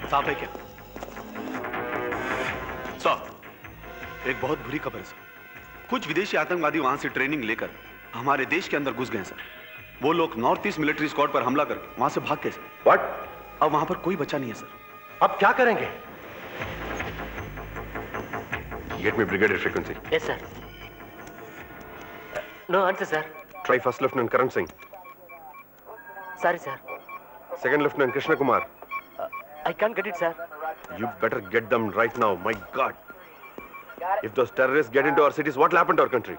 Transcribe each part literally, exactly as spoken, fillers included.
साफ है क्या? सर, एक बहुत बुरी खबर है सर। कुछ विदेशी आतंकवादी वहां से ट्रेनिंग लेकर हमारे देश के अंदर घुस गए सर। वो लोग नॉर्थ ईस्ट मिलिट्री स्क्वाड पर हमला करके वहां से भाग गए सर। व्हाट? अब वहां पर कोई बचा नहीं है सर। अब क्या करेंगे? Get me brigadier frequency. Yes sir. No answer sir. Try first lieutenant Karan Singh. Sorry sir. Second lieutenant Krishna Kumar. I can't get it, sir. You better get them right now. My God. If those terrorists get into our cities, what will happen to our country?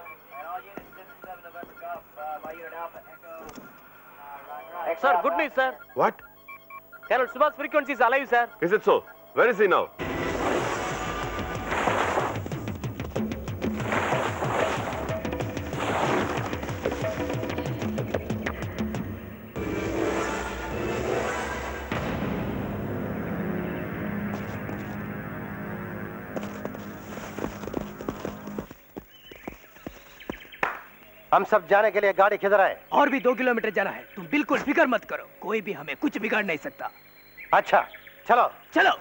Sir, good news, sir. What? Colonel Subhash Frequency is alive, sir. Is it so? Where is he now? हम सब जाने के लिए गाड़ी किधर है? और भी दो किलोमीटर जाना है। तुम बिल्कुल फिक्र मत करो, कोई भी हमें कुछ बिगाड़ नहीं सकता। अच्छा, चलो चलो।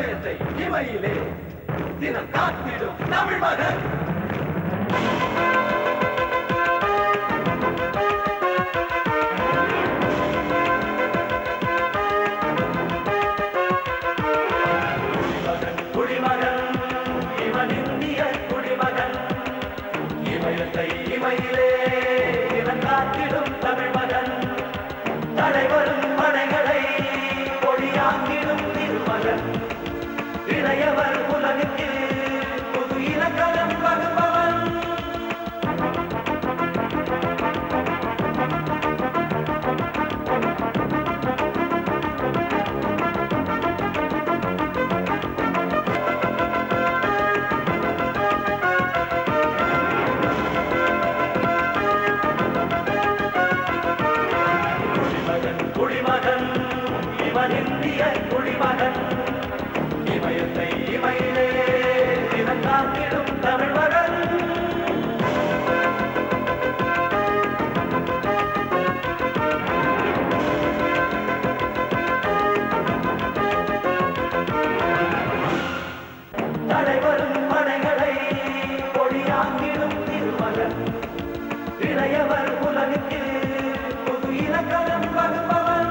இமயத்தை இமையிலே தினம் காத்திடும் தமிழ் மகன். குடிமகன் இவன் இந்திய குடிமகன், இமயத்தை இமையிலே தினம் காத்திடும் தமிழ் மகன். தலைவரும் படைகளை பொழியாங்கிடும் திருமகன், இளையவர் உலகுக்கு புது இலக்கணம் வகுப்பவன். குடிமகன் இவன் இந்திய குடிமகன், இமயத்தை இமையிலே தினம் காத்திடும் தமிழ் மகன். தலைவரும் படைகளை பொழியாங்கிடும் திருமகன், இளையவர் உலகுக்கு புது இலக்கணம் வகுப்பவன்.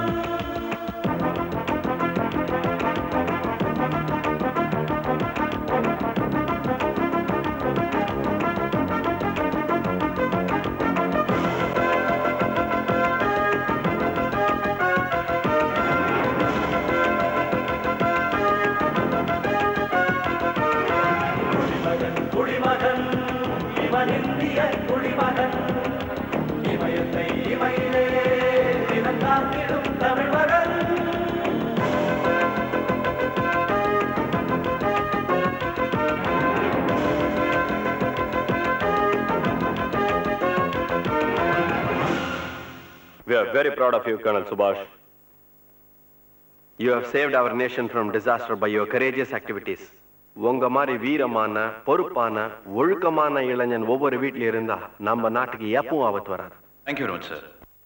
குடிமகன் இவன் இந்திய குடிமகன், இமயத்தை இமையிலே தினம் காத்திடும் தமிழ் மகன். We are very proud of you, Colonel Subhash. You have saved our nation from disaster by your courageous activities. உங்க மாதிரி வீரமான பொறுப்பான ஒழுக்கமான இளைஞன் ஒவ்வொரு வீட்டில இருந்தா நம்ம நாட்டுக்கு எப்பவும் ஆபத்து வராது. Thank you very much, sir.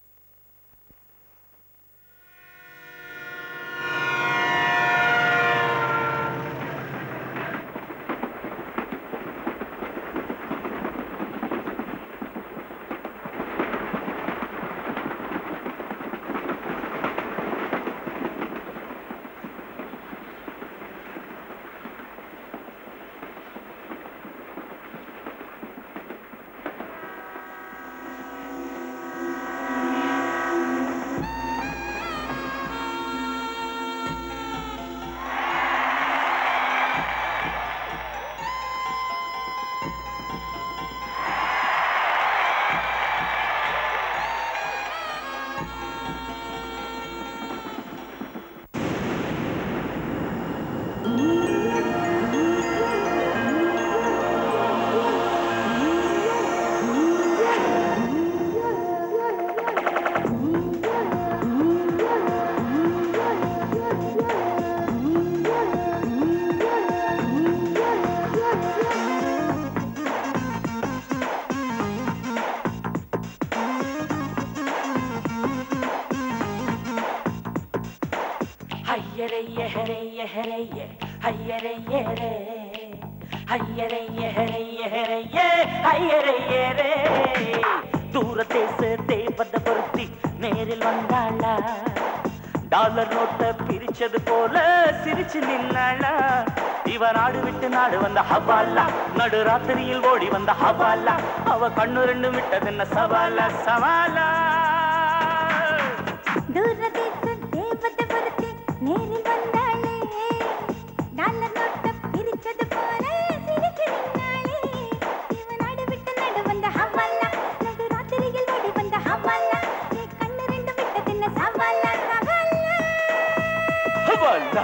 தூர தேச தேவத பொருத்தி நேரில் வந்தாளா, டாலர் நோட்ட பிரிச்சது போல சிரிச்சு நின்னாளா. இவ நாடு விட்டு நாடு வந்த ஹவாலா, நடு ராத்திரியில் ஓடி வந்த ஹவாலா. அவ கண்ணு ரெண்டு விட்டது என்ன சவாலா சவாலா. தூர தேச தேவத பொருத்தி நேரில் வந்தாளே, டாலர் நோட்ட பிரிச்சது போல சிரிச்சு நின்னாளே. இவ நாடு விட்டு நாடு வந்த ஹவாலா, நடு ராத்திரியில் ஓடி வந்த ஹவாலா. என் கண்ணு ரெண்டு விட்டது என்ன சவாலா சவாலா ஹவாலா.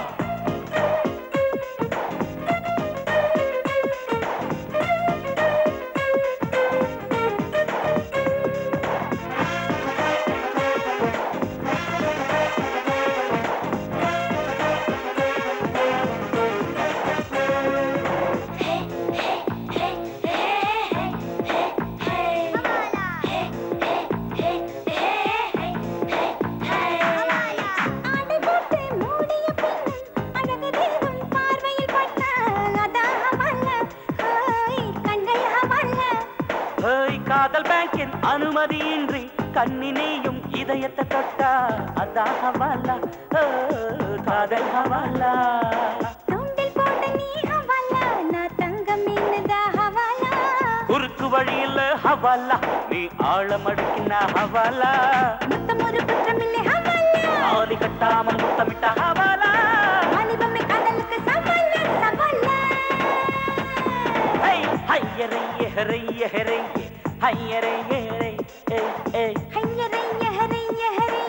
காதல் பேங்கின் அனுமதியின்றி கண்ணினேயும் இதயத்தை தொட்டா அதான் ஹவாலா ஓ, காதல் ஹவாலா தூண்டில் போட்ட நீ ஹவாலா நான் தங்க மீனுதா ஹவாலா குறுக்கு வழியில் ஹவாலா நீ ஆழம் அடுக்கின ஹவாலா முத்தம் ஒரு குற்றமில்லை ஹவாலா ஆதி கட்டாமல் முத்தமிட்ட ஹவாலா வாலிபமே காதலுக்கு சவாலா சவாலா ஹை ஹையரை ஹரை ஹரை ஹையரை ஹரை ஏய் ஏய் ஹையரை ஹரை ஹரை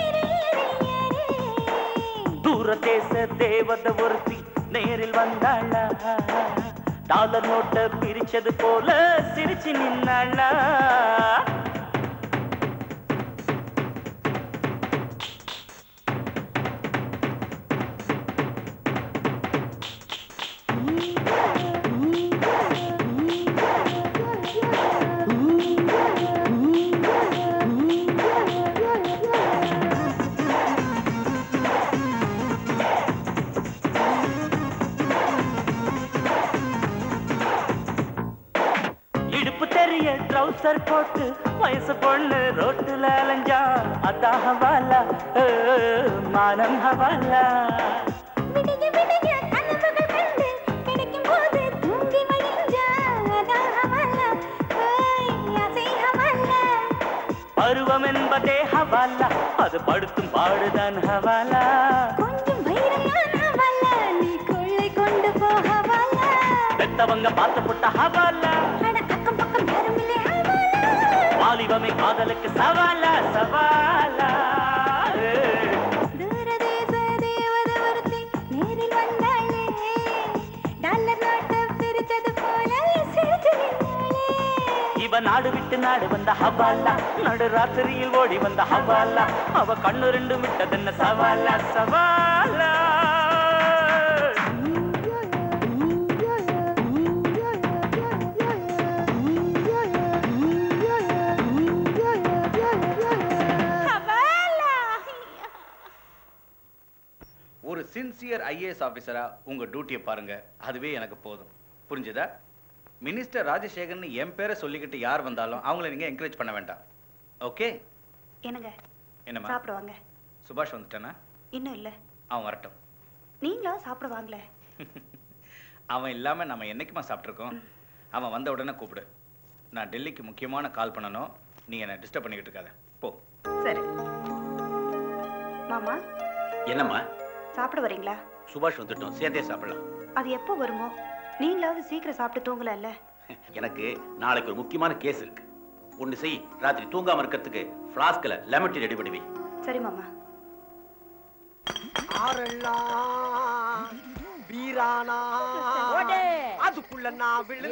தூர தேச தேவத ஒருத்தி நேரில் வந்தாளா டாலர் நோட்டை பிரிச்சது போல சிரிச்சு நின்னாளா ட்ரவுசர் போட்டு வயசு பொண்ணு ரோட்டுல அலைஞ்சா அதான் ஹவாலா மானம் ஹவாலா விடிய விடிய கனவுகள் கண்டு கிடைக்கும் போது தூங்கி மகிழ்ந்தா அதான் ஹவாலா ஓய் ஆசை ஹவாலா பருவம் என்பதே ஹவாலா அது படுத்தும் பாடுதான் ஹவாலா கொஞ்சம் வைரமான ஹவாலா நீ கொள்ளை கொண்டு போ ஹவாலா பெத்தவங்க பார்த்து புட்ட ஹவாலா அட அக்கம் பக்கம் யாரும் இல்லை ஹவாலா வாலிபமே காதலுக்கு சவாலா சவாலா தூரதேச தேவத ஒருத்தி நேரில் வந்தாளே டாலர் நோட்டை பிரிச்சது போல சிரிச்சு நின்னாளே இவ நாடு விட்டு நாடு வந்த ஹவாலா நடு ராத்திரியில் ஓடி வந்த ஹவாலா அவ கண்ணு ரெண்டு விட்டதென்ன சவாலா சவாலா ஒரு சின்சியர் ஐஏஎஸ் ஆபீசரா உங்க டியூட்டியை பாருங்க, அதுவே எனக்கு போதும். புரிஞ்சுதா? மினிஸ்டர் ராஜசேகரன் என் பேரை சொல்லிக்கிட்டு யார் வந்தாலும் அவங்கள நீங்க என்கரேஜ் பண்ண வேண்டாம். ஓகே? என்னங்க? என்னம்மா? சாப்பிடுவாங்க. சுபாஷ் வந்துட்டானா? இன்னும் இல்ல. அவன் வரட்டும். நீங்களும் சாப்பிடுவாங்களே. அவன் இல்லாம நம்ம என்னைக்குமா சாப்பிட்டுருக்கோம்? அவன் வந்த உடனே கூப்பிடு. நான் டெல்லிக்கு முக்கியமான கால் பண்ணணும். நீ என்ன டிஸ்டர்ப் பண்ணிக்கிட்டு இருக்காத. போ. சரி. மாமா. என்னம்மா? சாப்பிட வரீங்களா? சுபாஷ் வந்துட்டோம், சேர்ந்தே சாப்பிடலாம். அது எப்போ வருமோ? நீங்களாவது சீக்கிரம் சாப்பிட்டு தூங்கலாம்ல. எனக்கு நாளைக்கு ஒரு முக்கியமான கேஸ் இருக்கு. ஒன்னு செய், ராத்திரி தூங்காம இருக்கிறதுக்கு ஃப்ளாஸ்க்ல லெமன் டீ ரெடி பண்ணுவி. சரி மாமா. ஆரெல்லாம் வீரானா அதுக்குள்ள நான் விழு.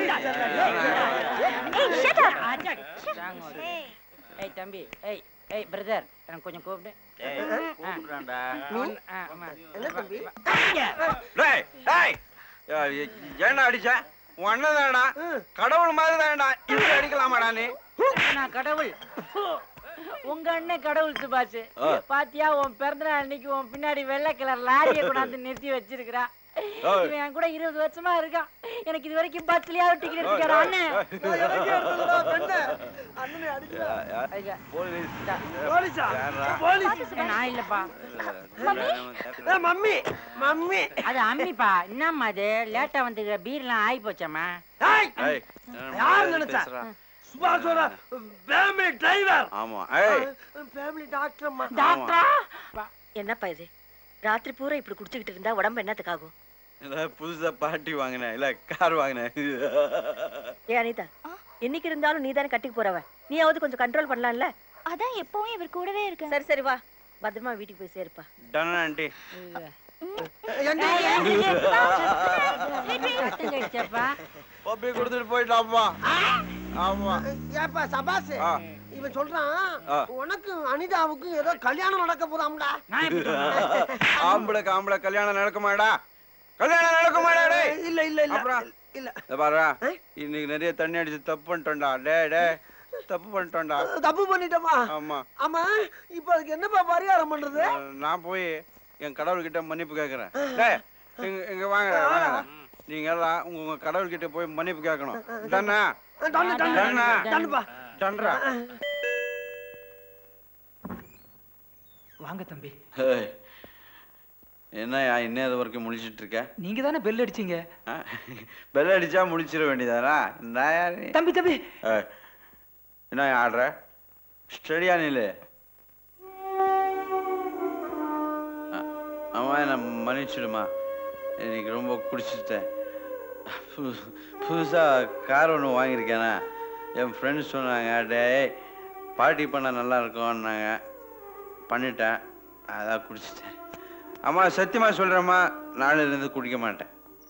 ஏய் தம்பி, ஏய் ஏய் பிரதர், எனக்கு கொஞ்சம் கூப்பிடு. ஏய் கூப்பிடுறான்டா. என்ன தம்பி? டேய் டேய் ஏன்டா அடிச்ச? உன் அண்ணன் தான்டா, கடவுள் மாதிரி தான்டா. இப்படி அடிக்கலாமாடா நீ? நான் கடவுள்? உங்க அண்ணன் கடவுள் சுபாஷ். பாத்தியா, உன் பிறந்த நாள் அன்னைக்கு உன் பின்னாடி வெள்ளை கலர் லாரியை கொண்டாந்து நிறுத்தி வச்சிருக்கிறா. இவன் என் கூட இருபது வருஷமா இருக்கான். எனக்கு இது வரைக்கும் பஸ்லயாவது டிக்கெட் எடுத்துக்காரு அண்ணன். நான் இல்லப்பா. மம்மி மம்மி அது அம்மிப்பா. என்னம்மா அது லேட்டா வந்து பீர்லாம் ஆகி போச்சாமா? யார் நினைச்சா? சுபாஷோட ஃபேமிலி டிரைவர். ஆமா. ஃபேமிலி டாக்டர்மா. டாக்டரா? என்னப்பா இது? ராத்திரி பூரா இப்படி குடிச்சுக்கிட்டு இருந்தா உடம்பு என்னத்துக்கு ஆகும்? இல்ல புதுசா பாட்டி வாங்கினேன், இல்ல கார் வாங்கினேன். ஏ அனிதா, என்னைக்கு இருந்தாலும் நீ தானே கட்டிக்கு போறவ, நீயாவது கொஞ்சம் கண்ட்ரோல் பண்ணலாம்ல? அதான் எப்பவும் இவர் கூடவே இருக்கு. சரி சரி வா, பத்திரமா வீட்டுக்கு போய் சேருப்பா. Ton aunty. பப்பி கொடுத்துட்டு போயிட்டாப்பா. ஆமா. ஏப்பா சபாஸ், இவன் சொல்றான் உனக்கு அனிதாவுக்கும் ஏதோ கல்யாணம் நடக்க போறாம்டா. ஆம்பளை ஆம்பளை கல்யாணம் நடக்குமாடா? கல்யாணம் நடக்குமாடா? இல்ல இல்ல இல்ல அப்புறம் இல்ல பாரு, இன்னைக்கு நிறைய தண்ணி அடிச்சு தப்பு பண்ணிட்டோம்டா. டே டே தப்பு பண்ணிட்டோம்டா. தப்பு பண்ணிட்டோமா? ஆமா. ஆமா, இப்ப அதுக்கு என்னப்பா பரிகாரம் பண்றது? நான் போய் என் கடவுள்கிட்ட மன்னிப்பு கேட்கறேன். டேய் இங்க இங்க வாங்க வாங்க. நீங்க எல்லாம் உங்க கடவுள்கிட்ட போய் மன்னிப்பு கேட்கணும் தானே? டன் டன் டன்னா. டன்ப்பா டன்றா. வாங்க தம்பி. ஏய், என்னய்யா இன்னும் அது வரைக்கும் முழிச்சிட்டு இருக்க? நீங்க தானே பெல் அடிச்சீங்க. பெல் அடிச்சா முடிச்சிட வேண்டியதானா? தம்பி தம்பி என்ன ஆடுற? ஸ்டெடியா நில்லு. அம்மா என்ன மன்னிச்சிடுமா, இன்னைக்கு ரொம்ப குடிச்சிட்டேன். புதுசாக கார் ஒன்று வாங்கியிருக்கேனா, என் ஃப்ரெண்ட்ஸ் சொன்னாங்க, டேய் பார்ட்டி பண்ண நல்லா இருக்கும்னாங்க. பண்ணிட்டேன், அதான் குடிச்சிட்டேன். அம்மா சத்தியமாக சொல்கிறேம்மா, நாளையிலேருந்து குடிக்க மாட்டேன்.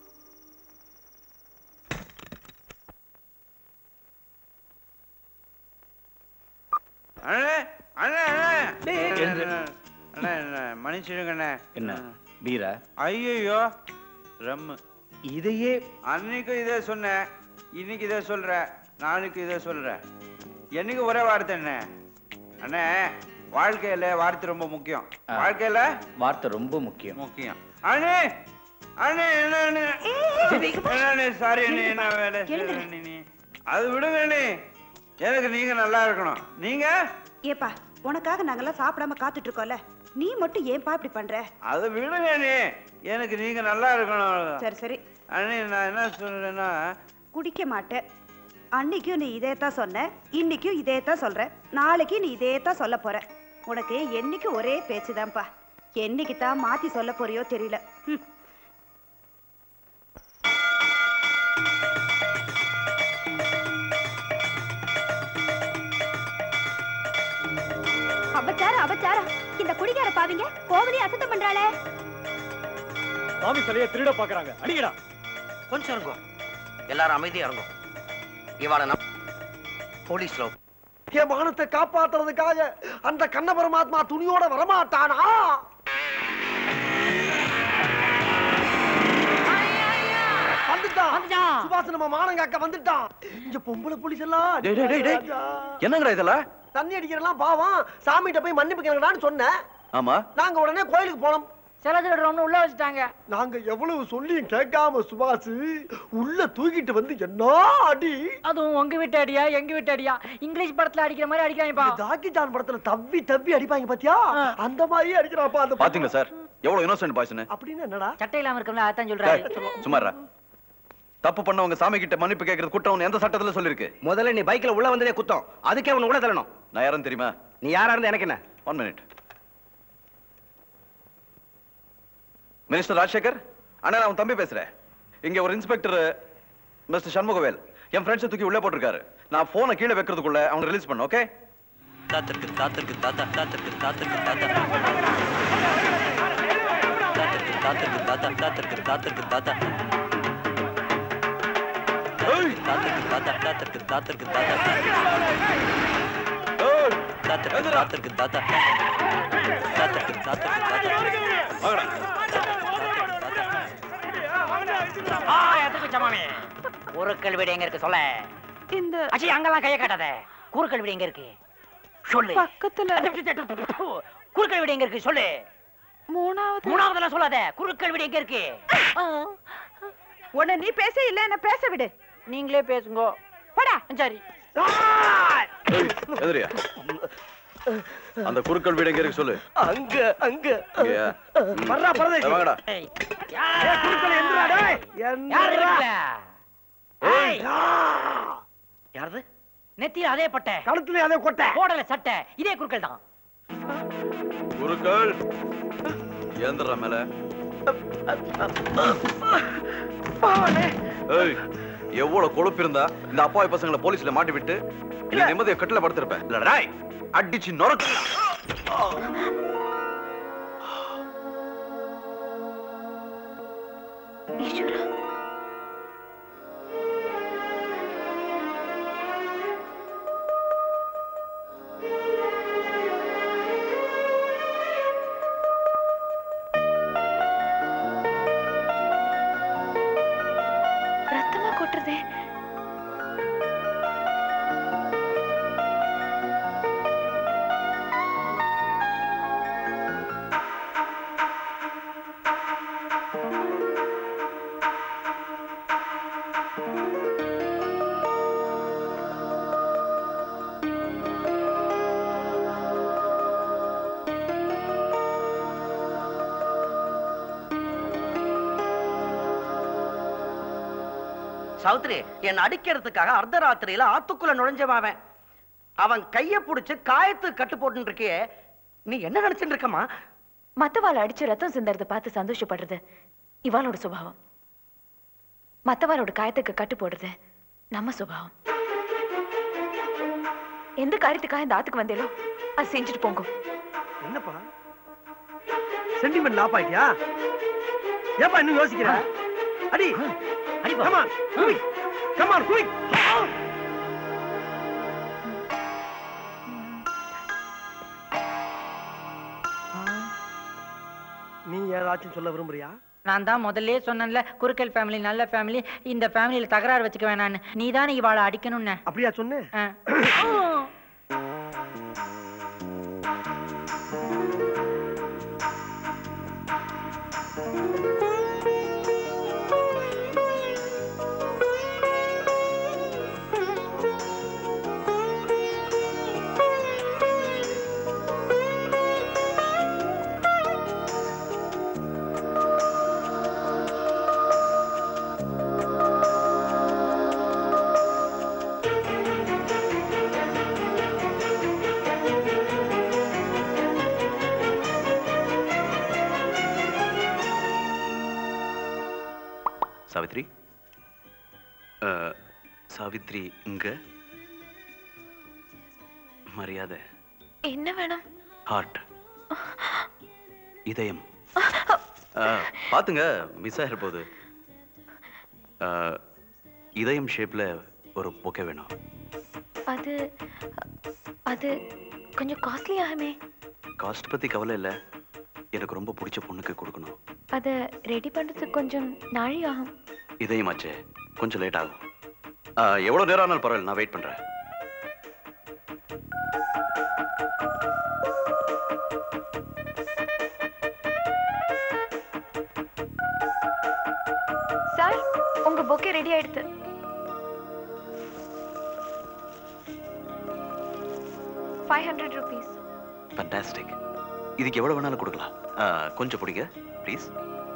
அண்ணே அண்ணே அண்ணே அண்ணே என்ன மன்னிச்சிடுங்கண்ணே. என்ன பீரா? ஐயோ ரம்மு. இதையே அன்னைக்கு இதே சொன்னேன், இன்னைக்கு இதே சொல்ற, நாளைக்கு இதே சொல்ற. என்னைக்கு ஒரே வார்த்தை என்ன அண்ணே? வாழ்க்கையில வார்த்தை ரொம்ப முக்கியம். வாழ்க்கையில வார்த்தை ரொம்ப முக்கியம். முக்கியம். அண்ணே அண்ணே என்ன அண்ணே சாரி அண்ணே, என்ன வேலை நீ? அது விடுங்க அண்ணே, எனக்கு நீங்க நல்லா இருக்கணும். நீங்க ஏப்பா உனக்காக நாங்கெல்லாம் சாப்பிடாம காத்துட்டு இருக்கோம்ல, நீ மட்டும் ஏன்பா இப்படி பண்ற? அதை விடுங்க அண்ணே, எனக்கு நீங்க நல்லா இருக்கணும். சரி சரி அண்ணே நான் என்ன சொல்றேன்னா, குடிக்க மாட்டேன். அன்னைக்கும் நீ இதே தான் சொன்ன, இன்னைக்கும் இதே தான் சொல்ற, நாளைக்கு நீ இதே தான் சொல்ல போற. உனக்கு என்னைக்கு ஒரே பேச்சுதான்ப்பா. என்னைக்கு தான் மாத்தி சொல்ல போறியோ தெரியல. ம். அபச்சாரம் அபச்சாரம். இந்த குடிகார பாவிங்க கோவிலே அசுத்தம் பண்றாளே. சாமி சிலையை திருட பாக்குறாங்க, அடிக்கடா. கொஞ்சம் இருக்கும், எல்லாரும் அமைதியா இருக்கும். இவாள நான் போலீஸ்ல என் மானத்தை காப்பாத்துறதுக்காக அந்த கண்ண பரமாத்மா துணியோட வரமாட்டானா? வந்துட்டான் சுபாஷ், நம்ம மானம் காக்க வந்துட்டான். இங்க பொம்பளை போலீஸ் எல்லாம் என்னங்கடா இதெல்லாம்? தண்ணி அடிக்கிறலாம் பாவம், சாமிகிட்ட போய் மன்னிப்பு கேளுங்கடான்னு சொன்னேன். ஆமா, நாங்க உடனே கோயிலுக்கு போனோம். சில திருடுறோம்னு உள்ள வச்சுட்டாங்க. நாங்க எவ்வளவு சொல்லியும் கேட்காம சுபாஷ் உள்ள தூக்கிட்டு வந்து என்ன அடி. அதுவும் உங்க வீட்டு அடியா எங்க வீட்டு அடியா? இங்கிலீஷ் படத்துல அடிக்கிற மாதிரி அடிக்கிறாங்கப்பா. ஜாக்கி சான் படத்துல தவ்வி தவ்வி அடிப்பாங்க பாத்தியா, அந்த மாதிரி அடிக்கிறாப்பா. அந்த பாத்தீங்களா சார், எவ்வளவு இன்னோசன்ட் பாய்ஸ்னு. அப்படின்னு என்னடா சட்டை இல்லாம இருக்கல, அதான் சொல்றாரு. சுமாரா தப்பு பண்ணவங்க சாமி கிட்ட மன்னிப்பு கேட்கறது குற்றம் எந்த சட்டத்துல சொல்லிருக்கு? முதல்ல நீ பைக்ல உள்ள வந்ததே குத்தம், அதுக்கே உன்னை உள்ள தள்ளணும். நான் யாரும் தெரியுமா? நீ யாரா இருந்தா எனக்கு என்ன? One minute. மினிஸ்டர் ராஜசேகர் அண்ணா, நான் உன் தம்பி பேசுறேன். இங்க ஒரு இன்ஸ்பெக்டர் மிஸ்டர் சண்முகவேல் என் ஃப்ரெண்ட்ஸை தூக்கி உள்ள போட்டிருக்காரு. நான் போனை கீழே வைக்கிறதுக்குள்ள அவனை ரிலீஸ் பண்ணு. ஓகே? தாத்திற்கு தாத்திற்கு தாத்தா தாத்திற்கு தாத்திற்கு தாத்தா தாத்திற்கு தாத்திற்கு தாத்தா தாத்திற்கு தாத்திற்கு தாத்தா தாத்திற்கு தாத்தா தாத்திற்கு தாத்திற்கு தாத்தா தாத்திற்கு தாத்திற்கு தாத்தா தாத்திற்கு தாத்திற்கு தாத்தா குறுக்கல் வீடு எங்க இருக்கு சொல்ல? இந்த அச்சி அங்கெல்லாம் கைய காட்டாத. குறுக்கல் வீடு எங்க இருக்கு சொல்லு. பக்கத்துல குறுக்கல் வீடு எங்க இருக்கு சொல்லு. மூணாவது மூணாவதெல்லாம் சொல்லாத. குறுக்கல் வீடு எங்க இருக்கு? உன்னை நீ பேச இல்ல என்ன பேச விடு. நீங்களே பேசுங்க. போடா. சரி. எதிரியா அந்த குறுக்கல் வீடு எங்க இருக்கு சொல்லு. அங்க அங்க வர்றா பரதேசி. வாங்கடா. ஏய் குறுக்கல் எந்திரா டேய். யார் இருக்கல? ஏய் யாரது? நெத்தியில அதே பட்டை, கழுத்துல அதே கொட்டை, போடல சட்டை, இதே குறுக்கல் தான். குறுக்கல் ஏந்திரா மேல. ஏய் எவ்வளவு கொழுப்பு இருந்தா இந்த அப்பாவி பசங்களை போலீஸ்ல மாட்டி விட்டு நீ நிம்மதியை கட்டில படுத்திருப்பேன். இல்லடா அடிச்சு நொறுக்கலாம். ரத்தமா கொட்டுறதே. சௌத்ரி என்ன அடிக்கிறதுக்காக அர்த்தராத்திரியில ஆத்துக்குள்ள நுழைஞ்சவன் அவன். அவன் கைய புடிச்சு காயத்து கட்டு போட்டு இருக்கியே, நீ என்ன நினைச்சிட்டு இருக்கமா? மத்தவாளை அடிச்சு ரத்தம் சிந்தறத பார்த்து சந்தோஷப்படுறது இவாளோட சுபாவம். மத்தவாளோட காயத்துக்கு கட்டு போடுறது நம்ம சுபாவம். எந்த காரியத்துக்காக இந்த ஆத்துக்கு வந்தேலோ அது செஞ்சுட்டு போங்க. என்னப்பா சென்டிமெண்ட் லாப் ஆயிட்டியா? ஏப்பா இன்னும் யோசிக்கிற? அடி அடி come on quick come on quick. நீ ஏதாச்சும் சொல்ல விரும்புறியா? நான் தான் முதல்ல சொன்னேன்ல, குறுக்கல் ஃபேமிலி நல்ல ஃபேமிலி, இந்த ஃபேமிலியில தகராறு வச்சுக்க வேணான்னு. நீ தானே இவாளை அடிக்கணும்னு. அப்படியா சொன்னேன்? சாவித்ரி, சாவித்ரி இங்க மரியாதை. என்ன வேணும்? ஹார்ட், இதயம். பாத்துங்க, மிஸ் ஆகிற போது. இதயம் ஷேப்ல ஒரு பொக்கே வேணும். அது அது கொஞ்சம் காஸ்ட்லி ஆகுமே. காஸ்ட் பத்தி கவலை இல்லை, எனக்கு ரொம்ப பிடிச்ச பொண்ணுக்கு கொடுக்கணும். அதை ரெடி பண்றதுக்கு கொஞ்சம் நாழி ஆகும். இதயமாச்சே, கொஞ்சம் லேட் ஆகும். எவ்வளவு நேரம் ஆனாலும் பரவாயில்ல, நான் வெயிட் பண்றேன். சார், உங்க பொக்கே ரெடி ஆயிடுது. Five hundred rupees. ஃபண்டாஸ்டிக். இதுக்கு எவ்வளவு வேணாலும் கொடுக்கலாம். கொஞ்சம் பிடிங்க ப்ளீஸ்.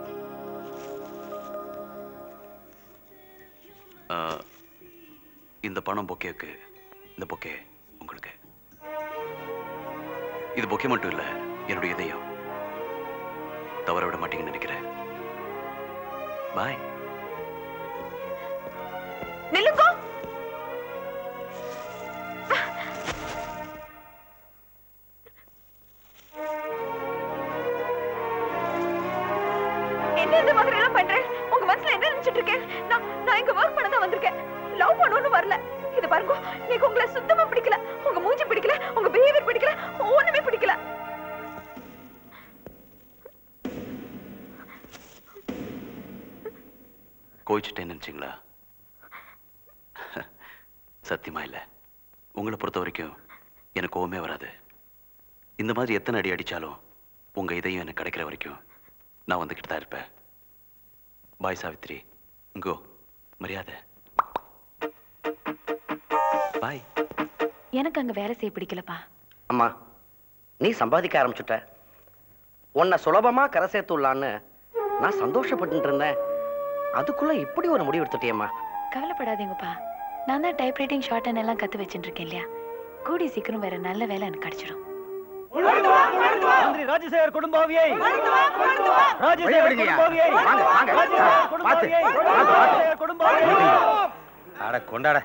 இந்த பணம் பொக்கேக்கு, இந்த பொக்கே உங்களுக்கு. இது பொக்கே மட்டும் இல்ல, என்னுடைய இதயம். தவற விட மாட்டீங்கன்னு நினைக்கிறேன். பாய். நில்லுங்க. என்ன இந்த மாதிரி எல்லாம் பண்றேன்? உங்க மனசுல என்ன நினைச்சிட்டு இருக்கேன்? நான் நான் இங்க வர்க் பண்ண தான் வந்திருக்கேன். லவ் பண்ணணும்னு வரல. இது பாருங்க, எனக்கு உங்களை சுத்தமா பிடிக்கல. உங்க மூஞ்சி பிடிக்கல, உங்க பிஹேவியர் பிடிக்கல, ஒண்ணுமே பிடிக்கல. கோயிச்சுட்டேன்னு நினைச்சீங்களா? சத்தியமா இல்ல. உங்களை பொறுத்த வரைக்கும் எனக்கு கோவமே வராது. இந்த மாதிரி எத்தனை அடி அடிச்சாலும் உங்க இதையும் எனக்கு கிடைக்கிற வரைக்கும் நான் வந்துகிட்டு தான் இருப்பேன். பாய் சாவித்ரி. கோ. மரியாதை. பாய். எனக்கு அங்க வேலை செய்ய பிடிக்கலப்பா. அம்மா, நீ சம்பாதிக்க ஆரம்பிச்சுட்ட. உன்னை சுலபமா கரை சேர்த்துள்ளான்னு நான் சந்தோஷப்பட்டு இருந்தேன். அதுக்குள்ள இப்படி ஒரு முடிவு எடுத்துட்டியம்மா. கவலைப்படாதீங்கப்பா, நான் தான் டைப் ரைட்டிங் ஷார்ட் ஹேண்ட் எல்லாம் கத்து வச்சுட்டு இருக்கேன் இல்லையா. கூடி சீக்கிரம் வேற நல்ல வேலை எனக்கு கிடைச்சிடும். மந்திரி ராஜசேகர் குடும்பாவியை, ராஜசேகர் குடும்பாவியை, ராஜசேகர் குடும்பாவியை, ராஜசேகர் குடும்பாவியை. அட கொண்டாட.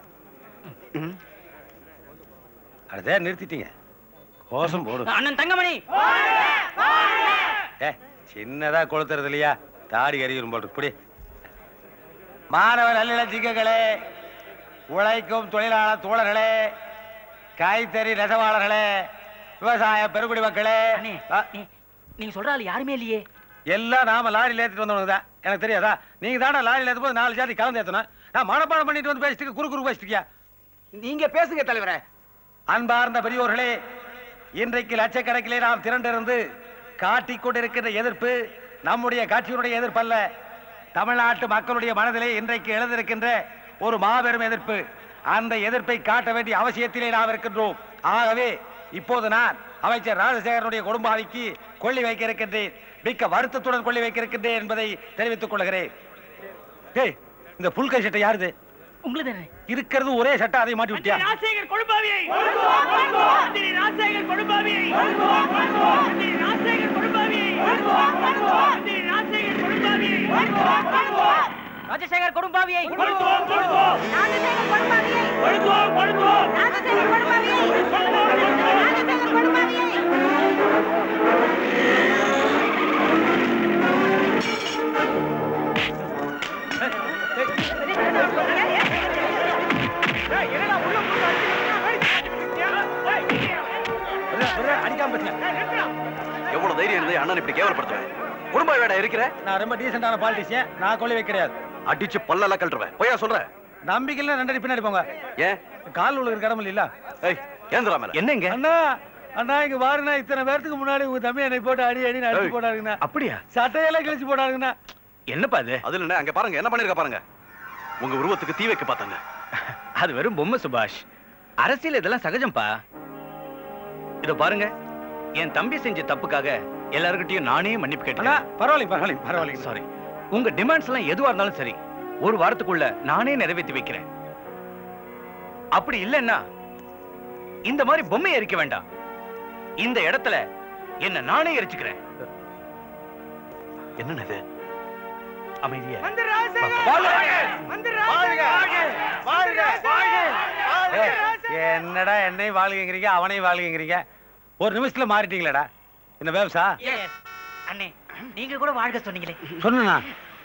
அடதே நிறுத்திட்டீங்க. கோஷம் போடு. அண்ணன் தங்கமணி. ஏ, சின்னதா கொளுத்துறது இல்லையா? தாடி கறியும் போட்டு இப்படி. மாணவ நல்லிளஞ்சிகளே, உழைக்கும் தொழிலாளர் தோழர்களே, கைத்தறி நெசவாளர்களே, விவசாய பெருங்குடி மக்களே. நீங்க சொல்ற ஆள் யாருமே இல்லையே. எல்லாம் நாம லாரியில் ஏற்றிட்டு வந்தவங்க தான். எனக்கு தெரியாதா? நீங்க தானே லாரியில் ஏற்றும் போது நாலு ஜாதி கலந்து ஏற்றணும். நான் மனப்பாடம் பண்ணிட்டு வந்து பேசிட்டு குறு குறு பேசிட்டியா? நீங்க பேசுங்க தலைவரே. அன்பார்ந்த பெரியோர்களே, இன்றைக்கு லட்சக்கணக்கிலே நாம் திரண்டிருந்து காட்டிக் கொண்டிருக்கின்ற எதிர்ப்பு நம்முடைய கட்சியினுடைய எதிர்ப்பல்ல. தமிழ்நாட்டு மக்களுடைய மனதிலே இன்றைக்கு எழுந்திருக்கின்ற ஒரு மாபெரும் எதிர்ப்பு. அந்த எதிர்ப்பை காட்ட வேண்டிய அவசியத்திலே நாம் இருக்கின்றோம். ஆகவே இப்போது நான் அமைச்சர் ராஜசேகரனுடைய குடும்பாவிக்கு கொள்ளி வைக்க இருக்கின்றேன். மிக்க வருத்தத்துடன் கொள்ளி வைக்க இருக்கின்றேன் என்பதை தெரிவித்துக் கொள்கிறேன். இந்த புல்கை சட்டை யாருது? உங்களுக்கு இருக்கிறது ஒரே சட்டை, அதை மாட்டி விட்டியா? ராஜசேகர் கொடும்பாவியை மந்திரி ராஜசேகர் கொடும்பாவியை மந்திரி ராஜசேகர் கொடும்பாவியை மந்திரி ராஜசேகர் கொடும்பாவியை ராஜசேகர் கொடும்பாவியை கொடுத்தோம் கொடுத்தோம் ராஜசேகர் கொடும்பாவியை கொடுத்தோம் கொடுத்தோம் ராஜசேகர் கொடும்பாவியை ராஜசேகர் கொடும்பாவியை எவ்வளவு தைரியம் இருந்து அண்ணன் இப்படி கேவலப்படுத்துவேன்? குடும்ப வேடா இருக்கிற? நான் ரொம்ப டீசென்டான பாலிட்டிஷியன், நான் கொள்ளவே கிடையாது. அடிச்சு பல்லெல்லாம் கழட்டுவேன். போயா சொல்ற? நம்பிக்கையில ரெண்டடி பின்னாடி போங்க. ஏன் கால் உள்ள கடமை இல்ல? ஏய் ஏந்திரா மேல. என்னங்க அண்ணா? அண்ணா இங்க பாருண்ணா, இத்தனை பேருக்கு முன்னாடி உங்க தம்பி என்னை போட்டு அடி அடி அடிச்சு போடாருங்கண்ணா. அப்படியா? சட்டையெல்லாம் கிழிச்சு போடாருங்கண்ணா. என்னப்பா அது? அதுல என்ன அங்க பாருங்க, என்ன பண்ணிருக்க பாருங்க. உங்க உருவத்துக்கு தீ வைக்க பார்த்தாங்க. அது வெறும் பொம்மை சுபாஷ். அரசியல் இதெல்லாம் சகஜம்பா. இதோ பாருங்க, என் தம்பி செஞ்ச தப்புக்காக எல்லார்கிட்டயும் நானே மன்னிப்பு கேட்டேன். பரவாயில்ல பரவாயில்ல பரவாயில்ல சாரி. உங்க டிமாண்ட்ஸ் எல்லாம் எதுவா இருந்தாலும் சரி, ஒரு வாரத்துக்குள்ள நானே நிறைவேற்றி வைக்கிறேன். அப்படி இல்லைன்னா இந்த மாதிரி பொம்மையை எரிக்க வேண்டாம். இந்த இடத்துல என்ன நானே எரிச்சுக்கிறேன். என்ன இது? அமைதியா என்னடா என்னை வாழ்கிறீங்க, அவனை வாழ்கிறீங்க. ஒரு நிமிஷத்துல மாறிட்டீங்களடா. என்ன வேவசா? அண்ணே நீங்க கூட வாழ்க சொன்னீங்களே. சொன்னா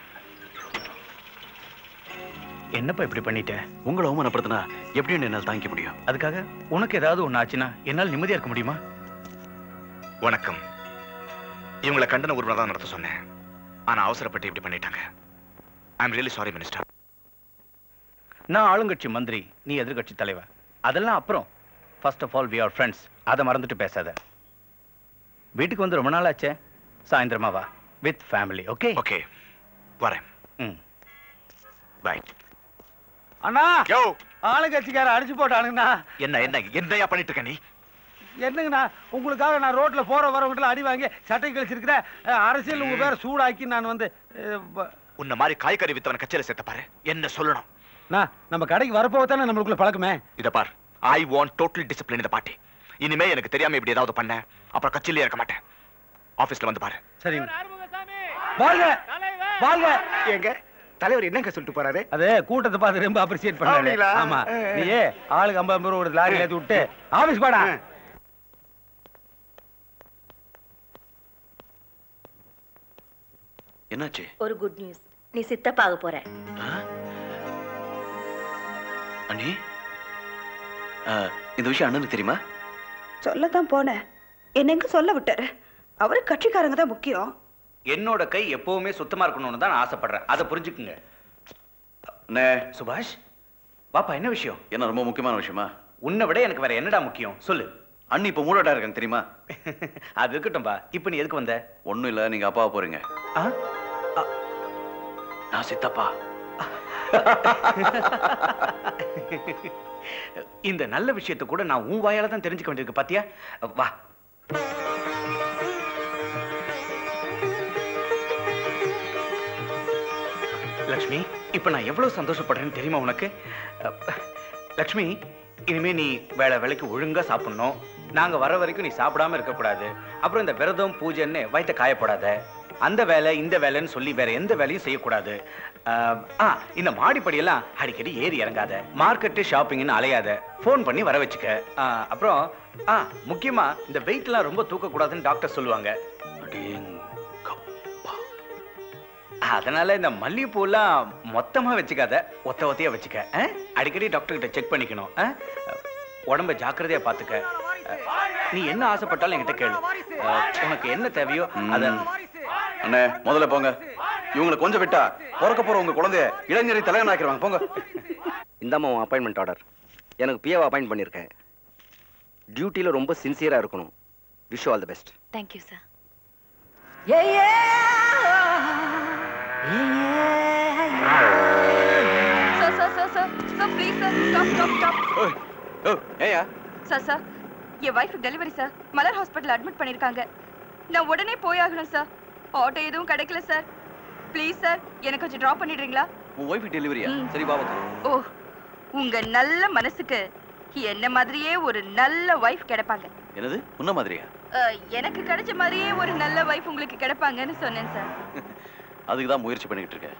என்னப்பா இப்படி பண்ணிட்ட? உங்களை அவமானப்படுத்தினா எப்படின்னு என்னால் தாங்கிக்க முடியும்? அதுக்காக உனக்கு ஏதாவது ஒண்ணு ஆச்சுன்னா என்னால் நிம்மதியா இருக்க முடியுமா? வணக்கம். இவங்களை கண்டன உருவம் தான் நடத்த சொன்னேன். ஆனா அவசரப்பட்டு இப்படி பண்ணிட்டாங்க. I am really sorry minister. நான் ஆளுங்கட்சி மந்திரி, நீ எதிர்கட்சி தலைவர். அதெல்லாம் அப்புறம். First of all we are friends. அதை மறந்துட்டு பேசாத. வீட்டுக்கு வந்து ரொம்ப நாள் ஆச்சே. சாயந்தரமா வா வித் ஃபேமிலி. ஓகே ஓகே வரேன். ம் பை. அண்ணா யோ ஆளுங்கட்சிக்கார அடிச்சு போட்டானுங்கண்ணா. என்ன என்ன என்னையா பண்ணிட்டு இருக்க நீ? என்னங்கண்ணா, உங்களுக்காக நான் ரோட்ல போற வரவங்கிட்ட அடி வாங்கி சட்டை கழிச்சிருக்கிறேன். அரசியல் உங்க பேரை சூடாக்கி நான் வந்து உன்ன மாதிரி காய்கறி வித்தவன கச்சேரி சேர்த்த பாரு. என்ன சொல்லணும்? நான் நம்ம கடைக்கு வரப்போதானே நம்மளுக்குள்ள பழக்கமே. இத பார், ஐ வாண்ட் டோட்டல் டிசிப்ளின் இந்த பாட்டி. இனிமே எனக்கு தெரியாம இப்படி ஏதாவது பண்ண அப்புறம் கட்சியிலே இருக்க மாட்டேன். ஆபீஸ்ல வந்து பாரு. சரி வாழ்க வாழ்க. எங்க தலைவர் என்னங்க சொல்லிட்டு போறாரு? அது கூட்டத்தை பார்த்து ரொம்ப அப்ரிசியேட் பண்ணாரு. ஆமா, நீயே ஆளுக்கு ஐம்பது ஐம்பது ரூபா லாரி ஏத்தி விட்டு ஆபீஸ் பாடா. என்னாச்சு? ஒரு குட் நியூஸ். நீ சித்தப்பாக போற. அண்ணி, இந்த விஷயம் அண்ணனுக்கு தெரியுமா? சொல்லத்தான் போனேன். என்னங்க சொல்ல விட்டாரு. அவரு கட்சிக்காரங்க தான் முக்கியம். என்னோட கை எப்பவுமே சுத்தமா இருக்கணும்னு தான் நான் ஆசைப்படுறேன். அதை புரிஞ்சுக்குங்க. அண்ணே சுபாஷ் பாப்பா, என்ன விஷயம்? என்ன ரொம்ப முக்கியமான விஷயமா? உன்னை விட எனக்கு வேற என்னடா முக்கியம் சொல்லு. அண்ணி இப்ப மூடட்டா இருக்காங்க தெரியுமா? அது இருக்கட்டும்பா. இப்ப நீ எதுக்கு வந்த? ஒண்ணும் இல்ல, நீங்க அப்பாவை போறீங்க. நான் சித்தப்பா. இந்த நல்ல விஷயத்தை கூட நான் உன் வாயால தான் தெரிஞ்சுக்க வேண்டியிருக்கு. பாத்தியா? வா. லக்ஷ்மி, இப்ப நான் எவ்வளவு சந்தோஷப்படுறேன்னு தெரியுமா உனக்கு? லக்ஷ்மி, இனிமே நீ வேலை வேலைக்கு ஒழுங்கா சாப்பிடணும். நாங்க வர வரைக்கும் நீ சாப்பிடாம இருக்கக்கூடாது. அப்புறம் இந்த விரதம் பூஜைன்னு வயிற்ற காயப்படாத. அந்த வேலை இந்த வேலைன்னு சொல்லி வேற எந்த வேலையும் செய்யக்கூடாது. இந்த மாடிப்படியெல்லாம் அடிக்கடி ஏறி இறங்காத. மார்க்கெட்டு ஷாப்பிங்னு அலையாத. ஃபோன் பண்ணி வர வச்சுக்க. அப்புறம் ஆ முக்கியமா இந்த வெயிட் எல்லாம் ரொம்ப தூக்க கூடாதுன்னு டாக்டர் சொல்லுவாங்க. அதனால இந்த மல்லிகைப்பூ எல்லாம் மொத்தமா வச்சுக்காத, ஒத்த ஒத்தையா வச்சுக்க. அடிக்கடி டாக்டர் கிட்ட செக் பண்ணிக்கணும். உடம்ப ஜாக்கிரதையா பாத்துக்க. நீ என்ன ஆசைப்பட்டாலும் என்கிட்ட கேளு. உனக்கு என்ன தேவையோ அத. அண்ணே முதல்ல போங்க. இவங்களை கொஞ்சம் விட்டா பிறக்க போற உங்க குழந்தைய இளைஞரை தலைவன் ஆக்கிடுவாங்க. போங்க. இந்தாம்மா உன் அப்பாயின்மெண்ட் ஆர்டர். எனக்கு பிஏவை அப்பாயிண்ட் பண்ணியிருக்கேன். டியூட்டியில் ரொம்ப சின்சியராக இருக்கணும். Wish all the best. Thank you sir. Sir, sir, sir, sir, sir, please, sir, stop, stop, stop. ஓய், ஓ, ஏயா? Sir, sir, என் wife delivery sir. Malar hospital admit பண்ணிருக்காங்க. நான் உடனே போயாகணும் சார். ஆட்டோ எதுவும் கிடைக்கல சார். ப்ளீஸ் சார், எனக்கு கொஞ்சம் டிராப் பண்ணிடுறீங்களா? உன் வைஃப் டெலிவரியா? சரி வா வந்து. ஓ, உங்க நல்ல மனசுக்கு என்ன மாதிரியே ஒரு நல்ல வைஃப் கிடைப்பாங்க. என்னது உன்ன மாதிரியா? எனக்கு கிடைச்ச மாதிரியே ஒரு நல்ல வைஃப் உங்களுக்கு கிடைப்பாங்கன்னு சொன்னேன் சார். அதுக்கு தான் முயற்சி பண்ணிட்டு இருக்கேன்.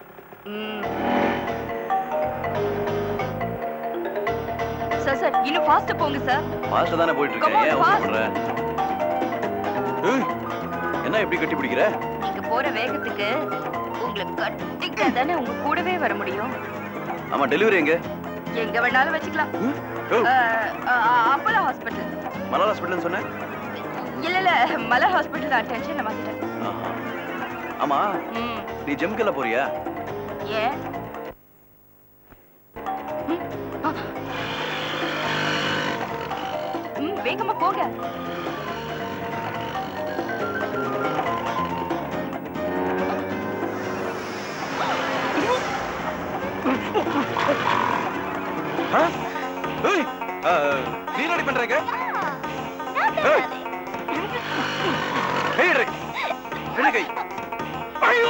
சார் சார் இன்னும் ஃபாஸ்டா போங்க சார். ஃபாஸ்டா தானே போயிட்டு இருக்கேன். ஏன் அவசரப்படுற? என்ன இப்படி கட்டி பிடிக்கிற? நீங்க போற வேகத்துக்கு உங்களை கட்டிக்கிட்டா தானே உங்க கூடவே வர முடியும். ஆமா, டெலிவரி எங்க? எங்க வேணாலும் வச்சுக்கலாம். Apollo hospital. மலர் ஹாஸ்பிட்டல்னு சொன்ன? இல்ல இல்ல மலர் ஹாஸ்பிட்டல் தான். டென்ஷன்ல மாத்திட்டேன். ஆமா, நீ ஜிம்க்குல போறியா? ஏன்? ம் வேகமா போங்க. நீ ரெடி பண்றீங்க? கை ஐயோ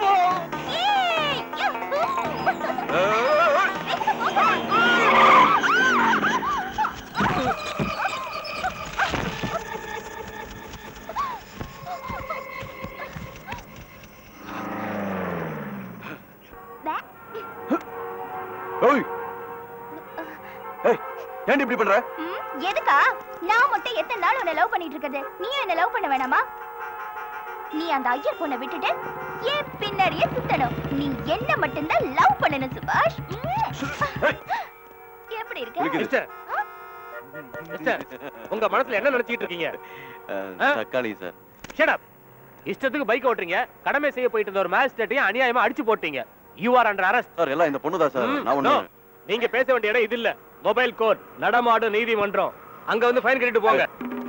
ஏன் இப்படி பண்ற? எதுக்கா? நான் மட்டும் எத்தனை நாள் உன்னை லவ் பண்ணிட்டு இருக்கிறது? நீயும் என்ன லவ் பண்ண வேணாமா? நீ அந்த ஐயர் பொண்ணை விட்டுட்டு ஏன் பின்னாடியே சுத்தணும்? நீ என்ன மட்டும்தான் லவ் பண்ணணும் சுபாஷ். எப்படி இருக்கு? உங்க மனசுல என்ன நினைச்சிட்டு இருக்கீங்க? தக்காளி சார். Shut up. இஷ்டத்துக்கு பைக் ஓட்டுறீங்க. கடமை செய்ய போயிட்டு இருந்த ஒரு மேஜிஸ்ட்ரேட்டையும் அநியாயமா அடிச்சு போட்டீங்க. You are under arrest. Sir எல்லாம் இந்த பொண்ணு தான் சார். நான் ஒண்ணு. நீங்க பேச வேண்டிய இடம் இது இல்ல. மொபைல் கோர்ட், நடமாடும் நீதிமன்றம். அங்க வந்து ஃபைன் கட்டிட்டு போங்க.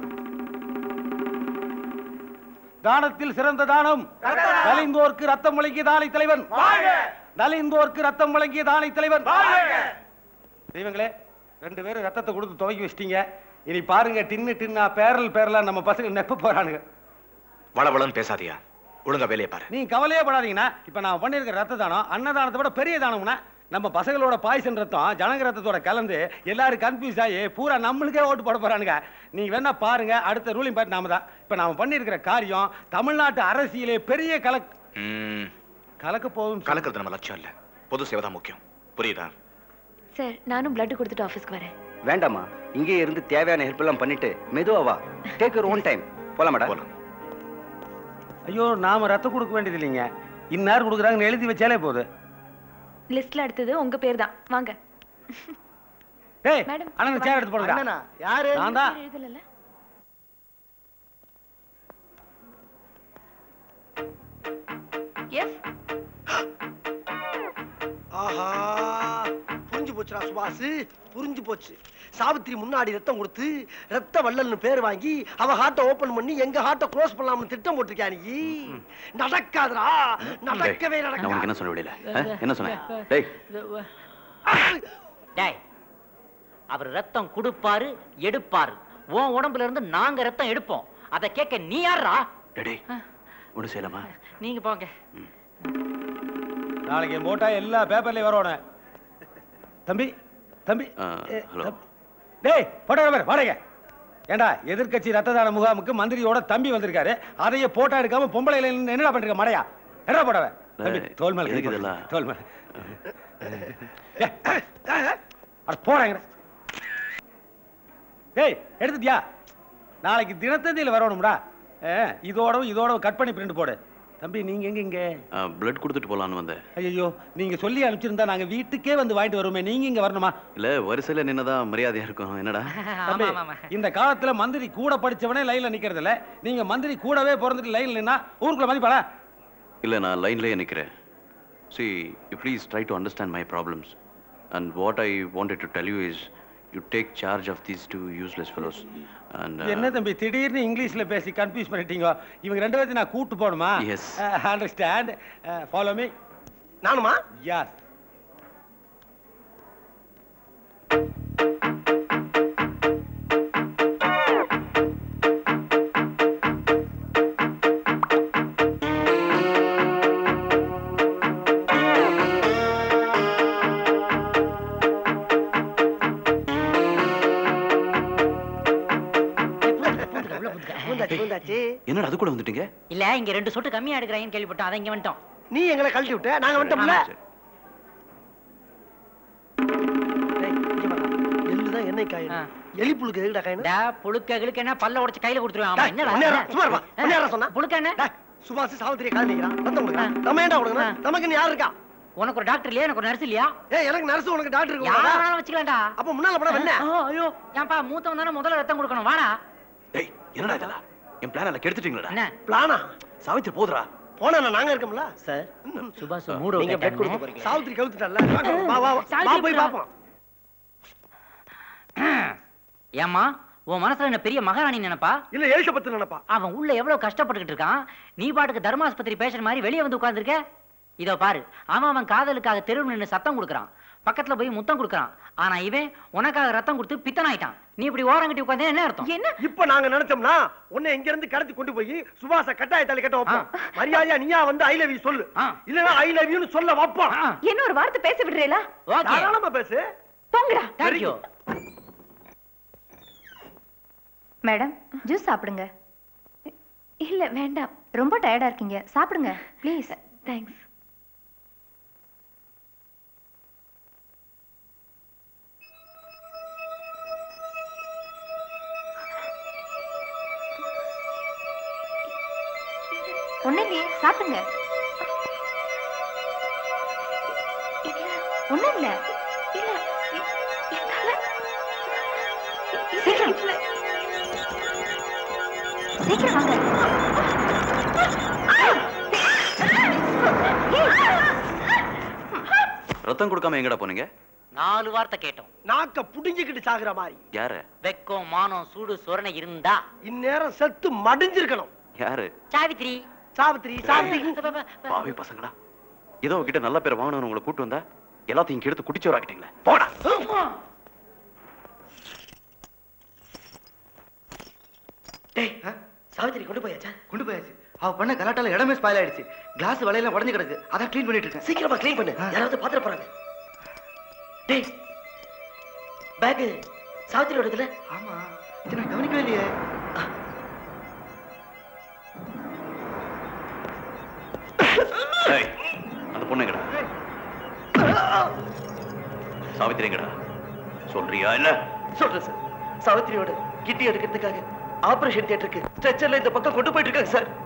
தானத்தில் சிறந்த தானம். நலிந்தோர்க்கு ரத்தம் வழங்கிய தானை தலைவன். நலிந்தோர்க்கு ரத்தம் வழங்கிய தானை தலைவன். தெய்வங்களே, ரெண்டு பேரும் ரத்தத்தை கொடுத்து துவக்கி வச்சிட்டீங்க. இனி பாருங்க, டின்னு டின்னா பேரல் பேரலா நம்ம பசங்க நெப்ப போறானுங்க. வளவளன்னு பேசாதியா, ஒழுங்கா வேலையை பாரு. நீ கவலையே படாதீங்கன்னா, இப்ப நான் பண்ணிருக்கிற ரத்த தானம் அன்னதானத்தை விட பெரிய தானம்னா, நம்ம பசங்களோட பாய்சன் ரத்தம் ஜனங்க ரத்தத்தோட கலந்து எல்லாரும் கன்ஃபியூஸ் ஆகி பூரா நம்மளுக்கே ஓட்டு போட போறானுங்க. நீங்க வேணா பாருங்க, அடுத்த ரூலிங் பார்த்து நாம தான். இப்ப நாம பண்ணிருக்கிற காரியம் தமிழ்நாட்டு அரசியலே பெரிய கலக் கலக்க போகும். கலக்கிறது நம்ம லட்சியம் இல்ல, பொது சேவை தான் முக்கியம். புரியுதா? சார், நானும் பிளட் கொடுத்துட்டு ஆபீஸ்க்கு வரேன். வேண்டாமா, இங்கே இருந்து தேவையான ஹெல்ப் எல்லாம் பண்ணிட்டு மெதுவா வா. Take your own time. போலாம் மேடம். ஐயோ, நாம ரத்தம் கொடுக்க வேண்டியது இல்லைங்க. இன்னார் கொடுக்குறாங்கன்னு எழுதி வச்சாலே போகுது. லிஸ்ட்ல அடுத்தது உங்க பேர் தான். வாங்க. டேய், அண்ணன் சேர் எடுத்து போடுங்க. அண்ணனா யாரு? நான் தான். எழுதல. எஸ். ஆஹா, புரிஞ்சு போச்சுடா சுபாஷ், புரிஞ்சு போச்சு. சாவித்திரி முன்னாடி ரத்தம் கொடுத்து ரத்த வள்ளல்னு பேர் வாங்கி அவ ஹார்ட்ட ஓபன் பண்ணி எங்க ஹார்ட்ட க்ளோஸ் பண்ணலாம்னு திட்டம் போட்டிருக்கியா நீ? நடக்காதுடா, நடக்கவே நடக்காது. நான் என்ன சொல்ல விடல? என்ன சொன்னேன்? டேய் டேய், அவர் ரத்தம் கொடுப்பாரு, எடுப்பாரு. உன் உடம்புல இருந்து நாங்க ரத்தம் எடுப்போம். அத கேட்க நீ யாரா? டேய், ஒண்ணு செய்யலாமா? நீங்க போங்க. நாளைக்கு மோட்டா எல்லா பேப்பர்லயும் வரணும். தம்பி தம்பி ஹலோ. டேய், போட்டோ பேர் வாடகை. ஏண்டா, எதிர்க்கட்சி ரத்த தான முகாமுக்கு மந்திரியோட தம்பி வந்திருக்காரு. அதையே போட்டோ எடுக்காம பொம்பளையில என்னடா பண்றீங்க மடையா? என்ன போட்டவ? தம்பி தோல் மேல எதுக்கு இதெல்லாம்? தோல் மேல. அட போறாங்க. டேய், எடுத்துட்டியா? நாளைக்கு தினத்தந்தியில வரணும்டா. இதோட இதோட கட் பண்ணி பிரிண்ட் போடு. தம்பி, நீங்க எங்க இங்க? பிளட் கொடுத்துட்டு போலான்னு வந்தேன். ஐயோ, நீங்க சொல்லி அனுப்பிச்சிருந்தா நாங்க வீட்டுக்கே வந்து வாங்கிட்டு வருவோமே. நீங்க இங்க வரணுமா? இல்ல, வரிசையில நின்னதான் மரியாதையா இருக்கும். என்னடா தம்பி, இந்த காலத்துல மந்திரி கூட படிச்சவனே லைன்ல நிக்கிறது இல்ல. நீங்க மந்திரி கூடவே பிறந்துட்டு லைன்ல நின்னா ஊருக்குள்ள மதிப்பாளா? இல்ல, நான் லைன்லயே நிக்கிறேன். See, you please try to understand my problems. And what I wanted to tell you is, you take charge of these two useless fellows. And என்ன தம்பி திடீர்னு இங்கிலீஷ்ல பேசி கன்ஃபியூஸ் பண்ணிட்டீங்க. இவங்க ரெண்டு பேரும் நான் கூட்டி போணுமா? Yes. Understand? Follow me. நானுமா? Yes. வந்தாச்சு. என்னடா அது கூட வந்துட்டீங்க? இல்ல இங்க ரெண்டு சொட்டு கம்மியா எடுக்கறாங்கன்னு கேள்விப்பட்டோம், அத இங்க வந்துட்டோம். நீ எங்களை கழட்டி விட்ட, நாங்க வந்துட்டோம்ல. எள்ளுதான் என்ன காயின்? எலி புழுக்கு எதுடா காயின்? டா புழுக்ககளுக்கு என்ன பல்ல உடைச்சு கையில கொடுத்துருவேன். ஆமா என்னடா? சும்மா இருப்பா. என்ன யாரா சொன்னா? புழுக்க என்ன? சுபாஷ் சாவித்திரி கால் நிக்கறான். ரத்தம் கொடுக்கறான். நம்ம ஏன்டா கொடுக்கணும்? நமக்கு நீ யார் இருக்கா? உனக்கு ஒரு டாக்டர் இல்லையா? எனக்கு ஒரு நர்ஸ் இல்லையா? ஏய் எனக்கு நர்ஸ் உனக்கு டாக்டர் இருக்கு. யாரா வேணாலும் வச்சுக்கலாம்டா. அப்ப முன்னால போடா என்ன? ஐயோ ஏன்பா மூத்தவன் தானே முதல்ல ரத்தம் கொடுக்கணும். வாடா. டேய் என்னடா இதெல்லாம்? என் பிளான் எல்லாம் கெடுத்துட்டீங்களா? என்ன பிளானா? சாவித்திரி போதுடா. போனா நாங்க இருக்கோம்ல சார். சுபாஷ் மூடு நீங்க பெட் கொடுக்க போறீங்க. சாவித்திரி கவுத்துட்டல்ல. வா வா வா போய் பாப்போம். ஏம்மா உன் மனசுல என்ன பெரிய மகாராணி நினைப்பா? இல்ல எலிசபெத் நினைப்பா. அவன் உள்ள எவ்வளவு கஷ்டப்பட்டுக்கிட்டு இருக்கான். நீ பாட்டுக்கு தர்மாஸ்பத்திரி பேஷண்ட் மாதிரி வெளியே வந்து உட்கார்ந்துருக்க. இதோ பாரு, அவன் அவன் காதலுக்காக தெருவில் நின்று சத்தம் கொடுக்கறான், பக்கத்துல போய் முத்தம் கொடுக்கறான். ஆனா இவன் உனக்காக ரத்தம் கொடுத்து பித்தனாயிட்டான். நீ இப்படி ஓரங்கட்டி உட்கார்ந்தா என்ன அர்த்தம்? என்ன இப்ப நாங்க நினைச்சோம்னா உன்னை இங்க இருந்து கடத்தி கொண்டு போய் சுபாஷ கட்டாயத்தால கட்ட வைப்போம். மரியாதையா நீயா வந்து ஐ லவ் யூ சொல்லு, இல்லனா ஐ லவ் யூன்னு சொல்ல வைப்போம். என்ன ஒரு வார்த்தை பேச விடுறீங்களா? தாராளமா பேசு. போங்கடா. Thank you. மேடம் ஜூஸ் சாப்பிடுங்க. இல்ல வேண்டாம், ரொம்ப டயர்டா இருக்கீங்க, சாப்பிடுங்க ப்ளீஸ். தேங்க்ஸ். ஒண்ணுங்க சாப்பிடுங்க. ஒண்ணும் இல்ல. இல்ல என்னால சீக்கிரம் சீக்கிரம் வாங்க. ரத்தம் கொடுக்காம எங்கடா போனீங்க? நாலு வார்த்தை கேட்டோம். நாக்க புடிஞ்சிக்கிட்டு சாகுற மாதிரி. யாரு? வெக்கம் மானம் சூடு சொரணை இருந்தா இந்நேரம் செத்து மடிஞ்சிருக்கணும். யாரு? சாவித்ரி. சாவித்ரி சாவித்ரி. பாவி பசங்களா, ஏதோ உங்ககிட்ட நல்ல பேர் வாங்கணும்னு உங்களை கூட்டு வந்தா எல்லாத்தையும் இங்க எடுத்து குடிச்சோராக்கிட்டீங்களே. போடா. டேய் சாவித்திரி கொண்டு போயாச்சா? கொண்டு போயாச்சு. அவ பண்ண கலாட்டால இடமே ஸ்பாயில் ஆயிடுச்சு. கிளாஸ் வலையெல்லாம் உடைஞ்சு கிடக்கு. அதான் க்ளீன் பண்ணிட்டு இருக்கேன். சீக்கிரமா க்ளீன் பண்ணு, யாராவது பாத்திர போறாங்க. டேய் பேக் சாவித்திரியோட இதுல. ஆமா இது நான் கவனிக்கவே இல்லையே. அந்த பொண்ணு எங்கடா? சாவித்திரி எங்கடா? சொல்றியா இல்ல? சொல்றேன் சார். சாவித்திரியோட கிட்டி எடுக்கிறதுக்காக ஆபரேஷன் தியேட்டருக்கு ஸ்ட்ரெச்சர்ல இந்த பக்கம் கொண்டு போயிட்டு இருக்காங்க சார்.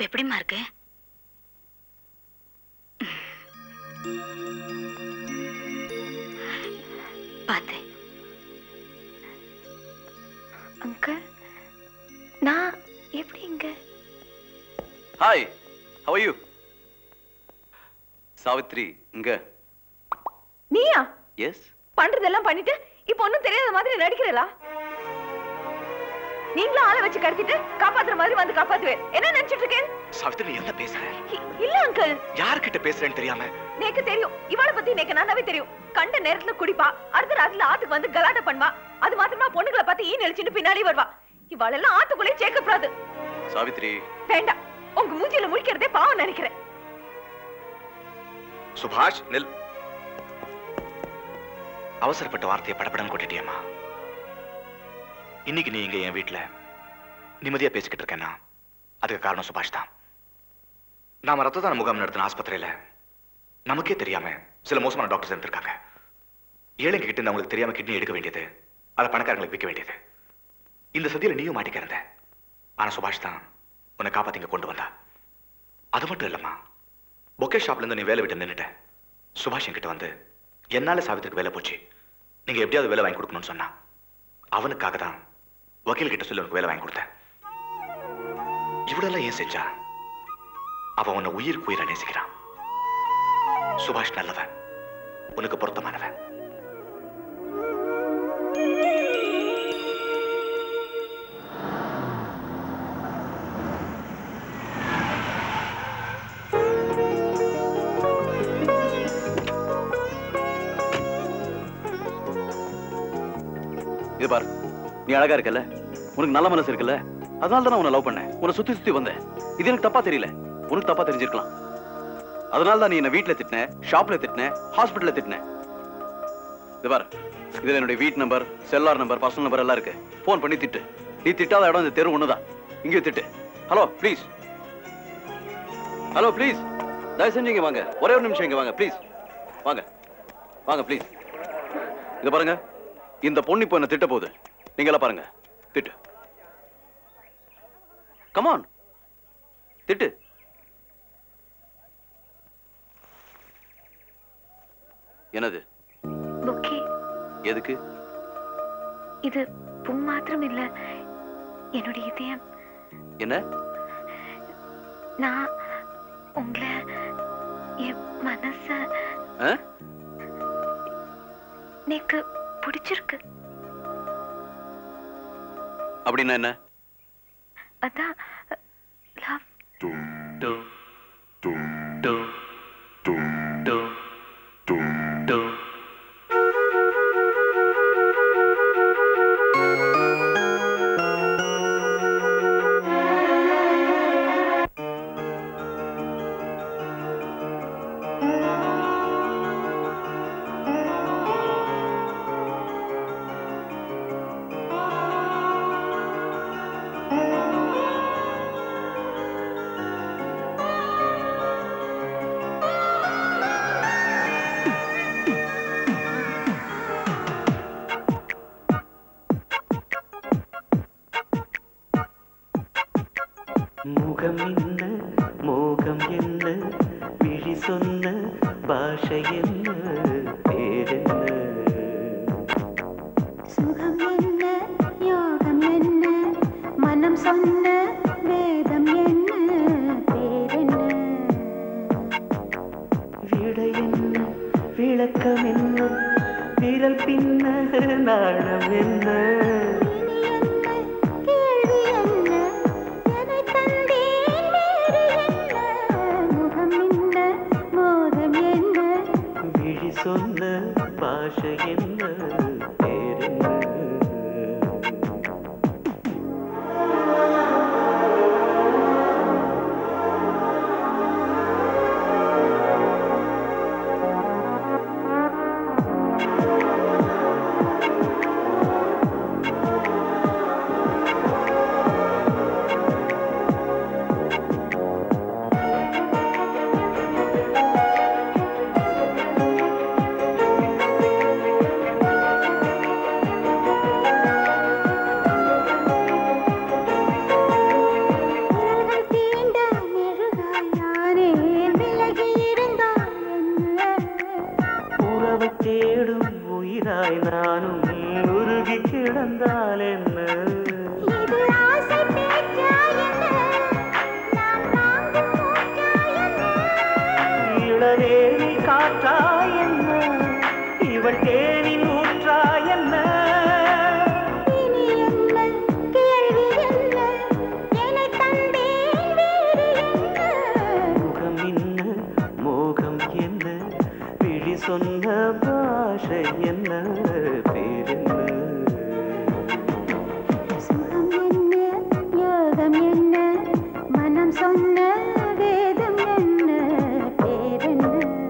இப்ப எப்படிமா இருக்கு? பாத்து அங்கிள், நான் எப்படி இங்க? Hi, how are you? Savitri இங்க. நீயா? எஸ். பண்றதெல்லாம் பண்ணிட்டு இப்ப ஒண்ணும் தெரியாத மாதிரி நடிக்கிறீங்களா? நீங்களும் ஆளை வச்சு கடத்திட்டு காப்பாத்துற மாதிரி வந்து காப்பாத்துவேன். என்ன நினைச்சிட்டு இருக்கேன்? சாவித்ரி நீ என்ன பேசுற? இல்ல அங்கிள். யார்கிட்ட பேசுறேன்னு தெரியாம? எனக்கு தெரியும். இவாளை பத்தி எனக்கு நல்லாவே தெரியும். கண்ட நேரத்துல குடிப்பா, அடுத்த ராத்திரில ஆத்துக்கு வந்து கலாட்டா பண்ணுவா. அது மாத்திரமா பொண்ணுங்களை பார்த்து ஈ நெளிச்சுட்டு பின்னாடி வருவா. இவாளெல்லாம் ஆத்துக்குள்ளே சேர்க்கப்படாது. சாவித்ரி வேண்டாம். உங்க மூஞ்சில முழிக்கிறதே பாவம் நினைக்கிறேன். சுபாஷ் நில். அவசரப்பட்ட வார்த்தையை படப்படம் கொட்டிட்டியம்மா. இன்னைக்கு நீ இங்க என் வீட்டுல நிம்மதியா பேசிக்கிட்டு இருக்கேன்னா அதுக்கு காரணம் சுபாஷ் தான். நாம ரத்த தான முகாம் நடத்தின ஆஸ்பத்திரியில நமக்கே தெரியாம சில மோசமான டாக்டர்ஸ் இருந்திருக்காங்க. ஏழைங்க கிட்ட இருந்து அவங்களுக்கு தெரியாம கிட்னி எடுக்க வேண்டியது, அதை பணக்காரங்களுக்கு விற்க வேண்டியது. இந்த சதியில நீயும் மாட்டிக்க இருந்த. ஆனா சுபாஷ் தான் உன்னை காப்பாத்தி இங்க கொண்டு வந்தா. அது மட்டும் இல்லம்மா, பொக்கே ஷாப்ல இருந்து நீ வேலை விட்டு நின்னுட்ட. சுபாஷ் என்கிட்ட வந்து என்னால சாவித்திரிக்கு வேலை போச்சு, நீங்க எப்படியாவது வேலை வாங்கி கொடுக்கணும்னு சொன்னா. அவனுக்காக தான் வக்கீல் கிட்ட சொல்லி உனக்கு வேலை வாங்கி கொடுத்தேன். இவ்வளவு ஏன் செஞ்சா? அவன் உன்னை உயிருக்கு உயிரை நேசிக்கிறான். சுபாஷ் நல்லவன், உனக்கு பொருத்தமானவன். இது பாரு, நீ அழகா இருக்கல, உனக்கு நல்ல மனசு இருக்குல்ல, அதனால தான் உன்னை லவ் பண்ணேன். உன்னை சுத்தி சுத்தி வந்தேன். இது எனக்கு தப்பா தெரியல, உனக்கு தப்பா தெரிஞ்சிருக்கலாம். அதனால தான் நீ என்ன வீட்டுல திட்டின, ஷாப்ல திட்டின, ஹாஸ்பிட்டல்ல திட்டின. இது பாரு, இதுல என்னுடைய வீட் number, cellular number, personal number எல்லாம் இருக்கு. போன் பண்ணி திட்டு. நீ திட்டாத இடம் இந்த தெரு ஒண்ணுதான். இங்கே திட்டு. ஹலோ ப்ளீஸ், ஹலோ ப்ளீஸ், தயவு செஞ்சு இங்க வாங்க. ஒரே ஒரு நிமிஷம் இங்க வாங்க ப்ளீஸ். வாங்க வாங்க ப்ளீஸ். இது பாருங்க, இந்த பொண்ணு இப்போ என்ன திட்ட போகுது. நீங்க எல்லாம் பாருங்க, திட்டு. கமான் திட்டு. என்னது? பொக்கே. எதுக்கு? இது பூ மாத்திரம் இல்ல, என்னுடைய இதயம். என்ன? நான் உங்களை, என் மனச எனக்கு பிடிச்சிருக்கு. அப்படின்னா என்ன? அதான் லவ். டு டு டு டு டு டு டு டு. முகம் என்ன, மோகம் என்ன, விழி சொன்ன பாஷை என்ன, பேரென்ன? சுகம் என்ன, யோகம் என்ன, மனம் சொன்ன வேதம் என்ன, பேரென்ன? விடை என்ன, விளக்கம் என்ன, விரல் பின்ன நாணம் என்ன? சொன்ன பாஷை என்ன, பேரென்ன? அவள் தேடும் உயிராய் நானும் உருகி கிடந்தால் என்ன இளவேணி காற்றா என்ன இவள் தேனி நூற்றா என்ன முகம் என்ன மோகம் என்ன விழி சொன்ன பாஷை என்ன பேரென்ன சுகம் என்ன யோகம் என்ன மனம் சொன்ன வேதம் என்ன பேரென்ன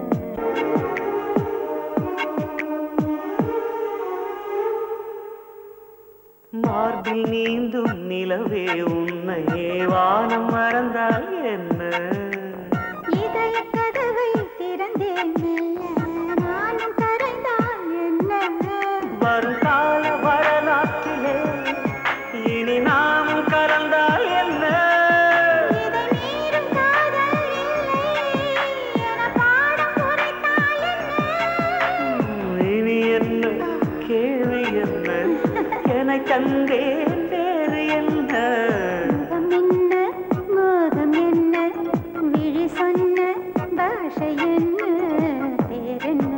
மார்பில் நீந்தும் நிலவே உன்னையே வானம் மறந்தால் என்ன இதய கதவை திறந்தேன் மெல்ல நானும் கரைந்தால் என்ன வருங்கால வரலாற்றிலே இனி நாமும் கலந்தால் என்ன இதை மீறும் காதல் இல்லை என பாடம் குறைத்தால் என்ன இனி என்ன கேள்வி என்ன என்னை தந்தேன் வேறு என்ன முகம் என்ன மோகம் என்ன விழி சொன்ன பாஷை என்ன பேரென்ன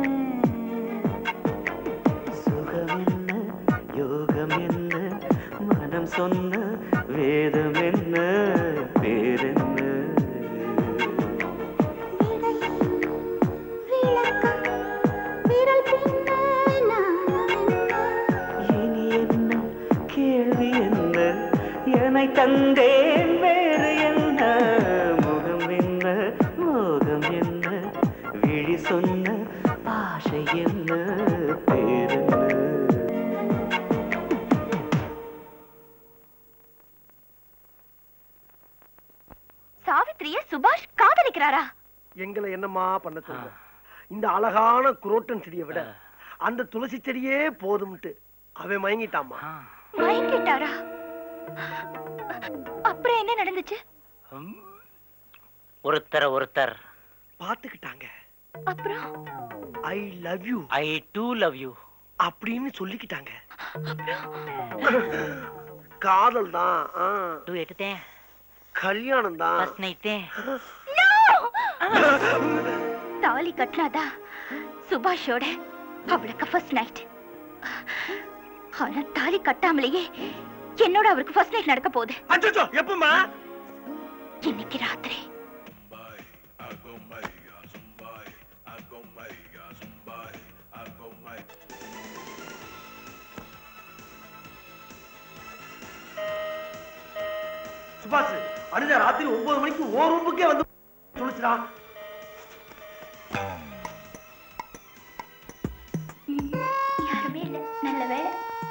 சுகம் என்ன யோகம் என்ன மனம் சொன்ன வேதம் என்ன பேரென்ன விளக்கம் விரல் பின்ன நாணம் இனி என்ன கேள்வி என்ன என்னை தந்தேன் வேறு என்ன முகம் என்ன மோகம் என்ன விழி சொன்ன பாஷை என்ன பேரென்ன சாவித்திரிய சுபாஷ் காதலிக்கிறாரா? எங்களை என்னமா பண்ண சொல்ற? இந்த அழகான குரோட்டன் செடியை விட அந்த துளசி செடியே போதும்ட்டு அவன் மயங்கிட்டாமா. மயங்கிட்டாரா? அப்புறம் என்ன நடந்துச்சு? ஒருத்தர் ஒருத்தர் பாத்துக்கிட்டாங்க. அப்புறம் I love you I too love you அப்படின்னு சொல்லிக்கிட்டாங்க. காதல் தான். டூ எடுத்தேன். கல்யாணம் தான். ஃபர்ஸ்ட் நைட்டே. தாலி கட்டினாதா சுபாஷோட அவளுக்கு ஃபர்ஸ்ட் நைட். ஆனா தாலி கட்டாமலேயே என்னோட அவருக்கு ஃபர்ஸ்ட் நைட் நடக்க போகுது. அச்சோ எப்பமா? இன்னைக்கு ராத்திரி. சுபாஷ் அடுத்த ராத்திரி ஒன்பது மணிக்கு ஓ ரூமுக்கே வந்து சொல்லுச்சுடா. யாருமே இல்ல. நல்ல வேலை.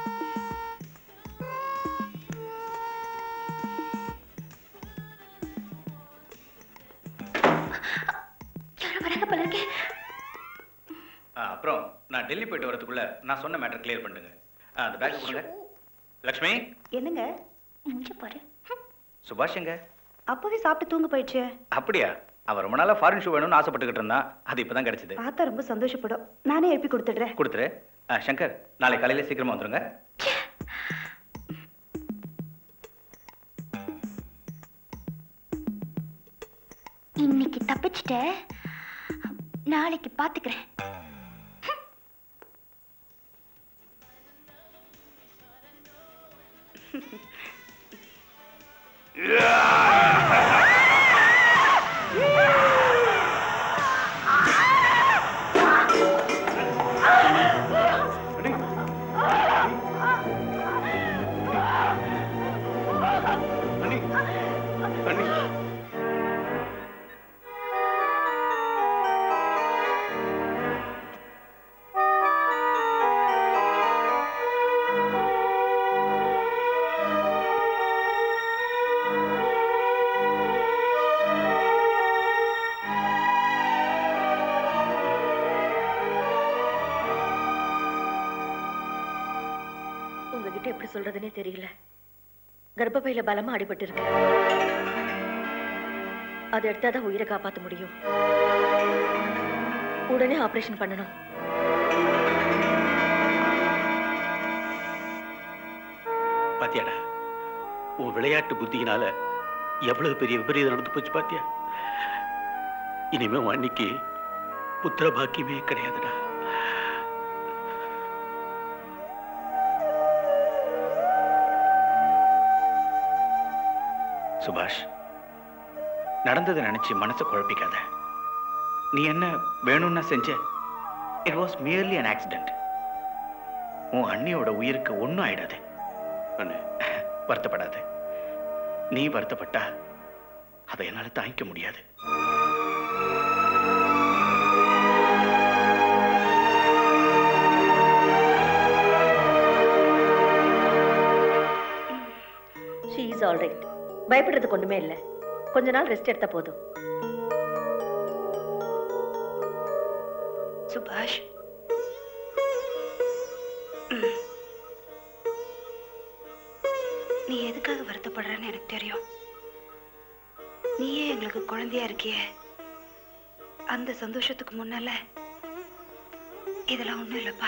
யாரோ வராங்க போல இருக்கே. அப்புறம் நான் டெல்லி போயிட்டு வரதுக்குள்ள நான் சொன்ன மேட்டர் கிளியர் பண்ணுங்க. அந்த பேக் கொடுங்க. லக்ஷ்மி என்னங்க? முடிஞ்ச பாரு. சுபாஷ் எங்க? அப்பவே சாப்பிட்டு தூங்க போயிடுச்சு. அப்படியா? அவன் ரொம்ப நாளா ஃபாரின் ஷூ வேணும்னு ஆசைப்பட்டுக்கிட்டு இருந்தான். அது இப்பதான் கிடைச்சது. பார்த்தா ரொம்ப சந்தோஷப்படும். நானே எழுப்பி கொடுத்துடுறேன். கொடுத்துரு. சங்கர் நாளை காலையில சீக்கிரமா வந்துருங்க. இன்னைக்கு தப்பிச்சிட்ட, நாளைக்கு பாத்துக்கிறேன். உங்ககிட்ட எப்படி சொல்றதுன்னே தெரியல. கர்ப்பப்பையில பலமா அடிபட்டு இருக்கு. அதை எடுத்தாதான் உயிரை காப்பாற்ற முடியும். உடனே ஆபரேஷன் பண்ணணும். பாத்தியாடா உன் விளையாட்டு புத்தியினால எவ்வளவு பெரிய விபரீதம் நடந்து போச்சு பாத்தியா? இனிமே உன் அன்னைக்கு புத்திர பாக்கியமே கிடையாதுடா. சுபாஷ், நடந்ததை நினைச்சு மனசை குழப்பிக்காத. நீ என்ன வேணும்னா செஞ்ச. It was merely an accident. உன் அண்ணியோட உயிருக்கு ஒன்றும் ஆயிடாது. வருத்தப்படாது. நீ வருத்தப்பட்டா அதை என்னால தாங்கிக்க முடியாது. She is all right. பயப்படுறதுக்கு ஒண்ணுமே இல்லை. கொஞ்ச நாள் ரெஸ்ட் எடுத்தா போதும். சுபாஷ், நீ எதுக்காக வருத்தப்படுறன்னு எனக்கு தெரியும். நீயே எங்களுக்கு குழந்தையா இருக்கிய, அந்த சந்தோஷத்துக்கு முன்னால இதெல்லாம் ஒண்ணும் இல்லப்பா.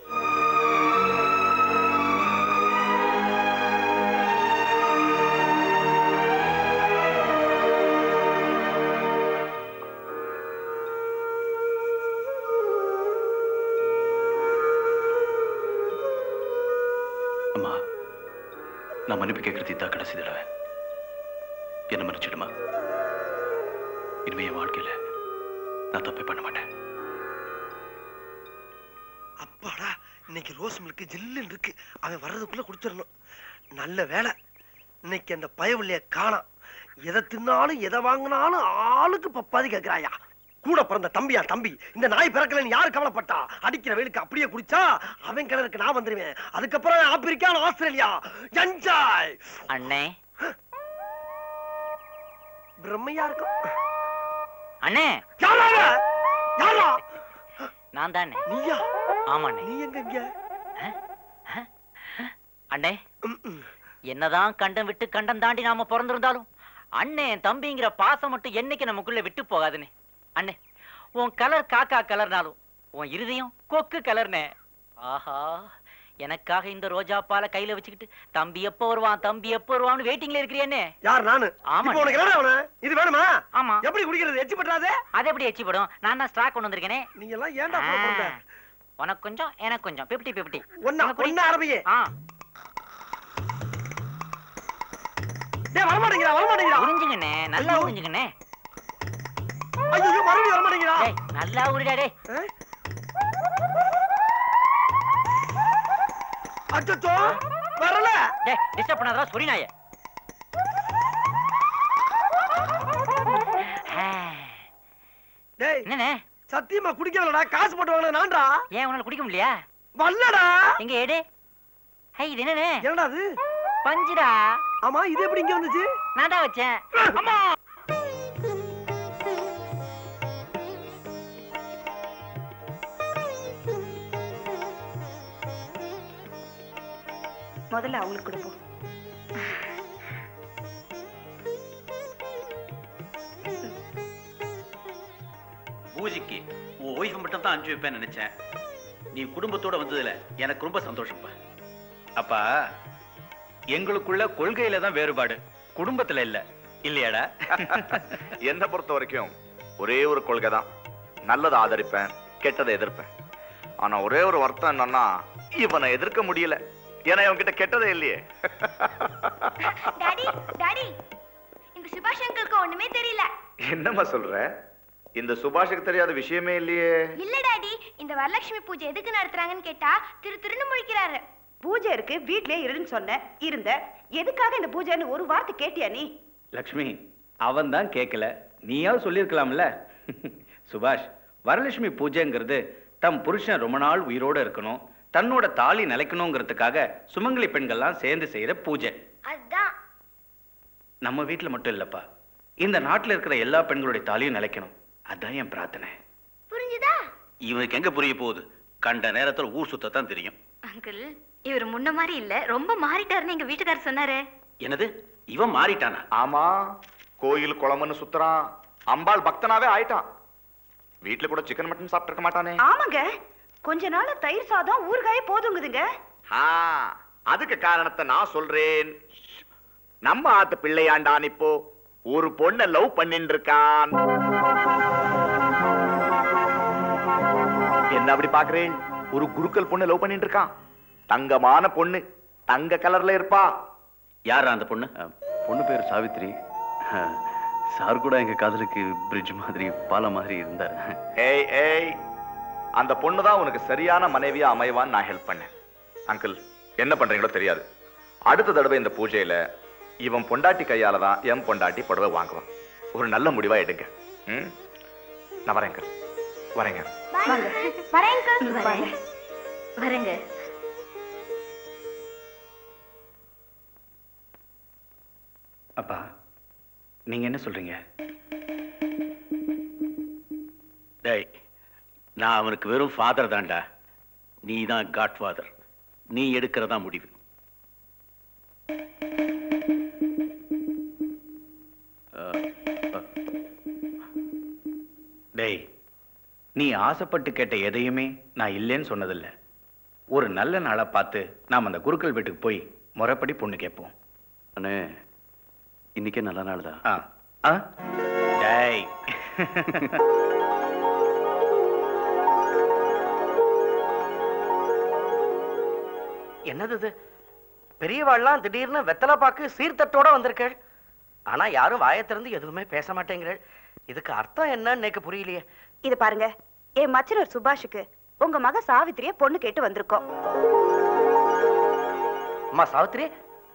நான் மன்னிப்பு கேட்கறது இதான் கடைசி தடவை. என்ன மன்னிச்சிடுமா? இனிமே என் வாழ்க்கையில நான் தப்பே பண்ண மாட்டேன். அப்பாடா, இன்னைக்கு ரோஸ் மில்க் ஜில்லுன்னு இருக்கு. அவன் வர்றதுக்குள்ள குடிச்சிடணும். நல்ல வேலை, இன்னைக்கு அந்த பயவில்லைய காணாம். எதை தின்னாலும் எதை வாங்கினாலும் ஆளுக்கு பப்பாதி கேட்கிறாயா. கூட பிறந்த தம்பியா தம்பி, இந்த நாய் பிறக்கலன்னு யாரு கவலைப்பட்டா? அடிக்கிற வெயிலுக்கு அப்படியே குடிச்சா அவன் கிணறுக்கு நான் வந்துருவேன். அதுக்கப்புறம் ஆப்பிரிக்கா, ஆஸ்திரேலியா என்ஜாய். அண்ணே, பிரம்மையா இருக்கும். அண்ணே, யாரா யாரா? நான் தானே. நீயா? ஆமாண்ணே. நீ எங்க இங்க? அண்ணே, என்னதான் கண்டம் விட்டு கண்டம் தாண்டி நாம பிறந்திருந்தாலும் அண்ணே தம்பிங்கிற பாசம் மட்டும் என்னைக்கு நமக்குள்ள விட்டு போகாதுன்னு. அண்ணே, உன் கலர் காக்கா கலர்னாலும் உன் இருதயம் கொக்கு கலர்னே. ஆஹா, எனக்காக இந்த ரோஜா பாலை கையில வச்சுக்கிட்டு தம்பி எப்ப வருவான் தம்பி எப்ப வருவான்னு வெயிட்டிங்ல இருக்கிறியேன்னு. யார்? நானு. ஆமா. உனக்கு என்ன வேணும்? இது வேணுமா? ஆமா. எப்படி குடிக்கிறது? எச்சி பட்டாதே. அது எப்படி எச்சி படும்? நான் தான் ஸ்டாக் கொண்டு வந்திருக்கேனே. நீங்க எல்லாம் ஏன்டா போறீங்க? உனக்கு கொஞ்சம் எனக்கு கொஞ்சம் பிப்டி பிப்டி. ஒண்ணா ஒண்ணா ஆரம்பியே. ஆ, டேய் வர மாட்டேங்கடா வர மாட்டேங்கடா. உறிஞ்சுங்கண்ணே, நல்லா உறிஞ்சுங்கண்ணே. ஐயோ, மறுபடியும் வர மாட்டேங்கடா. டேய் நல்லா உறிடா டேய். அச்சச்சோ, வரல. டேய் டிஸ்டர்ப் பண்ணாதடா சொரி நாயே. டேய் என்னண்ணே? சத்தியமா குடிக்கலடா, காசு போட்டு வாங்குனது நான்டா. ஏன் உன்னால குடிக்க முடியலையா? வரலடா. எங்க ஏடு? ஹே, இது என்னண்ணே? என்னடா அது? பஞ்சுடா. ஆமா, இது எப்படி இங்க வந்துச்சு? நான் தான் வச்சேன். அம்மா, முதல்ல அவங்களுக்கு கொடுப்போம். பூஜைக்கு உன் ஒய்ஃப் மட்டும் தான் அஞ்சு வைப்பேன்னு நினைச்சேன். நீ குடும்பத்தோட வந்ததுல எனக்கு ரொம்ப சந்தோஷம்ப்பா. அப்பா, எங்களுக்குள்ள கொள்கையில தான் வேறுபாடு, குடும்பத்துல இல்ல. இல்லையாடா? என்னை பொறுத்த வரைக்கும் ஒரே ஒரு கொள்கை தான். நல்லதை ஆதரிப்பேன், கெட்டதை எதிர்ப்பேன். ஆனா ஒரே ஒரு வருத்தம் என்னன்னா, இவனை எதிர்க்க முடியல. ஏன்னா இவன் கிட்ட கெட்டதே இல்லையே. டாடி டாடி, இந்த சுபாஷ் அங்கிளுக்கு ஒண்ணுமே தெரியல. என்னம்மா சொல்ற? இந்த சுபாஷுக்கு தெரியாத விஷயமே இல்லையே. இல்ல டாடி, இந்த வரலட்சுமி பூஜை எதுக்கு நடத்துறாங்கன்னு கேட்டா திரு திருன்னு முழிக்கிறாரு. பூஜை இருக்கு, வீட்லயே இருன்னு சொன்ன இருந்த. எதுக்காக இந்த பூஜைன்னு ஒரு வார்த்தை கேட்டியா நீ? லக்ஷ்மி, அவன் தான் கேட்கல, நீயாவது சொல்லியிருக்கலாம்ல. சுபாஷ், வரலட்சுமி பூஜைங்கிறது தம் புருஷன் ரொம்ப நாள் உயிரோட இருக்கணும், தன்னோட தாலி நிலைக்கணுங்கிறதுக்காக சுமங்கலி பெண்கள்லாம் சேர்ந்து செய்யற பூஜை. அதான் நம்ம வீட்டுல மட்டும் இல்லப்பா, இந்த நாட்டுல இருக்கிற எல்லா பெண்களுடைய தாலியும் நிலைக்கணும். அதான் என் பிரார்த்தனை. புரிஞ்சுதா? இவனுக்கு எங்க புரிய போகுது? கண்ட நேரத்துல ஊர் சுத்தத்தான் தெரியும். அங்கிள், இவர் முன்ன மாதிரி இல்ல, ரொம்ப மாறிட்டாருன்னு எங்க வீட்டுக்காரர் சொன்னாரு. என்னது, இவன் மாறிட்டானா? ஆமா, கோயில் குளம்னு சுத்துறான், அம்பாள் பக்தனாவே ஆயிட்டான். வீட்டுல கூட சிக்கன் மட்டன் சாப்பிட்டு இருக்க மாட்டானே. ஆமாங்க, கொஞ்ச நாள் தயிர் சாதம் ஊறுகாயே போதுங்குதுங்க. அதுக்கு காரணத்தை நான் சொல்றேன். நம்ம ஆத்து பிள்ளையாண்டான் இப்போ ஒரு பொண்ணை லவ் பண்ணிட்டு இருக்கான். என்ன அப்படி பாக்குறேன்? ஒரு குருக்கள் பொண்ணை லவ் பண்ணிட்டு இருக்கான். தங்கமான பொண்ணு, தங்க கலர்ல இருப்பா. யாரா அந்த பொண்ணு? பொண்ணு பேர் சாவித்ரி. சார் கூட எங்க காதலுக்கு பிரிட்ஜ் மாதிரி பாலம் மாதிரி இருந்தார். ஏய் ஏய், அந்த பொண்ணு தான் உனக்கு சரியான மனைவியா அமைவான்னு நான் ஹெல்ப் பண்ணேன். அங்கிள் என்ன பண்றீங்களோ தெரியாது. அடுத்த தடவை இந்த பூஜையில இவன் பொண்டாட்டி கையால தான் எம் பொண்டாட்டி புடவை வாங்குவான். ஒரு நல்ல முடிவா எடுங்க. ம், நான் வரேன் அங்கிள். வரேங்க. வரேங்க. அப்பா, நீங்க என்ன சொல்றீங்க? டேய், நான் அவனுக்கு வெறும் ஃபாதர் தான்டா. நீ தான் காட் ஃபாதர். நீ எடுக்கிறதா முடிவு. டேய், நீ ஆசைப்பட்டு கேட்ட எதையுமே நான் இல்லைன்னு சொன்னதில்லை. ஒரு நல்ல நாளா பார்த்து நாம் அந்த குருக்கள் வீட்டுக்கு போய் முறைப்படி பொண்ணு கேட்போம். அண்ணே, இன்னைக்கே நல்ல நாள் தான். ஆ ஆ டேய், என்னது இது? பெரியவாள்லாம் திடீர்னு வெத்தலை பாக்கு சீர்தட்டோட வந்திருக்கள். ஆனா யாரும் வாயை திறந்து எதுவுமே பேச மாட்டேங்கிறள். இதுக்கு அர்த்தம் என்னன்னு எனக்கு புரியலையே. இது பாருங்க, என் மச்சனர் சுபாஷுக்கு உங்க மக சாவித்திரிய பொண்ணு கேட்டு வந்திருக்கோம். அம்மா சாவித்திரி,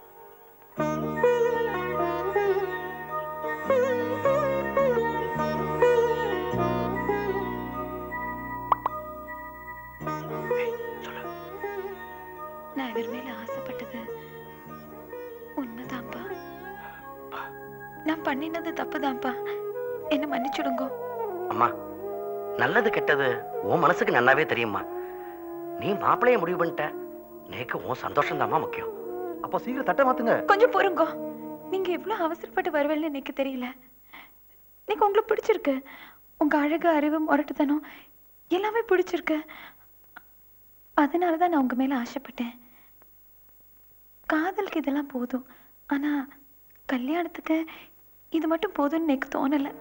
நான் இவர் மேல ஆசைப்பட்டது உண்மைதான்ப்பா. நான் பண்ணினது தப்புதான்ப்பா. என்ன மன்னிச்சுடுங்க. அம்மா, நல்லது கெட்டது உன் மனசுக்கு நல்லாவே தெரியுமா. நீ மாப்பிளைய முடிவு பண்ணிட்ட. நேக்கு உன் சந்தோஷம் தான்மா முக்கியம். அப்போ சீக்கிரம் தட்டை மாத்துங்க. கொஞ்சம் பொறுங்க. நீங்க எவ்வளவு அவசரப்பட்டு வருவேன்னு எனக்கு தெரியல. நீங்க உங்களுக்கு பிடிச்சிருக்கு. உங்க அழகு, அறிவு, முரட்டுத்தனம் எல்லாமே பிடிச்சிருக்கு. அதனாலதான் நான் உங்க மேல ஆசைப்பட்டேன். காதலுக்கு இதெல்லாம் போதும். ஆனா கல்யாணத்துக்கு இது மட்டும் போதும்னு எனக்கு தோணல.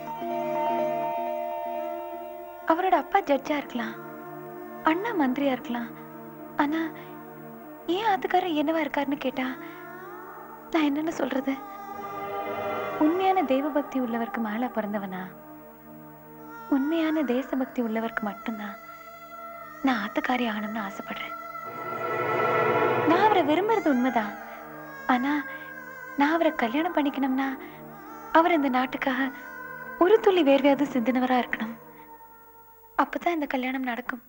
அவரோட அப்பா ஜட்ஜா இருக்கலாம், அண்ணா மந்திரியா இருக்கலாம். ஆனா ஏன் ஆத்துக்காரர் என்னவா இருக்காருன்னு கேட்டா நான் என்னன்னு சொல்றது? உண்மையான தெய்வபக்தி உள்ளவருக்கு மேல பிறந்தவனா, உண்மையான தேசபக்தி உள்ளவருக்கு மட்டும்தான் நான் ஆத்துக்காரி ஆகணும்னு ஆசைப்படுறேன். நான் அவரை விரும்புறது உண்மைதான். ஆனா நான் அவரை கல்யாணம் பண்ணிக்கணும்னா அவர் இந்த நாட்டுக்காக ஒரு துளி வேர்வையாவது சிந்தினவரா இருக்கணும். அப்பதான் இந்த கல்யாணம் நடக்கும்.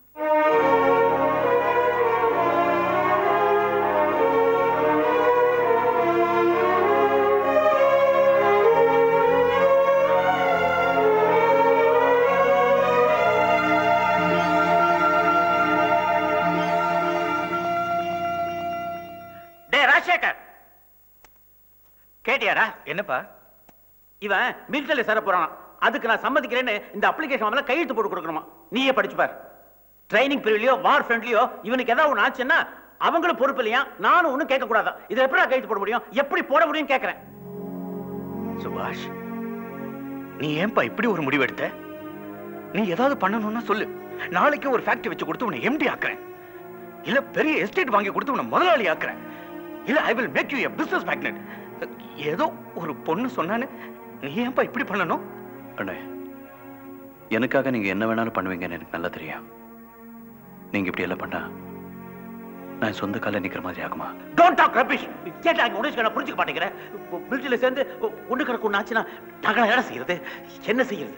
கேட்டியாடா? என்னப்பா? இவன் மிலிட்டரியில் சேர போறான். அதுக்கு நான் சம்மதிக்கிறேன்னு இந்த அப்ளிகேஷன் கையெழுத்து போட்டு கொடுக்கணுமா? நீயே படிச்சு பார். ட்ரைனிங் பீரியட்லயோ வார் ஃப்ரண்ட்லயோ இவனுக்கு ஏதாவது ஒன்று ஆச்சுன்னா அவங்களும் பொறுப்பு இல்லையா? நானும் ஒன்றும் கேட்க கூடாதா? இதை எப்படி கையெழுத்து போட முடியும்? எப்படி போட முடியும் கேட்கிறேன். சுபாஷ், நீ ஏன்பா இப்படி ஒரு முடிவு எடுத்த? நீ ஏதாவது பண்ணணும்னா சொல்லு. நாளைக்கு ஒரு ஃபேக்டரி வச்சு கொடுத்து உன்னை எம்டி ஆக்குறேன். இல்ல பெரிய எஸ்டேட் வாங்கி கொடுத்து உன்னை முதலாளி ஆக்குறேன். இல்ல I will make you a business magnet. ஏதோ ஒரு பொண்ணு சொன்னான்னு நீ ஏன்பா இப்படி பண்ணணும்? அண்ணே, எனக்காக நீங்க என்ன வேணாலும் பண்ணுவீங்கன்னு எனக்கு நல்லா தெரியும். நீங்க இப்படி எல்லாம் பண்ணா நான் சொந்த கால நிக்கிற மாதிரி ஆகுமா? Don't talk rubbish. கேட்டா அங்க உனக்கு நான் புரிஞ்சுக்க மாட்டேங்கிறேன். மிலிட்டரியில சேர்ந்து ஒண்ணு கணக்கு ஒண்ணு ஆச்சுன்னா நாங்கள் என்ன செய்யறது? என்ன செய்யறது?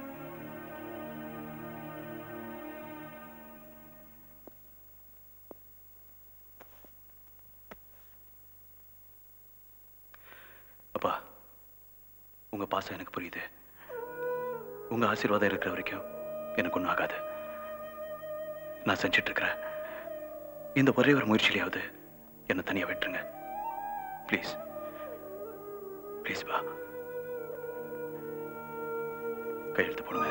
அப்பா, உங்க பாசம் எனக்கு புரியுது. உங்க ஆசீர்வாதம் இருக்கிற வரைக்கும் எனக்கு ஒன்றும் ஆகாது. நான் செஞ்சிட்டு இருக்கிறேன் இந்த ஒரே ஒரு முயற்சியிலாவது என்னை தனியா விட்டுருங்க. ப்ளீஸ் ப்ளீஸ் பா, கையெழுத்து போடுங்க.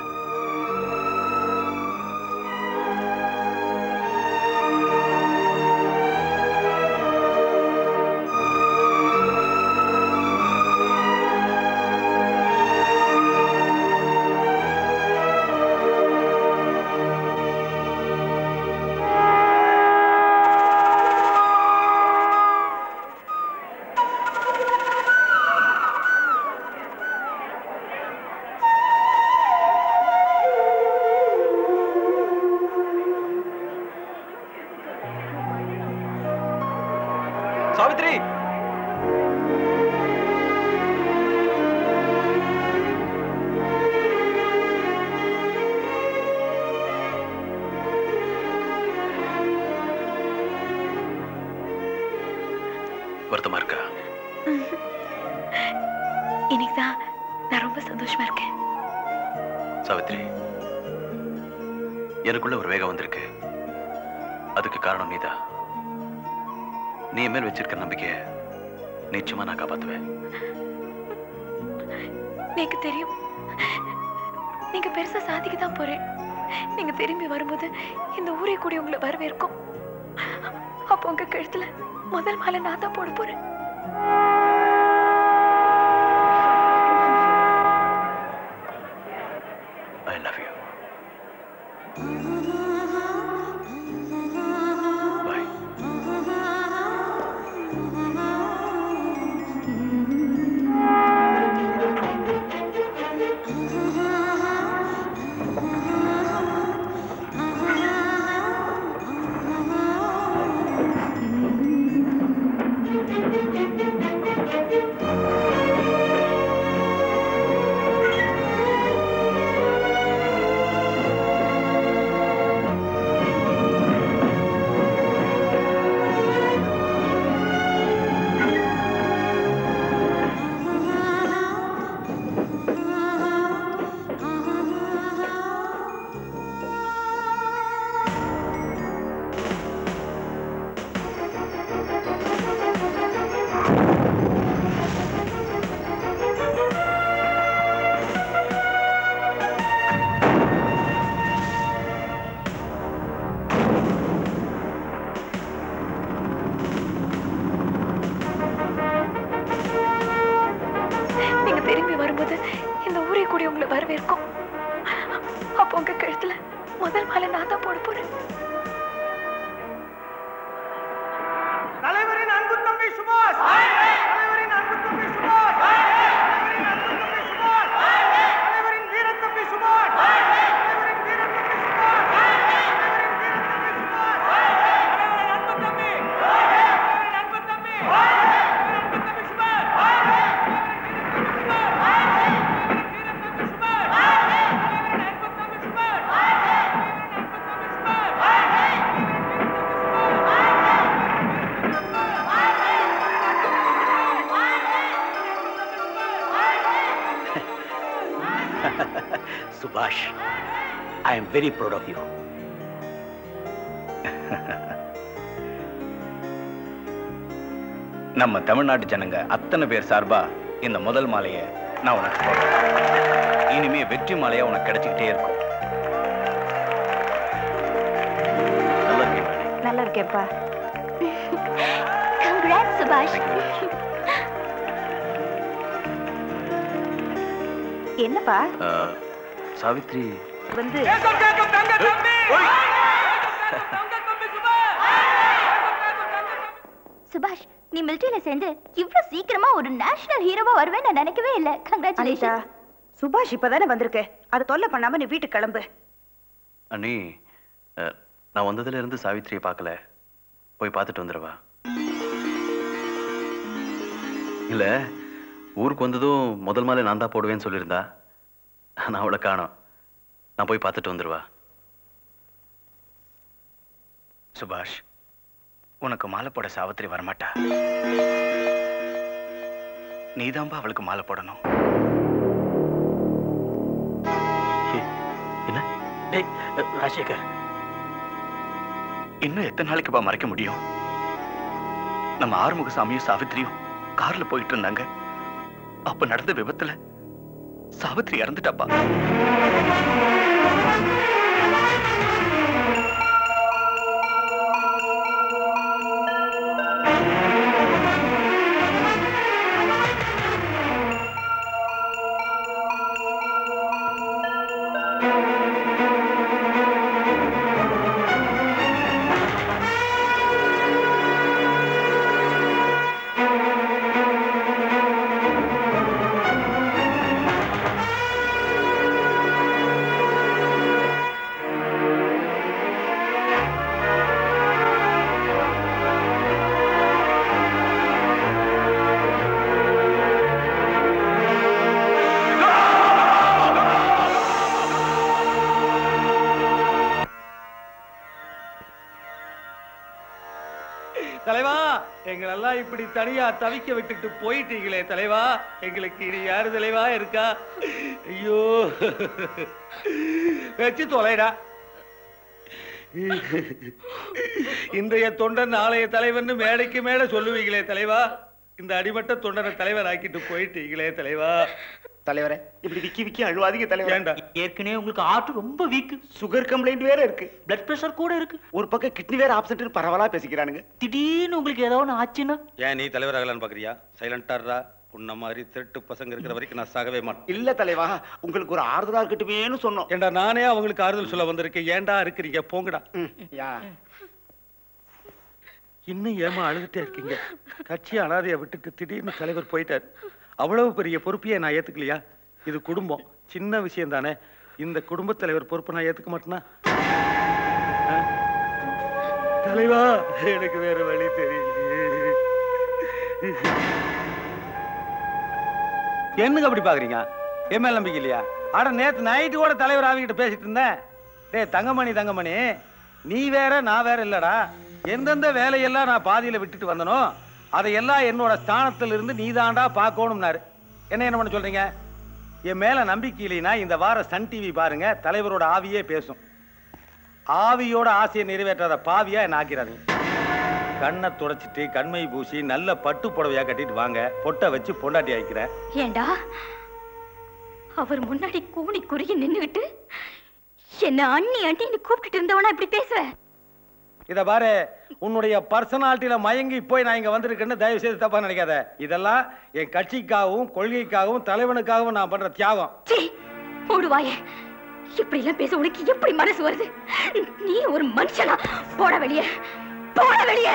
சாவித்ரி வருத்தமா இருக்கா? இன்னைக்குதான் நான் ரொம்ப சந்தோஷமா இருக்கேன். சாவித்ரி, எனக்குள்ள ஒரு வேகம் வந்திருக்கு. அதுக்கு காரணம் நீதான். நீ என் மேல் வச்சிருக்க நம்பிக்கைய நிச்சயமா நான் காப்பாத்துவேன். எனக்கு தெரியும் நீங்க பெருசா சாதிக்க தான் போறேன். நீங்க திரும்பி வரும்போது இந்த ஊரே கூடி உங்களை வரவேற்கும். அப்போ உங்க கழுத்துல முதல் மாலை நான் தான் போட போறேன். I love you. Bye. திரும்பி வரும்போது இந்த ஊரே கூடி உங்களை வரவேற்கும். அப்போ உங்க கழுத்துல முதல் மாலை நான் தான் போட போறேன். தலைவரின் அன்பு தம்பி சுபாஷ், தலைவரின் அன்பு தம்பி சுபாஷ், தலைவரின் அன்பு தம்பி சுபாஷ், தலைவரின் வீர தம்பி சுபாஷ், தலைவரின் வீர தம்பி சுபாஷ், தலைவரின் வீர தம்பி சுபாஷ், தலைவரின் அன்பு தம்பி, தலைவரின் அன்பு தம்பி, தலைவரின் அன்பு தம்பி சுபாஷ், சுபாஷ், I am very proud of you. நம்ம தமிழ்நாட்டு ஜனங்க அத்தனை பேர் சார்பா இந்த முதல் மாலையை நான் உனக்கு போடுறேன். இனிமே வெற்றி மாலையா உனக்கு கிடைச்சிக்கிட்டே இருக்கும். நல்லா இருக்கேன். நல்லா இருக்கேன்ப்பா. Congrats, சுபாஷ். என்னப்பா சாவித்ரி வந்து சுபாஷ், நீ மிலிட்டரியில சேர்ந்து இவ்வளவு சீக்கிரமா ஒரு நேஷனல் ஹீரோவா வருவேன்னு நான் நினைக்கவே இல்ல. கங்க்ராச்சுலேஷன். சுபாஷ் இப்பதானே வந்திருக்கு. அதை தொல்லை பண்ணாம நீ வீட்டுக்கு கிளம்பு. அண்ணி, நான் வந்ததுல இருந்து சாவித்ரியை பார்க்கல. போய் பார்த்துட்டு வந்துடுவா. இல்ல, ஊருக்கு வந்ததும் முதல் மாலை நான் தான் போடுவேன்னு சொல்லியிருந்தா. நான் அவளை காணோம். நான் போய் பார்த்துட்டு வந்துடுவா. சுபாஷ், உனக்கு மாலை போட சாவித்திரி வரமாட்டா. நீதான்பா அவளுக்கு மாலை போடணும். என்ன? டேய் ராஜசேகர், இன்னும் எத்தனை நாளைக்குப்பா மறைக்க முடியும்? நம்ம ஆறுமுகசாமியும் சாவித்திரியும் கார்ல போயிட்டு இருந்தாங்க. அப்ப நடந்த விபத்துல சாவித்திரி இறந்துட்டாப்பா. தலைவா எங்களெல்லாம் இப்படி தனியா தவிக்க விட்டுட்டு போயிட்டீங்களே தலைவா, எங்களுக்கு இனி யாரு தலைவா இருக்கா? ஐயோ வச்சு தொலைடா. இன்றைய தொண்டன் நாளைய தலைவர்னு மேடைக்கு மேல சொல்லுவீங்களே தலைவா, இந்த அடிமட்ட தொண்டனை தலைவர் ஆக்கிட்டு போயிட்டீங்களே தலைவா. தலைவரே இப்படி விக்கி விக்கி அழுவாதீங்க தலைவர். ஏற்கனவே உங்களுக்கு ஹார்ட் ரொம்ப வீக், சுகர் கம்ப்ளைண்ட் வேற இருக்கு, பிளட் பிரஷர் கூட இருக்கு, ஒரு பக்கம் கிட்னி வேற ஆப்சென்ட் பரவலா பேசிக்கிறானுங்க. திடீர்னு உங்களுக்கு ஏதோ ஒன்று ஆச்சுன்னா ஏன் நீ தலைவர் ஆகலான்னு பாக்குறியா? சைலண்டாரா, உன்ன மாதிரி திருட்டு பசங்க இருக்கிற வரைக்கும் நான் சாகவே மாட்டேன். இல்ல தலைவா, உங்களுக்கு ஒரு ஆறுதலா இருக்கட்டுமேன்னு சொன்னோம். ஏண்டா நானே அவங்களுக்கு ஆறுதல் சொல்ல வந்திருக்கேன், ஏண்டா இருக்கிறீங்க போங்கடா. இன்னும் ஏமா அழுதுட்டே இருக்கீங்க? கட்சி அனாதையை விட்டுட்டு திடீர்னு தலைவர் போயிட்டார். அவ்வளவு பெரிய பொறுப்பையே நான் ஏத்துக்கலையா? இது குடும்பம், சின்ன விஷயம் தானே. இந்த குடும்ப தலைவர் பொறுப்பை நான் ஏத்துக்க மாட்டேனா? தலைவா எனக்கு வேற வழி தெரியல. என்னங்க அப்படி பாக்குறீங்க? என் மேல நம்பிக்கை இல்லையா? ஆட நேத்து நைட்டு கூட தலைவர் ஆவிக்கிட்ட பேசிட்டு இருந்தேன். டேய் தங்கமணி தங்கமணி, நீ வேற நான் வேற இல்லடா. எந்தெந்த வேலையெல்லாம் நான் பாதியில விட்டுட்டு வந்தனோ அதையெல்லாம் என்னோட ஸ்தானத்துல இருந்து நீ தாண்டா பார்க்கணும்னாரு. என்ன என்ன பண்ண சொல்றீங்க? என் மேல நம்பிக்கை இல்லைன்னா இந்த வார சன் டிவி பாருங்க, தலைவரோட ஆவியே பேசும். ஆவியோட ஆசையை நிறைவேற்றாத பாவியா என்ன ஆக்கிறாதீங்க. கண்ணை துடைச்சிட்டு கண்மை பூசி நல்ல பட்டு புடவையா கட்டிட்டு வாங்க, பொட்டை வச்சு பொண்டாட்டி ஆயிக்கிறேன். ஏண்டா அவர் முன்னாடி கூணி குறுகி நின்னுகிட்டு என்ன அண்ணி அண்ணின்னு கூப்பிட்டு இருந்தவனா இப்படி பேசுற? இத பாரு, உன்னுடைய பர்சனாலிட்டியில மயங்கி போய் நான் இங்க வந்திருக்கேன்னு தயவு செய்து தப்பா நினைக்காத. இதெல்லாம் என் கட்சிக்காகவும் கொள்கைக்காகவும் தலைவனுக்காகவும் நான் பண்ற தியாகம். போடுவாயே, இப்படி எல்லாம் பேச உனக்கு எப்படி மனசு வருது? நீ ஒரு மனுஷனா? போட வெளியே, போட வெளியே.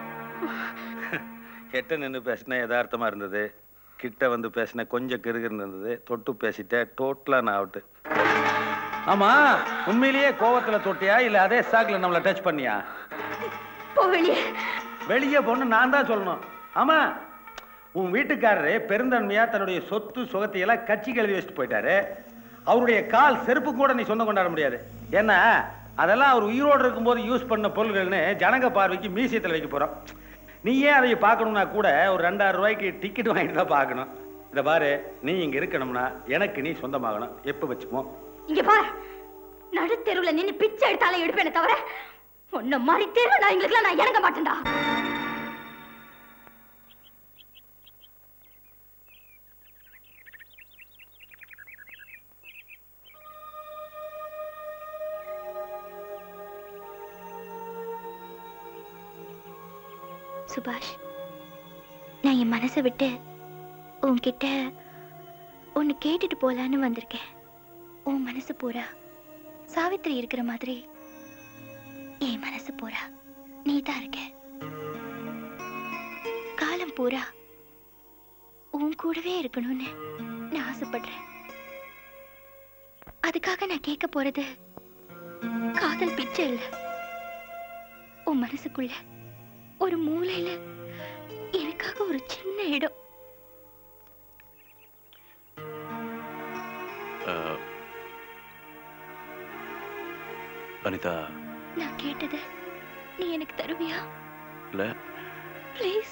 கெட்ட நின்று பேசின யதார்த்தமா இருந்தது, கிட்ட வந்து பேசின கொஞ்சம் கிருகிருன்னு இருந்தது, தொட்டு பேசிட்ட டோட்டலா நான் அவுட்டு. ஆமா, உண்மையிலேயே கோவத்துல தொட்டியா இல்ல அதே சாக்குல நம்மள டச் பண்ணியா? போ வெளியே. வெளியே போன்னு நான் தான் சொல்லணும். ஆமா, உன் வீட்டுக்காரரு பெருந்தன்மையா தன்னுடைய சொத்து சுகத்தை எல்லாம் கட்சிக்கு எழுதி வச்சுட்டு போயிட்டாரு. அவருடைய கால் செருப்பு கூட நீ சொந்தம் கொண்டாட முடியாது. ஏன்னா அதெல்லாம் அவர் உயிரோடு இருக்கும்போது யூஸ் பண்ண பொருள்கள்னு ஜனங்க பார்வைக்கு மியூசியத்தில் வைக்க போறோம். நீ ஏன் அதை பார்க்கணும்னா கூட ஒரு ரெண்டாயிரம் ரூபாய்க்கு டிக்கெட் வாங்கிட்டு தான் பார்க்கணும். இதை பாரு, நீ இங்க இருக்கணும்னா எனக்கு நீ சொந்தமாகணும். எப்ப வச்சுப்போம்? இங்க பார், நடுத்தெருவுல நின்னு பிச்சை எடுத்தாலே எடுப்பேனே தவிர உன்ன மாதிரி தெருவு நான் எங்களுக்குலாம் நான் இறங்க மாட்டேன்டா. சுபாஷ், நான் என் மனசை விட்டு உன்கிட்ட ஒன்னு கேட்டுட்டு போலான்னு வந்திருக்கேன். உன் மனசு பூரா சாவித்திரி இருக்கிற மாதிரி என் மனசு பூரா நீ தான் இருக்க. காலம் பூரா உன் கூடவே இருக்கணும்னு நான் ஆசைப்படுறேன். அதுக்காக நான் கேட்க போறது காதல் பிச்சை இல்ல. உன் மனசுக்குள்ள ஒரு மூலையில எனக்காக ஒரு சின்ன இடம். அனிதா, நான் கேட்டது நீ எனக்கு தருவியா? இல்ல ப்ளீஸ்.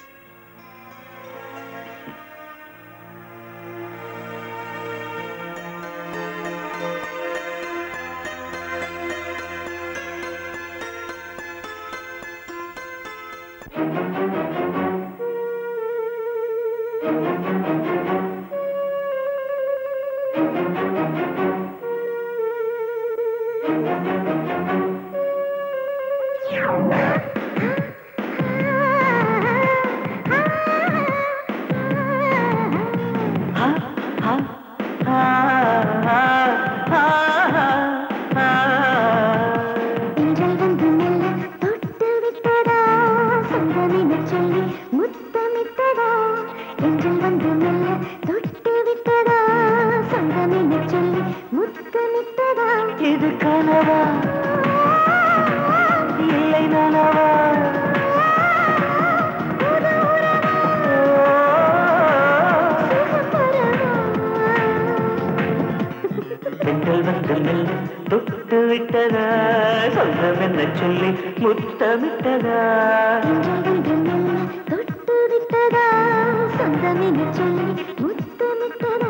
என்ன சொல்லி முத்தமிட்டதா தொட்டு விட்டதா சொந்தம் என்ன சொல்லி முத்தமிட்டதா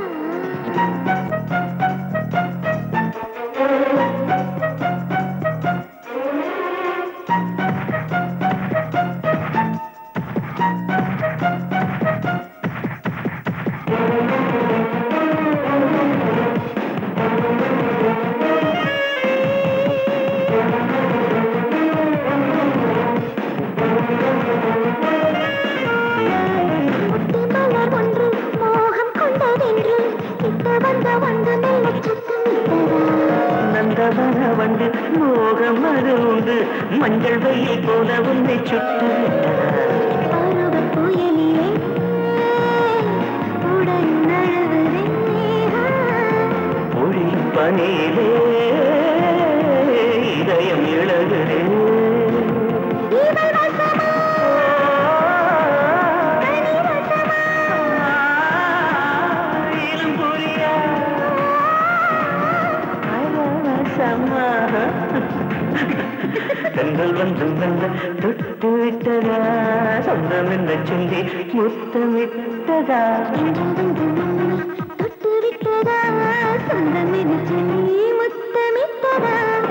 நந்தவன வண்டு மோகம் அது உண்டு மஞ்சள் வெயில் போல உன்னை சுட்டு புயலிலே உடன் நழுவுதே பொழியும் பனியிலே இதயம் இழகுதே தென்றல் வந்து வந்த தொட்டு விட்டதா சொந்தம் என்ன சொல்லி முத்தமிட்டதா தொட்டு விட்டதா சொந்தம் என்ன சொல்லி முத்தமிட்டதா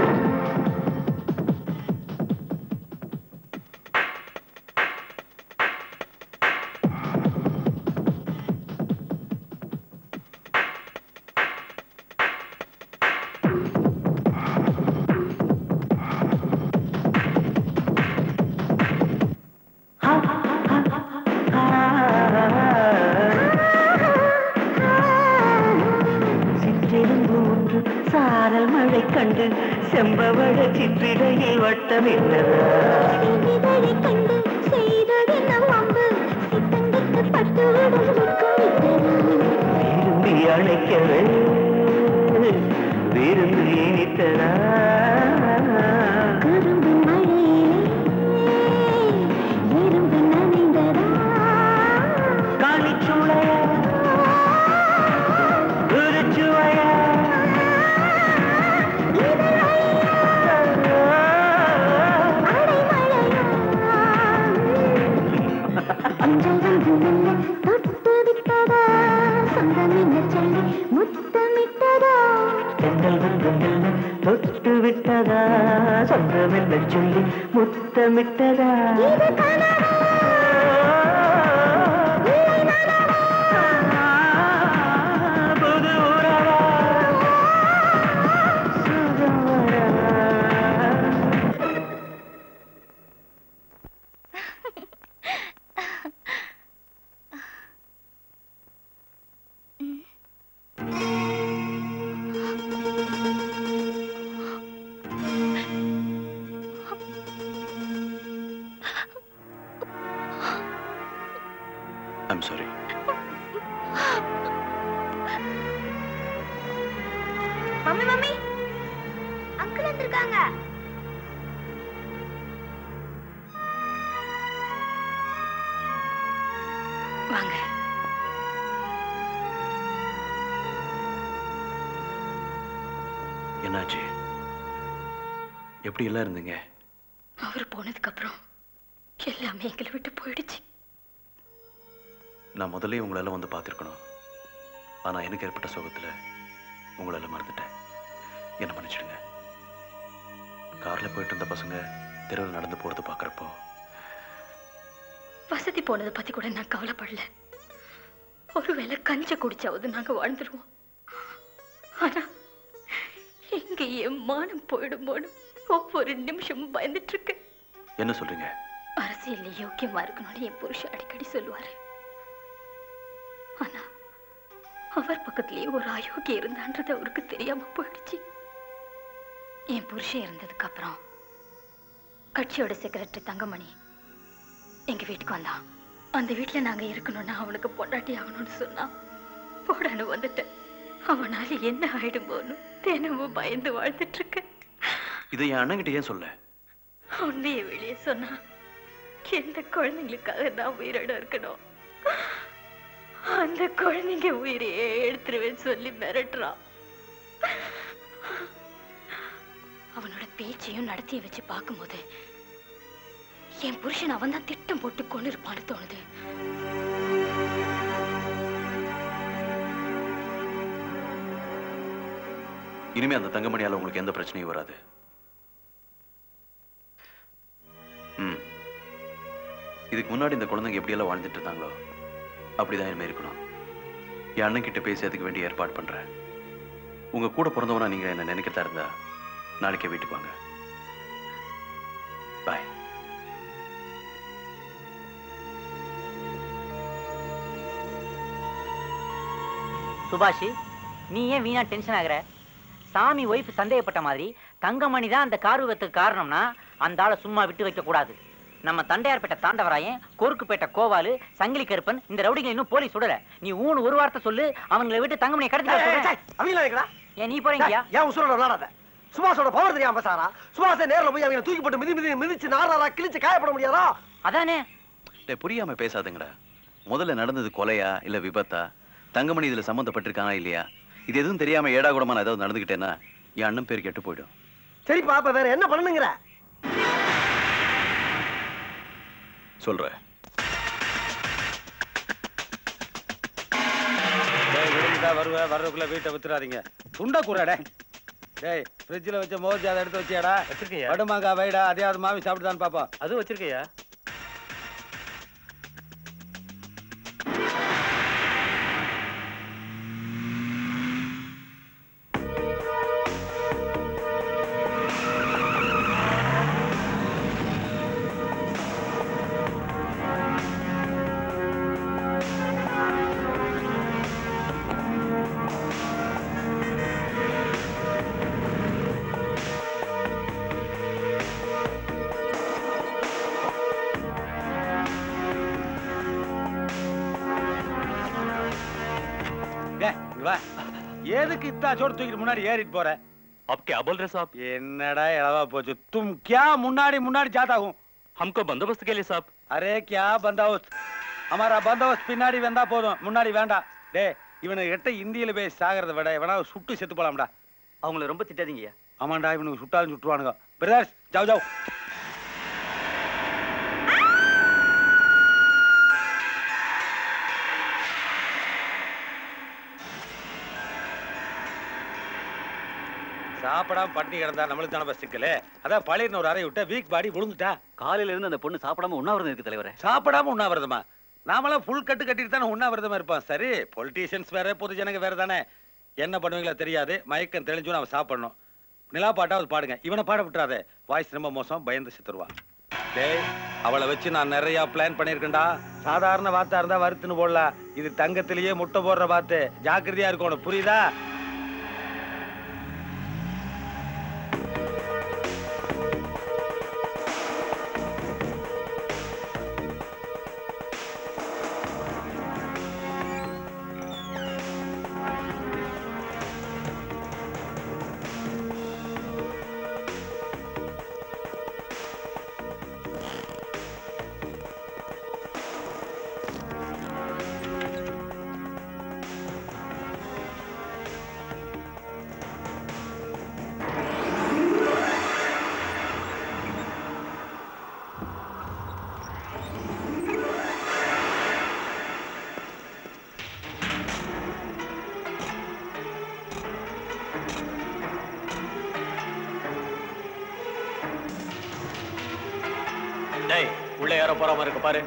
சாரல் மழை கண்டு செம்பவழ சிற்றிடையில் வட்டமிட்டதா கண்டு செய்ததென்ன வம்பு சித்தங்கிட்டு பட்டு விரும்பி அழைக்கவே விருந்து இனித்ததா கரும்பு மழையிலே எறும்பு நனைந்ததா காணிச்சுளையா குருச்சுவையா தொட்டு விட்டதா சொந்தம் என்ன சொல்லி முத்தமிட்டதா தென்றல் வந்து மெல்ல தொட்டு விட்டதா சொந்தம் என்ன சொல்லி முத்தமிட்டதா புது உறவா சுகவரா I'm sorry. Mummy mummy uncle வந்திருக்காங்க வாங்க. என்னாச்சு? எப்படி எல்லாம் இருந்தீங்க? அவர் போனதுக்கு அப்புறம் எல்லாமே எங்களை விட்டு போயிடுச்சு. நான் முதல்ல உங்களால வந்து பார்த்திருக்கணும். ஆனா எனக்கு ஏற்பட்ட சோகத்துல உங்களால மறந்துட்டேன். என்ன மன்னிச்சிடுங்க. கார்ல போயிட்டு இருந்த பசங்க தெருவில் நடந்து போறது பாக்குறப்போ வசதி போனதை பத்தி கூட நான் கவலைப்படல. ஒருவேளை கஞ்ச குடிச்சாவது நாங்க வாழ்ந்துருவோம். ஆனா எங்க என் மானம் போயிடுமோன்னு ஒவ்வொரு நிமிஷமும் பயந்துட்டு இருக்கு. என்ன சொல்றீங்க? அரசியல்ல யோக்கியமா இருக்கணும்னு என் புருஷன் அடிக்கடி சொல்லுவாரு. ஆனா அவர் பக்கத்திலேயே ஒரு அயோக்கியம் இருந்தான்றது அவருக்கு தெரியாம போயிடுச்சு. என் புருஷன் இருந்ததுக்கு அப்புறம் கட்சியோட செக்ரட்டரி தங்கமணி எங்க வீட்டுக்கு வந்தான். அந்த வீட்டுல நாங்க இருக்கணும்னா அவனுக்கு பொண்டாட்டி ஆகணும்னு சொன்னான். போடான்னு வந்துட்டேன். அவனால என்ன ஆயிடுமோன்னு தினமும் பயந்து வாழ்ந்துட்டு இருக்க. இதை என் அண்ணங்கிட்ட ஏன் சொல்ல? உண்மையை வெளியே சொன்னா எந்த குழந்தைங்களுக்காக நான் உயிரோட இருக்கணும், அந்த குழந்தைங்க உயிரையே எடுத்துருவேன்னு சொல்லி மிரட்டுறான். அவனோட பேச்சையும் நடத்திய வச்சு பார்க்கும்போது என் புருஷன் அவன் தான் திட்டம் போட்டு கொண்டு இருப்பான்னு தோணுது. இனிமே அந்த தங்கமணியால உங்களுக்கு எந்த பிரச்சனையும் வராது. ம் இதுக்கு முன்னாடி இந்த குழந்தைங்க எப்படியெல்லாம் வாழ்ந்துட்டு இருந்தாங்களோ அப்படிதான் இனிமே இருக்கணும். என் அண்ணன் கிட்ட பேசி அதுக்கு வேண்டிய ஏற்பாடு பண்றேன். உங்க கூட பிறந்தவனா நீங்க என்ன நினைக்கிறதா இருந்தா நாளைக்கே வீட்டுக்கு வாங்க. பாய். சுபாஷி, நீ ஏன் வீணா டென்ஷன் ஆகுற? சாமி ஒய்ஃப் சந்தேகப்பட்ட மாதிரி தங்கமணி தான் அந்த கார் விபத்துக்கு காரணம்னா அந்த ஆளை சும்மா விட்டு வைக்க கூடாது. நம்ம தண்டையார்பேட்டை தாண்டவராயன், கோருக்குப்பேட்டை கோவாலு, சங்கிலி கருப்பன், இந்த ரவுடிகளை இன்னும் போலீஸ் சுடல. நீ ஊன்னு ஒரு வார்த்தை சொல்லு, அவங்களை விட்டு தங்கமணியை கடத்தி. ஏன் நீ போறீங்கயா? ஏன் உசுரோட விளையாடாத. சுபாஷோட பவர் தெரியாம பேசாரா? சுபாஷை நேரில் போய் அவங்க தூக்கி போட்டு மிதி மிதி மிதிச்சு நாராரா கிழிச்சு காயப்பட முடியாதா? அதானே. புரியாம பேசாதுங்கடா. முதல்ல நடந்தது கொலையா இல்ல விபத்தா? தங்கமணி இதுல சம்பந்தப்பட்டிருக்கானா இல்லையா? இது எதுவும் தெரியாம ஏடா கூடமா ஏதாவது நடந்துகிட்டேன்னா என் அண்ணன் பேர் கெட்டு போயிடும். சரி பாப்பா, வேற என்ன பண்ணுங்கிற சொல்ற. வருவ வர்றதுக்குள்ள வீட்டை வித்துறாதீங்க. துண்டா கூறாடே. டேய் ஃப்ரிட்ஜ்ல வச்ச மோர்ஜி அதை எடுத்து வச்சியாடா? வச்சிருக்கையா? வடுமாங்கா வைடா, அதையாவது மாவி சாப்பிட்டுதான் பாப்போம். அது வச்சிருக்கையா? எதுக்கு இத்தா சோடு தூக்கிட்டு முன்னாடி ஏறிட்டு போற? अब क्या बोल रहे साहब? என்னடா இளவா போச்சு. तुम क्या मुन्नाडी मुन्नाडी जाता हूं? हमको बंदोबस्त के लिए साहब. अरे क्या बंदोबस्त? हमारा बंदोबस्त பின்னாடி வந்தா போதும், முன்னாடி வேண்டாம். டேய் இவனுக்கு கிட்ட இந்தியில போய் சாகிறத விட இவனா சுட்டு செத்து போலாம்டா. அவங்கள ரொம்ப திட்டாதீங்கயா. ஆமாண்டா, இவனுக்கு சுட்டாலும் சுட்டுவானுங்க. பிரதர்ஸ் ஜாவ் ஜாவ். சாப்பிடாம பட்டினி கிடந்தா நம்மளுக்கு தானே சிக்கல. அதான் பழைய ஒரு அறை விட்டா வீக் பாடி விழுந்துட்டா. காலையில இருந்து அந்த பொண்ணு சாப்பிடாம உண்ணாவிரதம் இருக்கு தலைவரே. சாப்பிடாம உண்ணாவிரதமா? நாமெல்லாம் ஃபுல் கட்டு கட்டிட்டு தானே உண்ணாவிரதமா இருப்பான். சரி, பொலிட்டீஷியன்ஸ் வேற, பொது ஜனங்க வேற தானே. என்ன பண்ணுவீங்களா தெரியாது. மயக்கம் தெளிஞ்சுன்னு அவன் சாப்பிடணும். நிலா பாட்டாவது பாடுங்க. இவனை பாட விட்டுறாதே, வாய்ஸ் ரொம்ப மோசம், பயந்து செத்துருவான். டேய் அவளை வச்சு நான் நிறைய பிளான் பண்ணிருக்கேன்டா. சாதாரண வார்த்தா இருந்தா வறுத்துன்னு போடலாம். இது தங்கத்திலேயே முட்டை போடுற வார்த்தை. ஜாக்கிரதையா இருக்கணும், புரியுதா? டேய் உள்ள யாரோ போறாம இருக்கு பாரு.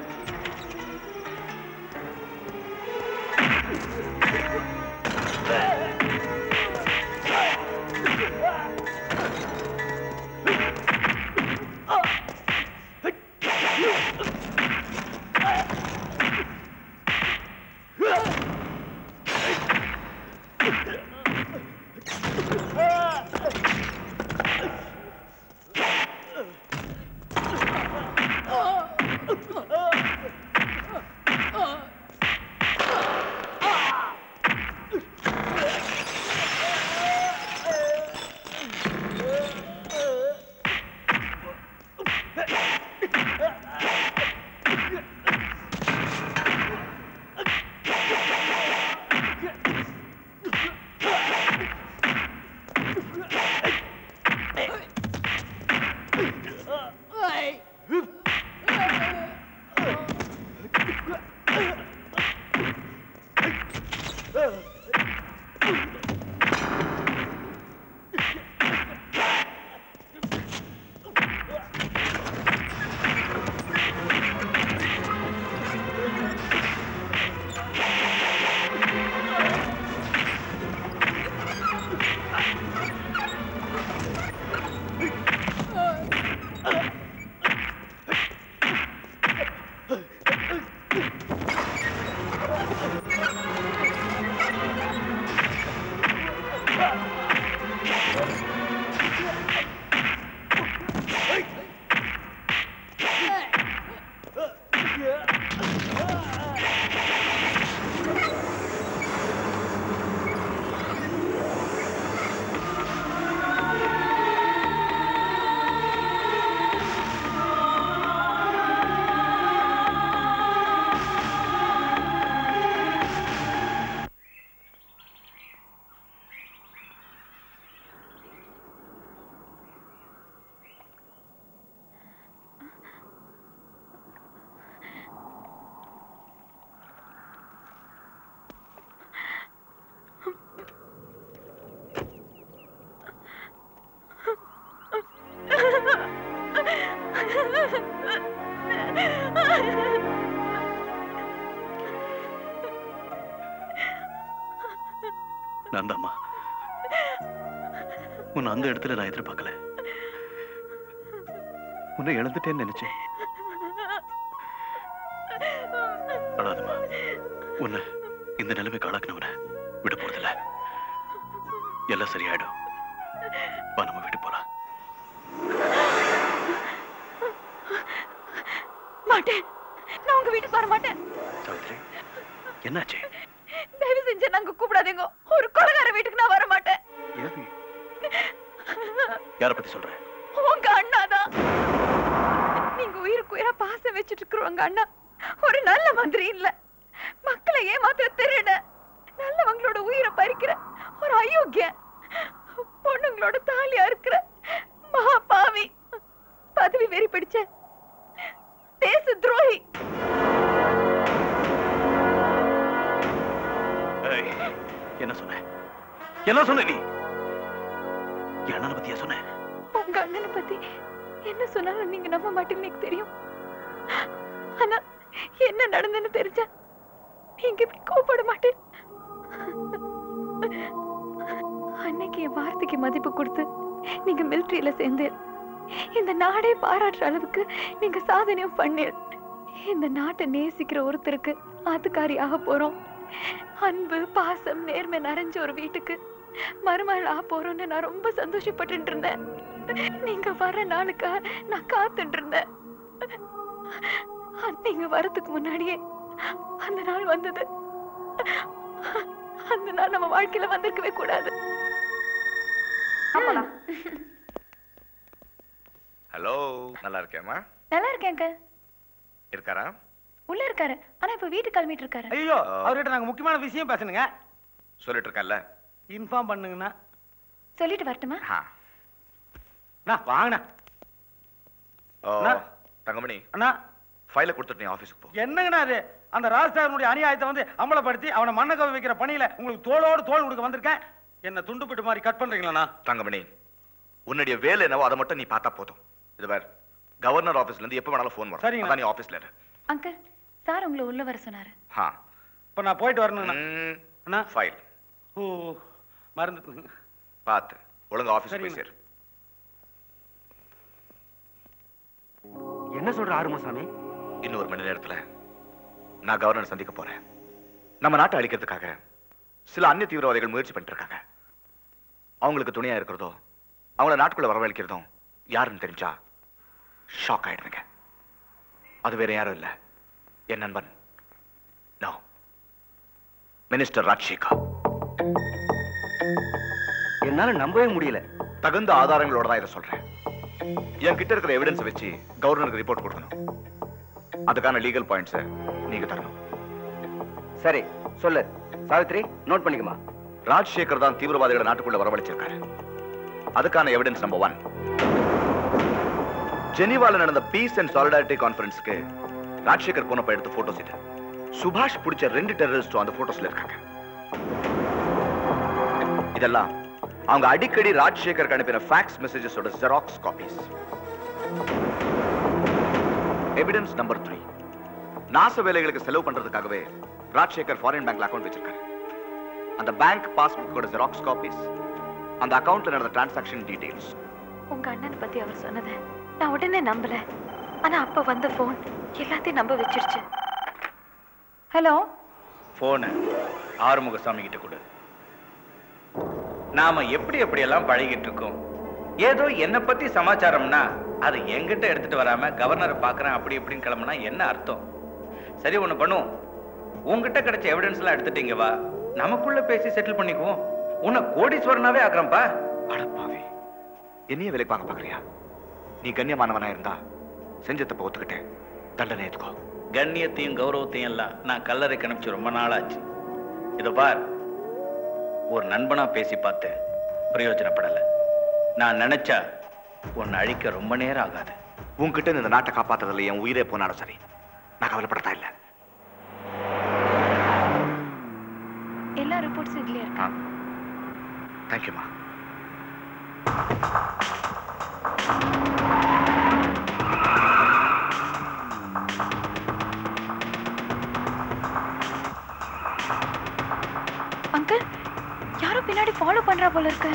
நான் தாம்மா. உன்னை அந்த இடத்துல நான் எதிர்பார்க்கல. உன்னை இழந்துட்டேன்னு நினைச்சேன். அழாதம்மா. உன்னை இந்த நிலைமைக்கு ஆளாக்குனவனை விட போறதில்ல. எல்லாம் சரியாயிடும். வா, நம்ம வீட்டு போலாம். மாட்டேன். நான் உங்க வீட்டுக்கு வர மாட்டேன். சாவித்ரி, என்னாச்சு? தயவு செஞ்சு நாங்க கூப்பிடாதீங்க. ஒரு கொலைகார வீட்டுக்கு நான் வர மாட்டேன். யார பத்தி சொல்ற? உங்க அண்ணாதான். நீங்க உயிருக்கு உயிரா பாசம் வச்சுட்டு இருக்கிறவங்க அண்ணா ஒரு நல்ல மந்திரி இல்ல. மக்களை ஏமாத்த திருட, நல்லவங்களோட உயிரை பறிக்கிற ஒரு அயோக்கிய, பொண்ணுங்களோட தாலியா இருக்கிற மகா பாவி, பதவி வெறி பிடிச்ச தேச துரோகி. என்ன சொன்ன? என்ன சொன்ன நீ? என் அண்ணனை பத்தியா சொன்ன? உங்க அண்ணனை பத்தி என்ன சொன்னாலும் நீங்க நம்ப மாட்டீங்கன்னு எனக்கு தெரியும். ஆனா என்ன நடந்ததுன்னு தெரிஞ்சா நீங்க இப்படி கோபப்பட மாட்டேன். அன்னைக்கு என் வார்த்தைக்கு மதிப்பு கொடுத்து நீங்க மிலிட்டரியில சேர்ந்து இந்த நாடே பாராட்டுற அளவுக்கு நீங்க சாதனையும் பண்ணீர். இந்த நாட்டை நேசிக்கிற ஒருத்தருக்கு ஆத்துக்காரி ஆக போறோம். அன்பு பாசம் நேர்மை நிறைஞ்ச ஒரு வீட்டுக்கு மருமகள் ஆக போறோம்னு நான் ரொம்ப சந்தோஷப்பட்டு இருந்தேன். நீங்க வர நாளுக்கா நான் காத்துட்டு இருந்தேன். நீங்க வரதுக்கு முன்னாடியே அந்த நாள் வந்தது. அந்த நாள் நம்ம வாழ்க்கையில வந்திருக்கவே கூடாது. ஹலோ, நல்லா இருக்கேம்மா. நல்லா இருக்கேங்க. இருக்காரா? உள்ள இருக்காரு. ஆனா இப்ப வீட்டுக்கு கிளம்பிட்டு இருக்காரு. ஐயோ, அவர்கிட்ட நாங்க முக்கியமான விஷயம் பேசணுங்க. சொல்லிட்டு இருக்கல. இன்ஃபார்ம் பண்ணுங்கண்ணா. சொல்லிட்டு வரட்டுமா? நான் வாங்கண்ணா. ஓ, தங்கமணி அண்ணா, ஃபைலை கொடுத்துட்டு நீ ஆபீஸ்க்கு போ. என்னங்கண்ணா அது? அந்த ராஜ்சாகனுடைய அநியாயத்தை வந்து அமலப்படுத்தி அவனை மண்ணை கவ வைக்கிற பணியில உங்களுக்கு தோளோடு தோள் கொடுக்க வந்திருக்கேன். என்ன துண்டுபிட்டு மாதிரி கட் பண்றீங்களா? தங்கமணி, உன்னுடைய வேலை என்னவோ அதை மட்டும் நீ பார்த்தா போதும். இது வேற கவர்னர் ஆபீஸ்ல இருந்து எப்ப வேணாலும் ஃபோன் வரும். சரிங்க. அதான் நீ ஆபீஸ்ல இரு. அங்கிள், சார் உங்களை உள்ள வர சொன்னாரு. ஹா, இப்ப நான் போயிட்டு வரணும்ண்ணா. அண்ணா, ஃபைல். ஓ, மறந்துட்டு. பாத்து ஒழுங்கா ஆபீஸ் போய் சேரு. என்ன சொல்ற ஆறுமுகசாமி? இன்னும் ஒரு மணி நேரத்துல நான் கவர்னர் சந்திக்க போறேன். நம்ம நாட்டை அழிக்கிறதுக்காக சில அந்நிய தீவிரவாதிகள் முயற்சி பண்ணிட்டு இருக்காங்க. அவங்களுக்கு துணையா இருக்கிறதோ அவங்கள நாட்டுக்குள்ள வரவழைக்கிறதும் யாருன்னு தெரிஞ்சா ஷாக் ஆயிடுவீங்க. அது வேற யாரும் இல்ல, என் நண்பன் நோ மினிஸ்டர் ராஜ்சேகர். என்னால நம்பவே முடியல. தகுந்த ஆதாரங்களோட தான் இதை சொல்றேன். என் கிட்ட இருக்கிற எவிடன்ஸ் வச்சு கவர்னருக்கு ரிப்போர்ட் கொடுக்கணும். அதுக்கான லீகல் பாயிண்ட்ஸ் நீங்க தரணும். சரி சொல்லு. சாவித்ரி, நோட் பண்ணிக்குமா? ராஜ்சேகர் தான் தீவிரவாதிகளை நாட்டுக்குள்ள வரவழைச்சிருக்காரு. அதுக்கான எவிடன்ஸ் நம்பர் ஒன், ஜெனீவால நடந்த பீஸ் அண்ட் சாலிடாரிட்டி கான்ஃபரன்ஸ்க்கு ராஜ்சேகர் போனப்ப எடுத்த போட்டோஸ் இது. சுபாஷ் பிடிச்ச ரெண்டு டெரரிஸ்டும் அந்த போட்டோஸ்ல இருக்காங்க. இதெல்லாம் அவங்க அடிக்கடி ராஜ்சேகர் அனுப்பின ஃபேக்ஸ் மெசேஜஸோட xerox copies. Evidence number three, நாச வேலைகளுக்கு செலவு பண்றதுக்காகவே ராஜ்சேகர் ஃபாரின் பேங்க்ல அக்கவுண்ட் வச்சிருக்காரு. அந்த பேங்க் பாஸ்புக்கோட ஜெராக்ஸ் காப்பீஸ், அந்த அக்கவுண்ட்ல நடந்த டிரான்சாக்ஷன் டீடைல்ஸ். உங்க அண்ணனை பத்தி அவர் சொன்னதை நான் உடனே நம்பல. ஆனா அப்ப வந்த போன் எல்லாத்தையும் நம்ப வச்சிருச்சு. ஹலோ, போன ஆறுமுகசாமி கிட்ட கொடு. நாம எப்படி எப்படி எல்லாம் பழகிட்டு இருக்கோம். ஏதோ என்ன பத்தி சமாச்சாரம்னா அது என்கிட்ட எடுத்துட்டு வராம கவர்னரை பாக்குறேன் அப்படி இப்படின்னு கிளம்புனா என்ன அர்த்தம்? சரி, ஒண்ணு பண்ணுவோம். உங்ககிட்ட கிடைச்ச எவிடன்ஸ் எல்லாம் எடுத்துட்டீங்க, வா நமக்குள்ள பேசி செட்டில் பண்ணிக்குவோம். உன்னை கோடீஸ்வரனாவே ஆக்குறேன்ப்பா. அடப்பாவே, என்னைய வேலை பார்க்க பாக்குறியா? நீ கண்ணியமானவனா இருந்தா செஞ்ச தப்ப ஒத்துக்கிட்டேன், தண்டனை ஏத்துக்கோ. கண்ணியத்தையும் கௌரவத்தையும் எல்லாம் நான் கல்லறை கணிச்சு ரொம்ப நாளாச்சு. இதோ பார், ஒரு நண்பனா பேசி பார்த்தேன், பிரயோஜனப்படல. நான் நினைச்சா உன்னை அழிக்க ரொம்ப நேரம் ஆகாது. உன்கிட்ட இந்த நாட்டை காப்பாத்துறதுல என் உயிரே போனாலும் சரி, நான் கவலைப்படத்தா இல்ல. எல்லா ரிப்போர்ட்ஸும் இதுலயே இருக்கு. தேங்க்யூமா. பின்னாடி ஃபாலோ பண்றா போல இருக்கு.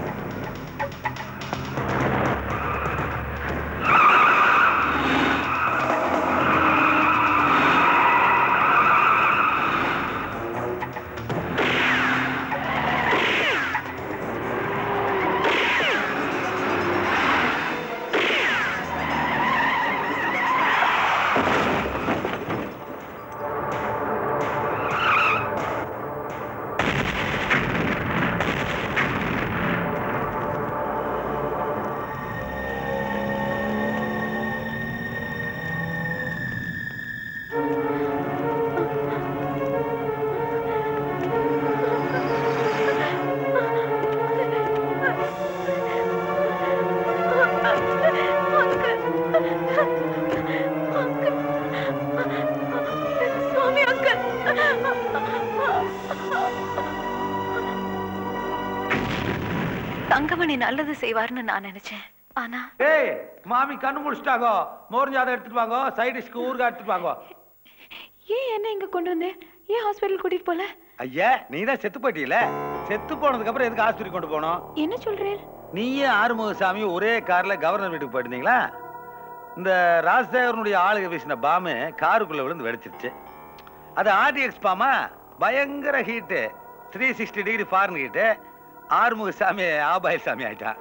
தங்கமணி நல்லது செய்வார்னு நான் நினைச்சேன். ஆனா ஏய் மாமி கண்ணு முடிச்சிட்டாங்க. மோர்ஞ்சாத எடுத்துட்டு வாங்க. சைட் டிஷ்க்கு ஊர்கா எடுத்துட்டு வாங்க. ஏன் என்ன இங்க கொண்டு வந்தேன்? ஏன் ஹாஸ்பிடல் கூட்டிட்டு போல? ஐயா நீ தான் செத்து போயிட்டீல. செத்து போனதுக்கு அப்புறம் எதுக்கு ஆஸ்பத்திரி கொண்டு போனோம்? என்ன சொல்றேன்? நீயே ஆறுமுகசாமி ஒரே கார்ல கவர்னர் வீட்டுக்கு போயிருந்தீங்களா? இந்த ராஜசேகரனுடைய ஆளுக வீசின பாம்பு காருக்குள்ள விழுந்து வெடிச்சிருச்சு. அது ஆர்டிஎக்ஸ் பாமா, பயங்கர heat, three sixty degree foreign heat. Arumugasamy half boil சாமி ஆயிட்டான்.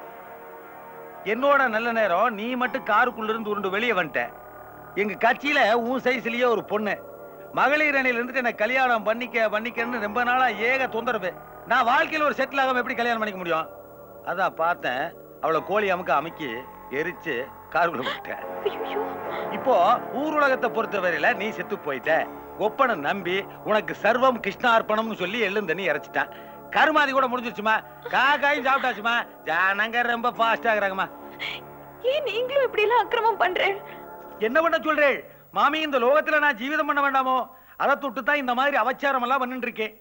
என்னோட நல்ல நேரம் நீ மட்டும் காருக்குள்ள இருந்து உருண்டு வெளியே வந்துட்ட. எங்க கட்சியில உன் சைஸ்லயே ஒரு பொண்ணு மகளிர் அணியில இருந்துட்டு என்ன கல்யாணம் பண்ணிக்க பண்ணிக்கன்னு ரொம்ப நாளா ஏக தொந்தரவு. நான் வாழ்க்கையில ஒரு செட்டில் ஆகாம எப்படி கல்யாணம் பண்ணிக்க முடியும்? அதான் பார்த்தேன், அவளை கோழி அமுக்க அமுக்கி எரிச்சு காருக்குள்ள போட்டேன். இப்போ ஊர் உலகத்தை பொறுத்தவரையில நீ செத்து போயிட்ட. ஒப்பனை நம்பி உனக்கு சர்வம் கிருஷ்ணார்ப்பணம்னு சொல்லி எள்ளும் தண்ணி இறைச்சிட்டான். கருமாதி கூட முடிஞ்சிருச்சுமா, காக்காயும் சாப்பிட்டாச்சுமா. ஜனங்க ரொம்ப ஃபாஸ்ட் ஆகுறாங்கம்மா. ஏன் நீங்களும் இப்படி எல்லாம் அக்கிரமம் பண்றேன்? என்ன பண்ண சொல்றேன் மாமி? இந்த லோகத்துல நான் ஜீவிதம் பண்ண வேண்டாமோ? அதை தொட்டு தான் இந்த மாதிரி அவச்சாரம் எல்லாம் பண்ணிட்டு இருக்கேன்.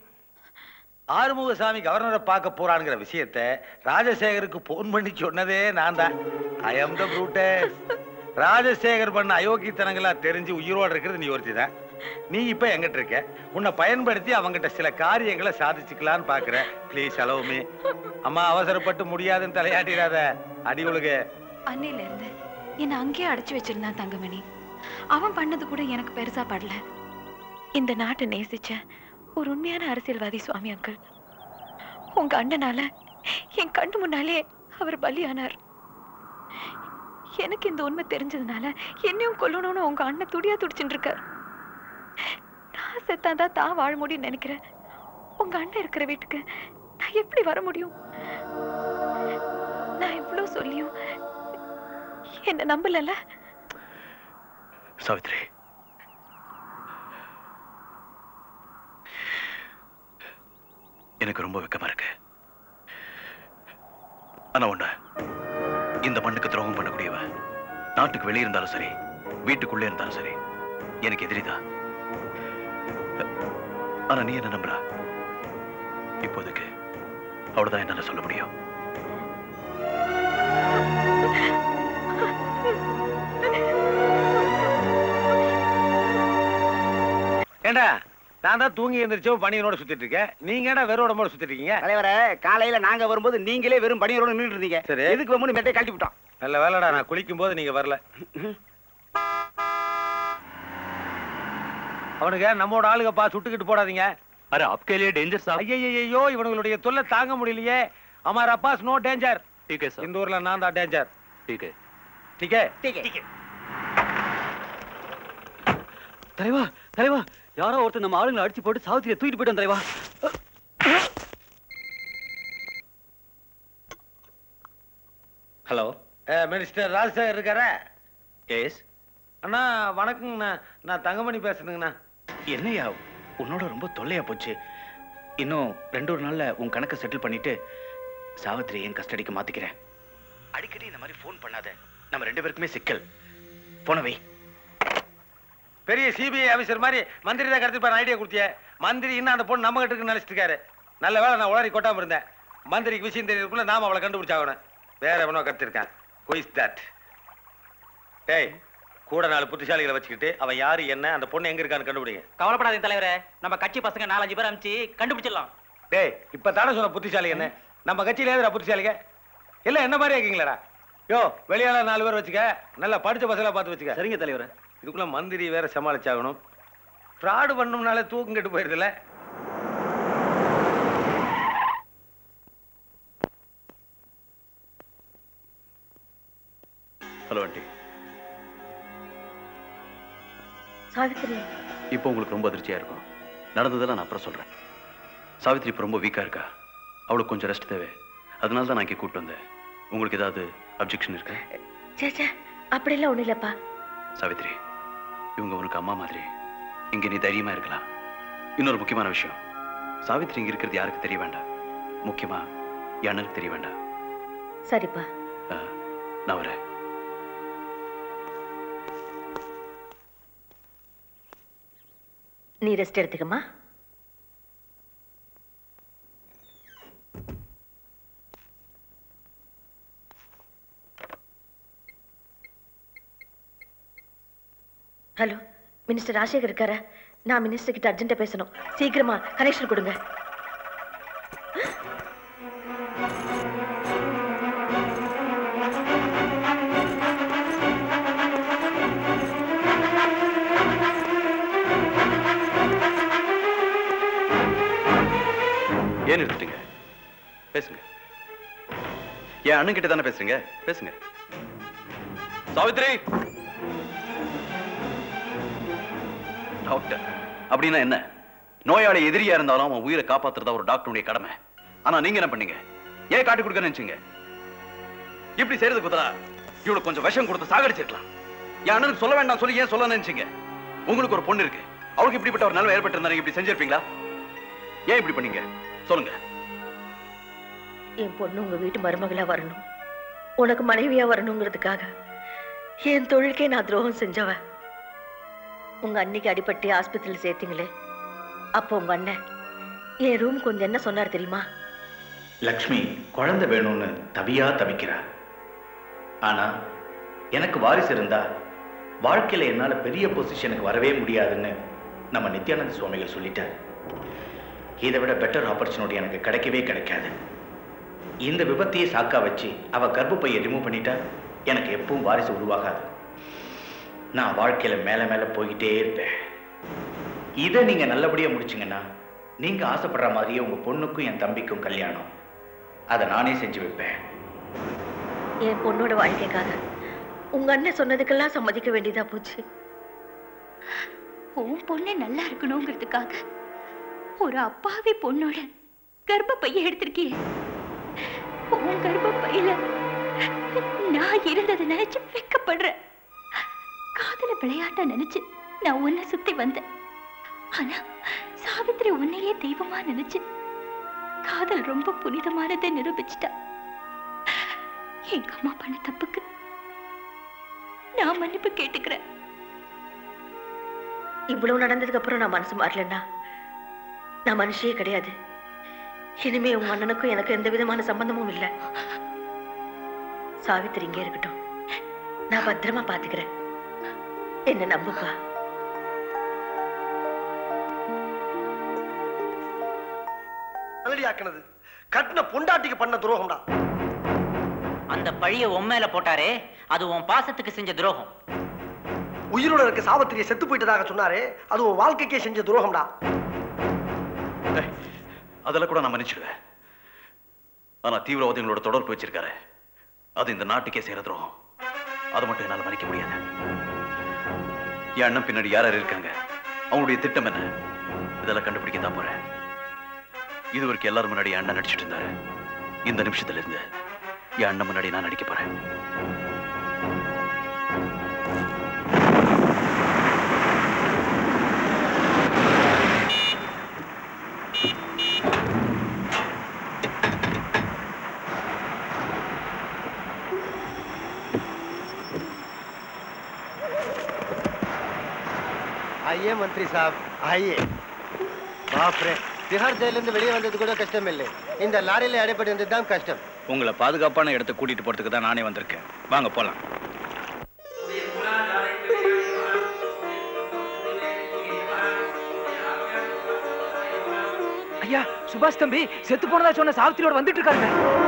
ஆறுமுகசாமி கவர்னரை பார்க்க போறானுங்கிற விஷயத்தை ராஜசேகருக்கு போன் பண்ணி சொன்னதே நான் தான். ஐ அம் த ப்ரூட்டஸ். ராஜசேகர் பண்ண அயோக்கியத்தனங்களா தெரிஞ்சு உயிரோடு இருக்கிறது நீ ஒருத்தி தான். நீ இப்ப எங்கிட்ட இருக்க, உன்னை பயன்படுத்தி அவங்கிட்ட சில காரியங்களை சாதிச்சுக்கலான்னு பாக்குற. Please allow me. அம்மா அவசரப்பட்டு முடியாதுன்னு தலையாட்டிடாத. அடி ஒழுகு. அன்னையில இருந்து என்ன அங்கேயே அடைச்சு வச்சிருந்தான் தங்கமணி. அவன் பண்ணது கூட எனக்கு பெருசா படல. இந்த நாட்டை நேசிச்ச ஒரு உண்மையான அரசியல்வாதி சுவாமி அங்கிள். உங்க அண்ணனால என் கண்ணு முன்னாலே அவர் பலியானார். எனக்கு இந்த உண்மை தெரிஞ்சதுனால என்னையும் கொல்லணும்னு உங்க அண்ணன் துடியா துடிச்சுட்டு இருக்கார். நான் செத்தாதான் தான் வாழ முடியும்னு நினைக்கிறேன். உங்க அண்ணன் இருக்கிற வீட்டுக்கு நான் எப்படி வர முடியும்? நான் எவ்வளவு சொல்லியும் என்ன நம்பல. சாவித்ரி, எனக்கு ரொம்ப வெக்கமா இருக்கு. ஆனா ஒண்ணு, இந்த மண்ணுக்கு துரோகம் பண்ணக்கூடியவன் நாட்டுக்கு வெளியே இருந்தாலும் சரி, வீட்டுக்குள்ளே இருந்தாலும் சரி, எனக்கு எதிரிதான். ஆனா நீ என்ன நம்புற? இப்போதைக்கு அவ்வளவுதான் என்னால சொல்ல முடியும். ஏண்டா நான் தான் தூங்கி எழுந்திரிச்சோம் பணியனோட சுத்திட்டு இருக்கேன். நீங்க ஏடா வெறும் உடம்போட சுத்திட்டு இருக்கீங்க? தலைவரே, காலையில நாங்க வரும்போது நீங்களே வெறும் பணியரோட நின்றுட்டு இருந்தீங்க. சரி, எதுக்கு வந்து மெட்டை கழட்டி விட்டோம். நல்ல வேலைடா, நான் குளிக்கும் போது நீங்க வரல. அவனுக்கு நம்மோட ஆளுங்க பா சுட்டுக்கிட்டு போடாதீங்க. அரே आपके लिए डेंजर साहब. ஐயோ இவனுடைய தொல்லை தாங்க முடியலையே. हमारा पास नो डेंजर. ठीक है सर. இந்த ஊர்ல நான் தான் டேஞ்சர். ठीक है. ठीक है. ठीक है. தலைவா தலைவா, யாரோ ஒருத்தர் நம்ம ஆளுங்களை அடிச்சு போட்டு சாவித்திரியை தூக்கிட்டு போயிட்டான் தலைவா. ஹலோ, மினிஸ்டர் ராஜசேகர் இருக்காரா? எஸ் அண்ணா வணக்கங்கண்ணா, நான் தங்கமணி பேசுறேங்கண்ணா. என்னையா உன்னோட ரொம்ப தொல்லையா போச்சு. இன்னும் ரெண்டு ஒரு நாள்ல உன் கணக்கை செட்டில் பண்ணிட்டு சாவித்திரி என் கஸ்டடிக்கு மாத்திக்கிறேன். அடிக்கடி இந்த மாதிரி போன் பண்ணாத, நம்ம ரெண்டு பேருக்குமே சிக்கல். போனவை பெரிய சிபிஐ ஆபீசர் மாதிரி மந்திரி தான் கடத்திருப்பாரு ஐடியா கொடுத்திய. மந்திரி இன்னும் அந்த பொண்ணு நம்ம கிட்ட இருக்குன்னு நினைச்சிட்டு இருக்காரு. நல்ல வேலை நான் உளறி கொட்டாம இருந்தேன். மந்திரிக்கு விஷயம் தெரியறதுக்குள்ள நாம அவளை கண்டுபிடிச்சாகணும். வேற எவனோ கடத்திருக்கான். Who is that? டேய், கூட நாலு புத்திசாலிகளை வச்சுக்கிட்டு அவன் யாரு என்ன அந்த பொண்ணு எங்க இருக்கான்னு கண்டுபிடிங்க. கவலைப்படாதீங்க தலைவரே, நம்ம கட்சி பசங்க நாலஞ்சு பேர் அனுப்பிச்சு கண்டுபிடிச்சிடலாம். டேய் இப்ப தானே சொன்ன புத்திசாலி என்ன? நம்ம கட்சியில ஏதுடா புத்திசாலிங்க? எல்லாம் என்ன மாதிரி இருக்கீங்களா? யோ வெளியால நாலு பேர் வச்சுக்க, நல்லா படிச்ச பசங்களா பார்த்து வச்சுக்க. சரிங்க தலைவரே. இதுக்குள்ள மந்திரி வேற சமாளிச்சாகணும். ஃப்ராடு பண்ணணும்னாலே தூக்கம் கெட்டு போயிருதுல. Hello aunty. சாவித்திரி, இப்போ உங்களுக்கு ரொம்ப அதிர்ச்சியா இருக்கும். நடந்ததெல்லாம் நான் அப்புறம் சொல்றேன். சாவித்திரி இப்போ ரொம்ப வீக்கா இருக்கா. அவளுக்கு கொஞ்சம் ரெஸ்ட் தேவை. அதனால தான் நான் இங்கே கூப்பிட்டு வந்தேன். உங்களுக்கு ஏதாவது அப்ஜெக்ஷன் இருக்கா? சேச்சா அப்படிலாம் ஒண்ணும் இல்லப்பா. சாவித்திரி, இவங்க உனக்கு அம்மா மாதிரி. இங்க நீ தைரியமா இருக்கலாம். இன்னொரு முக்கியமான விஷயம், சாவித்திரி இங்க இருக்கிறது யாருக்கு தெரிய வேண்டாம். முக்கியமா என் அண்ணனுக்கு தெரிய வேண்டாம். சரிப்பா. நான் வரேன். நீ ரெஸ்ட் எடுத்துக்கமா. ஹலோ, மினிஸ்டர் ராஜசேகர் இருக்காரா? நான் மினிஸ்டர் கிட்ட அர்ஜென்ட்டா பேசணும். சீக்கிரமா கனெக்ஷன் கொடுங்க. ஏன் நிறுத்திட்டீங்க? பேசுங்க. என் அண்ணன் கிட்ட தானே பேசுறீங்க, பேசுங்க. சாவித்ரி. டாக்டர் அப்படின்னா என்ன? நோயாளி எதிரியா இருந்தாலும் அவன் உயிரை காப்பாத்துறதா ஒரு டாக்டருடைய கடமை. ஆனா நீங்க என்ன பண்ணீங்க? ஏன் காட்டி கொடுக்க நினைச்சீங்க? இப்படி செய்யறதுக்கு பதிலா இவளுக்கு கொஞ்சம் விஷம் கொடுத்து சாகடிச்சிருக்கலாம். என் அண்ணனுக்கு சொல்ல வேண்டாம் சொல்லி ஏன் சொல்ல நினைச்சீங்க? உங்களுக்கு ஒரு பொண்ணு இருக்கு. அவளுக்கு இப்படிப்பட்ட ஒரு நிலைமை ஏற்பட்டு இருந்தா இப்படி செஞ்சிருப்பீங்களா? ஏன் இப்படி பண்ணீங்க சொல்லுங்க. என் பொண்ணு உங்க வீட்டு மருமகளா வரணும், உனக்கு மனைவியா வரணுங்கிறதுக்காக என் தொழிலுக்கே நான் துரோகம் செஞ்சவ. உங்க அன்னைக்கு அடிபட்டு ஆஸ்பத்திரியில் சேர்த்தீங்களே, அப்போ உங்க அண்ணன் என் ரூம் கொஞ்சம் என்ன சொன்னார் தெரியுமா? லக்ஷ்மி குழந்தை வேணும்னு தவியா தவிக்கிறா. ஆனா எனக்கு வாரிசு இருந்தா வாழ்க்கையில என்னால பெரிய பொசிஷனுக்கு வரவே முடியாதுன்னு நம்ம நித்யானந்த சுவாமிகள் சொல்லிட்டார். இதை விட பெட்டர் ஆப்பர்ச்சுனிட்டி எனக்கு கிடைக்கவே கிடைக்காது. இந்த விபத்தையே சாக்கா வச்சு அவ கர்ப்பப்பையை ரிமூவ் பண்ணிட்டா எனக்கு எப்பவும் வாரிசு உருவாகாது. நான் வாழ்க்கையில மேல மேல போய்கிட்டே இருப்பேன். இதை நீங்க நல்லபடியா முடிச்சீங்கன்னா நீங்க ஆசைப்படுற மாதிரியே உங்க பொண்ணுக்கும் என் தம்பிக்கும் கல்யாணம். அதை நானே செஞ்சு வைப்பேன். என் பொண்ணோட வாழ்க்கைக்காக உங்க அண்ணன் சொன்னதுக்கெல்லாம் சம்மதிக்க வேண்டியதா போச்சு. உன் பொண்ணு நல்லா இருக்கணுங்கிறதுக்காக ஒரு அப்பாவி பொண்ணோட கர்ப்பப்பைய எடுத்திருக்கியே. உன் கர்ப்பப்பையில நான் இருந்ததை நினைச்சு வெக்கப்படுறேன். காதல விளையாட்டா நினைச்சு நான் உன்னை சுத்தி வந்தேன். ஆனா சாவித்திரி உன்னையே தெய்வமா நினைச்சு காதல் ரொம்ப புனிதமானதை நிரூபிச்சிட்டா. எங்க அம்மா பண்ண தப்புக்கு நான் மன்னிப்பு கேட்டுக்கிறேன். இவ்வளவு நடந்ததுக்கு அப்புறம் நான் மனசு மாறலன்னா நான் மனுஷியே கிடையாது. இனிமே உங்க அண்ணனுக்கும் எனக்கு எந்த விதமான சம்பந்தமும் இல்லை. சாவித்திரி இங்கே இருக்கட்டும், நான் பத்திரமா பாத்துக்கிறேன். என்ன நம்புப்பா. நல்லடியாக்குனது கட்டின பொண்டாட்டிக்கு பண்ண துரோகம்டா. அந்த பழிய உன் மேல போட்டாரே, அது உன் பாசத்துக்கு செஞ்ச துரோகம். உயிரோட இருக்க சாவித்திரியை செத்து போயிட்டதாக சொன்னாரே, அது உன் வாழ்க்கைக்கே செஞ்ச துரோகம்டா. அதெல்லாம் கூட நான் மன்னிச்சிடுவேன். ஆனா தீவிரவாதிகளோட தொடர்பு வச்சிருக்காரு, அது இந்த நாட்டுக்கே செய்யற துரோகம். அதை மட்டும் என்னால மன்னிக்க முடியாது. என் அண்ணன் பின்னாடி யார் யார் இருக்காங்க, அவங்களுடைய திட்டம் என்ன, இதெல்லாம் கண்டுபிடிக்க தான் போறேன். இது வரைக்கும் எல்லாரும் முன்னாடி என் அண்ணன் நடிச்சிட்டு இருந்தாரு. இந்த நிமிஷத்துல இருந்து என் அண்ணன் முன்னாடி நான் நடிக்க போறேன். आइए मंत्री साहब आइए. बाप रे, திஹார் ஜெயிலிருந்து வெளியே வந்தது கூட கஷ்டம் இல்லை. இந்த லாரியில அடைப்பட்டு தான் கஷ்டம். உங்களை பாதுகாப்பான இடத்துக்கு கூட்டிட்டு போறதுக்கு தான் நானே வந்திருக்கேன். வாங்க போலாம். ஐயா சுபாஷ் தம்பி செத்து போனதா சொன்ன சாவித்திரியோட வந்துட்டு இருக்காங்க.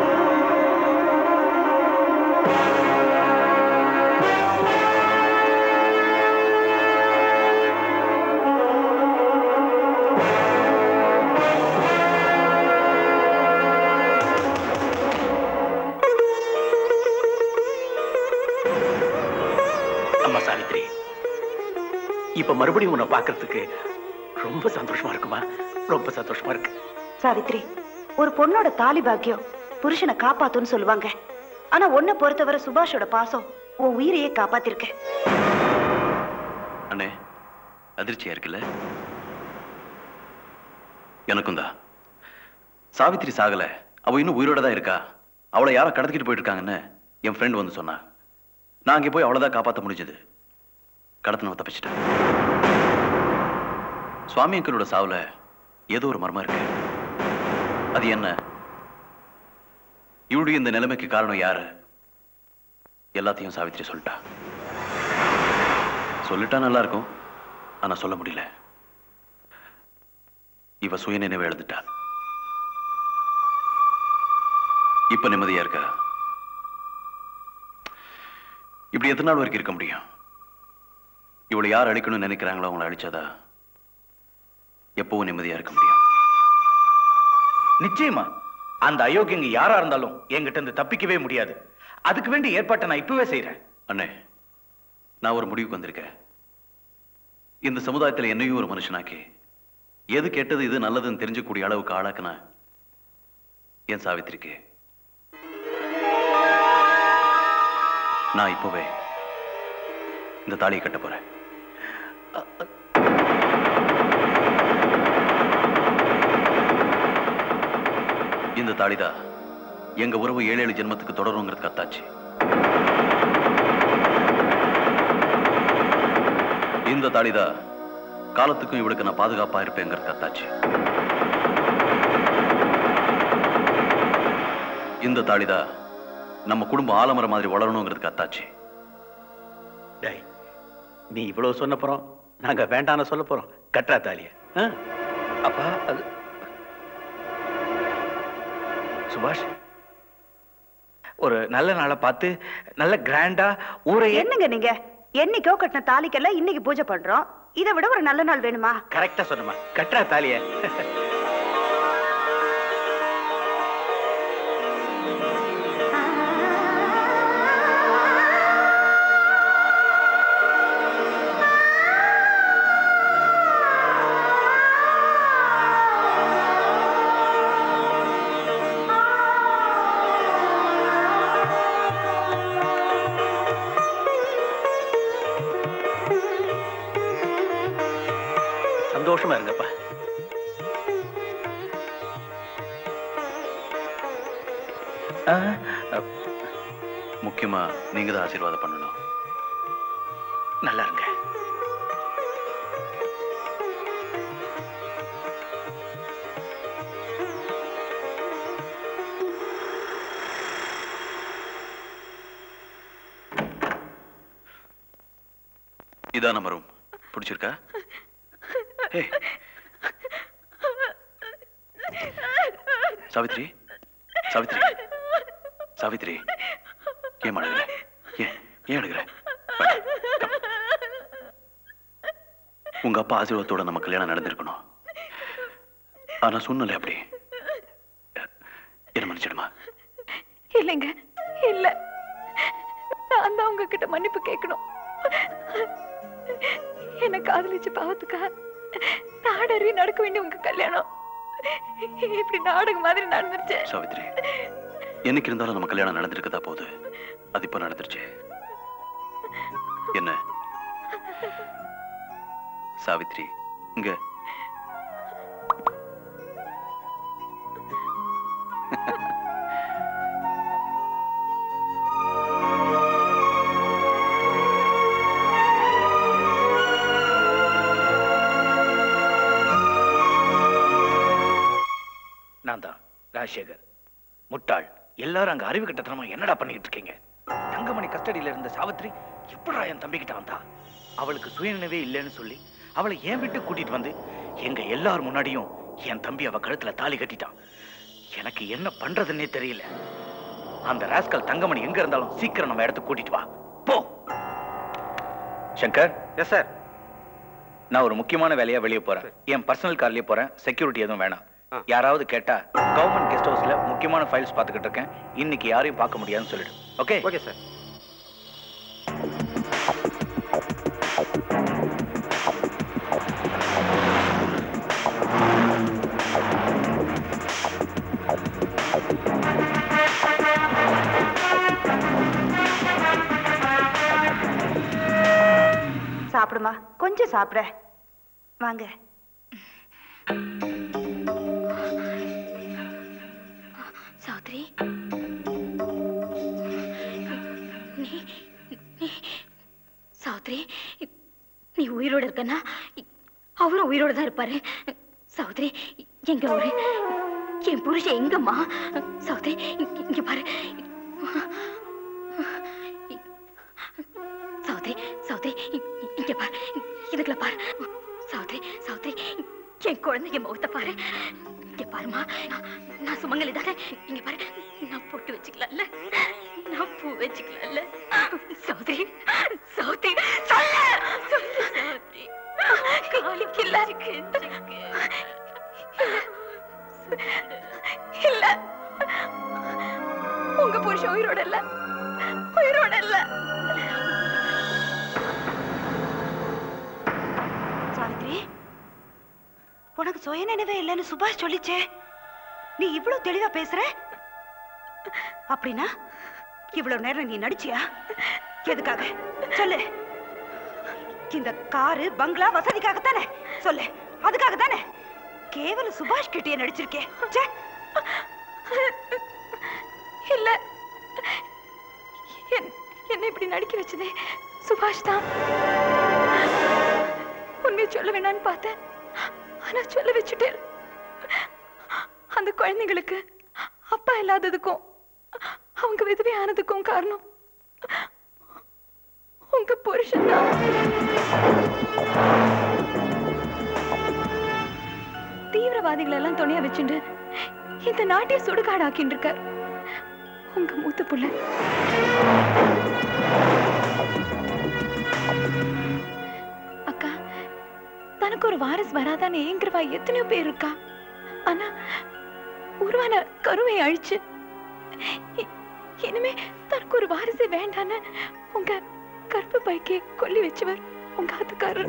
அம்மா சாவித்ரி, இப்ப மறுபடியும் உன்னை பாக்குறதுக்கு ரொம்ப சந்தோஷமா இருக்குமா? ரொம்ப சந்தோஷமா இருக்கு. சாவித்ரி, ஒரு பொண்ணோட தாலி பாக்கியம் புருஷனை காப்பாத்துன்னு சொல்லுவாங்க. ஆனா உன்னை பொறுத்தவரை சுபாஷோட பாசம் உன் உயிரையே காப்பாத்திருக்க. அண்ணே, அதிர்ச்சியா இருக்குல்ல? எனக்கும் தான். சாவித்ரி சாகல, அவ இன்னும் உயிரோட தான் இருக்கா. அவளை யாரோ கடத்திக்கிட்டு போயிட்டு இருக்காங்கன்னு என் ஃப்ரெண்ட் வந்து சொன்னா. நான் அங்கே போய் அவ்வளவுதான் காப்பாற்ற முடிஞ்சது. கடத்தினவ தப்பிச்சிட்டேன். சுவாமி அங்கிளோட சாவுல ஏதோ ஒரு மர்மம் இருக்கு. அது என்ன? இவளுடைய இந்த நிலைமைக்கு காரணம் யாரு? எல்லாத்தையும் சாவித்ரி சொல்லிட்டா. சொல்லிட்டா நல்லா இருக்கும், ஆனா சொல்ல முடியல. இவ சுய நினைவு எழுந்துட்டா. இப்ப நிம்மதியா இருக்கா. இப்படி எத்தனை நாள் வரைக்கும் இருக்க முடியும்? இவளை யார் அழிக்கணும்னு நினைக்கிறாங்களோ அவங்களை அழிச்சாதா எப்பவும் நிம்மதியா இருக்க முடியும். நிச்சயமா அந்த அயோக்கியங்க யாரா இருந்தாலும் என்கிட்ட இருந்து தப்பிக்கவே முடியாது. அதுக்கு வேண்டிய ஏற்பாட்டை நான் இப்பவே செய்யறேன். அண்ணே, நான் ஒரு முடிவுக்கு வந்திருக்கேன். இந்த சமுதாயத்தில் என்னையும் ஒரு மனுஷனாக்கி எது கெட்டது இது நல்லதுன்னு தெரிஞ்சக்கூடிய அளவுக்கு ஆளாக்குனா என் சாவித்திரிக்கு நான் இப்பவே இந்த தாலியை கட்ட போறேன். இந்த தாலிதான் எங்க உறவு ஏழு ஏழு ஜென்மத்துக்கு தொடருங்கிறது கத்தாச்சு. இந்த தாலிதான் காலத்துக்கும் இவளுக்கு நான் பாதுகாப்பா இருப்பேங்கிறது கத்தாச்சு. இந்த தாலிதான் நம்ம குடும்பம் ஆலமரம் மாதிரி வளரணுங்கிறது கத்தாச்சு. நீ இவ்வளவு சொன்ன போறோம், நாங்க வேண்டான்னு சொல்ல போறோம். கட்டா தாலிய. அப்பா அது சுபாஷ், ஒரு நல்ல நாளை பார்த்து நல்ல கிராண்டா ஊரை. என்னங்க நீங்க என்னைக்கோ கட்டின தாலிக்கெல்லாம் இன்னைக்கு பூஜை பண்றோம். இதை விட ஒரு நல்ல நாள் வேணுமா? கரெக்டா சொன்னமா. கட்டா தாலிய. சந்தோஷமா இருங்கப்பா. முக்கியமா நீங்க தான் ஆசீர்வாதம் பண்ணணும். நல்லா இருங்க. இதான் நம்ம ரூம். பிடிச்சிருக்கா? சாவித்ரி, சாவித்ரி, சாவித்ரி, ஏன் அழுகிற? ஏன் ஏன் அழுகிற? உங்க அப்பா ஆசீர்வாதத்தோட நம்ம கல்யாணம் நடந்திருக்கணும். ஆனா சூழ்நிலை அப்படி. என்ன மன்னிச்சிடுமா? இல்லைங்க, இல்ல. நான் தான் உங்ககிட்ட மன்னிப்பு கேட்கணும். என்ன காதலிச்சு பாவத்துக்கா நாடறி நடக்க வேண்டிய உங்க கல்யாணம் இப்படி நாடகம் மாதிரி நடந்துருச்சு. சாவித்ரி, என்னைக்கு இருந்தாலும் நம்ம கல்யாணம் நடந்திருக்கதா போகுது. அது இப்ப நடந்துருச்சு. என்ன சாவித்ரி, இங்க நான் தான் ராஜசேகர். முட்டாள். எல்லாரும் அங்க அறிவு கட்டத்தனமா என்னடா பண்ணிட்டு இருக்கீங்க? தங்கமணி கஸ்டடியில இருந்த சாவித்ரி எப்படா என் தம்பிக்கிட்ட வந்தா? அவளுக்கு சுயநினைவே இல்லைன்னு சொல்லி அவளை ஏன் விட்டு கூட்டிட்டு வந்து எங்க எல்லார் முன்னாடியும் என் தம்பி அவ கழுத்துல தாலி கட்டிட்டான். எனக்கு என்ன பண்றதுன்னே தெரியல. அந்த ராஸ்கல் தங்கமணி எங்க இருந்தாலும் சீக்கிரம் நம்ம இடத்துக்கு கூட்டிட்டு வா. போ. சங்கர். Yes sir. நான் ஒரு முக்கியமான வேலையா வெளியே போறேன். என் பர்சனல் கார்லயே போறேன். செக்யூரிட்டி எதுவும் வேணாம். யாராவது கேட்டா கவர்மெண்ட் கெஸ்ட் ஹவுஸ்ல முக்கியமான ஃபைல்ஸ் பார்த்துக்கிட்டு இருக்கேன், இன்னைக்கு யாரையும் பார்க்க முடியாதுன்னு சொல்லிடு. ஓகே? Okay sir. சாப்பிடுமா, கொஞ்சம் சாப்பிட வாங்க. சௌத்ரி, சௌத்ரி, நீ உயிரோட இருக்கனா? அவரும் உயிரோட தான் இருப்பாரு. சௌத்ரி, எங்க ஒரு என் புருஷன் எங்கம்மா? சௌத்ரி, இங்க பாரு. சௌத்ரி, சௌத்ரி, இங்க பாரு, இதுக்குள்ள பாரு. சௌத்ரி, சௌத்ரி, என் குழந்தைங்க முகத்தை பாரு. இங்க பாருமா, நான் சுமங்கலி தானே. இங்க பாரு, நான் பொட்டு வச்சுக்கலாம்ல, நான் பூ வச்சுக்கலாம்ல. சௌத்ரி, சௌத்ரி, சொல்ல சொல்ல சௌத்ரி, காலிக்கல இல்ல, உங்க புருஷன் உயிரோட இல்ல, உயிரோட இல்ல. சாவித்ரி, உனக்கு சுய நினைவே இல்லைன்னு சுபாஷ் சொல்லிச்சே, நீ இவ்வளவு தெளிவா பேசுற? அப்படின்னா இவ்வளவு நேரம் நீ நடிச்சியா? எதுக்காக சொல்லு? இந்த காரு பங்களா வசதிக்காகத்தானே? சொல்லு, அதுக்காக தானே? கேவல சுபாஷ் கிட்டே நடிச்சிருக்கே. இல்ல, என்ன இப்படி நடிக்க வச்சதே சுபாஷ் தான். உண்மையை சொல்ல வேணான்னு பார்த்தேன், ஆனா சொல்ல வச்சுட்டேன். அந்த குழந்தைங்களுக்கு அப்பா இல்லாததுக்கும் அவங்க விதவை ஆனதுக்கும் காரணம் உங்க புருஷன் தான். தீவிரவாதிகள் எல்லாம் துணையா வச்சுட்டு இந்த நாட்டைய சுடுகாடாக்கின்னு இருக்கார் உங்க மூத்த புள்ள. அக்கா, தனக்கு ஒரு வாரிசு வராதான்னு ஏங்குறவா எத்தனையோ பேர் இருக்கா. ஆனா உருவான கருவை அழிச்சு இனிமே தனக்கு ஒரு வாரிசு வேண்டான்னு உங்க கற்பு பைக்கே கொல்லி வச்சவர் உங்க ஆத்துக்காரர்.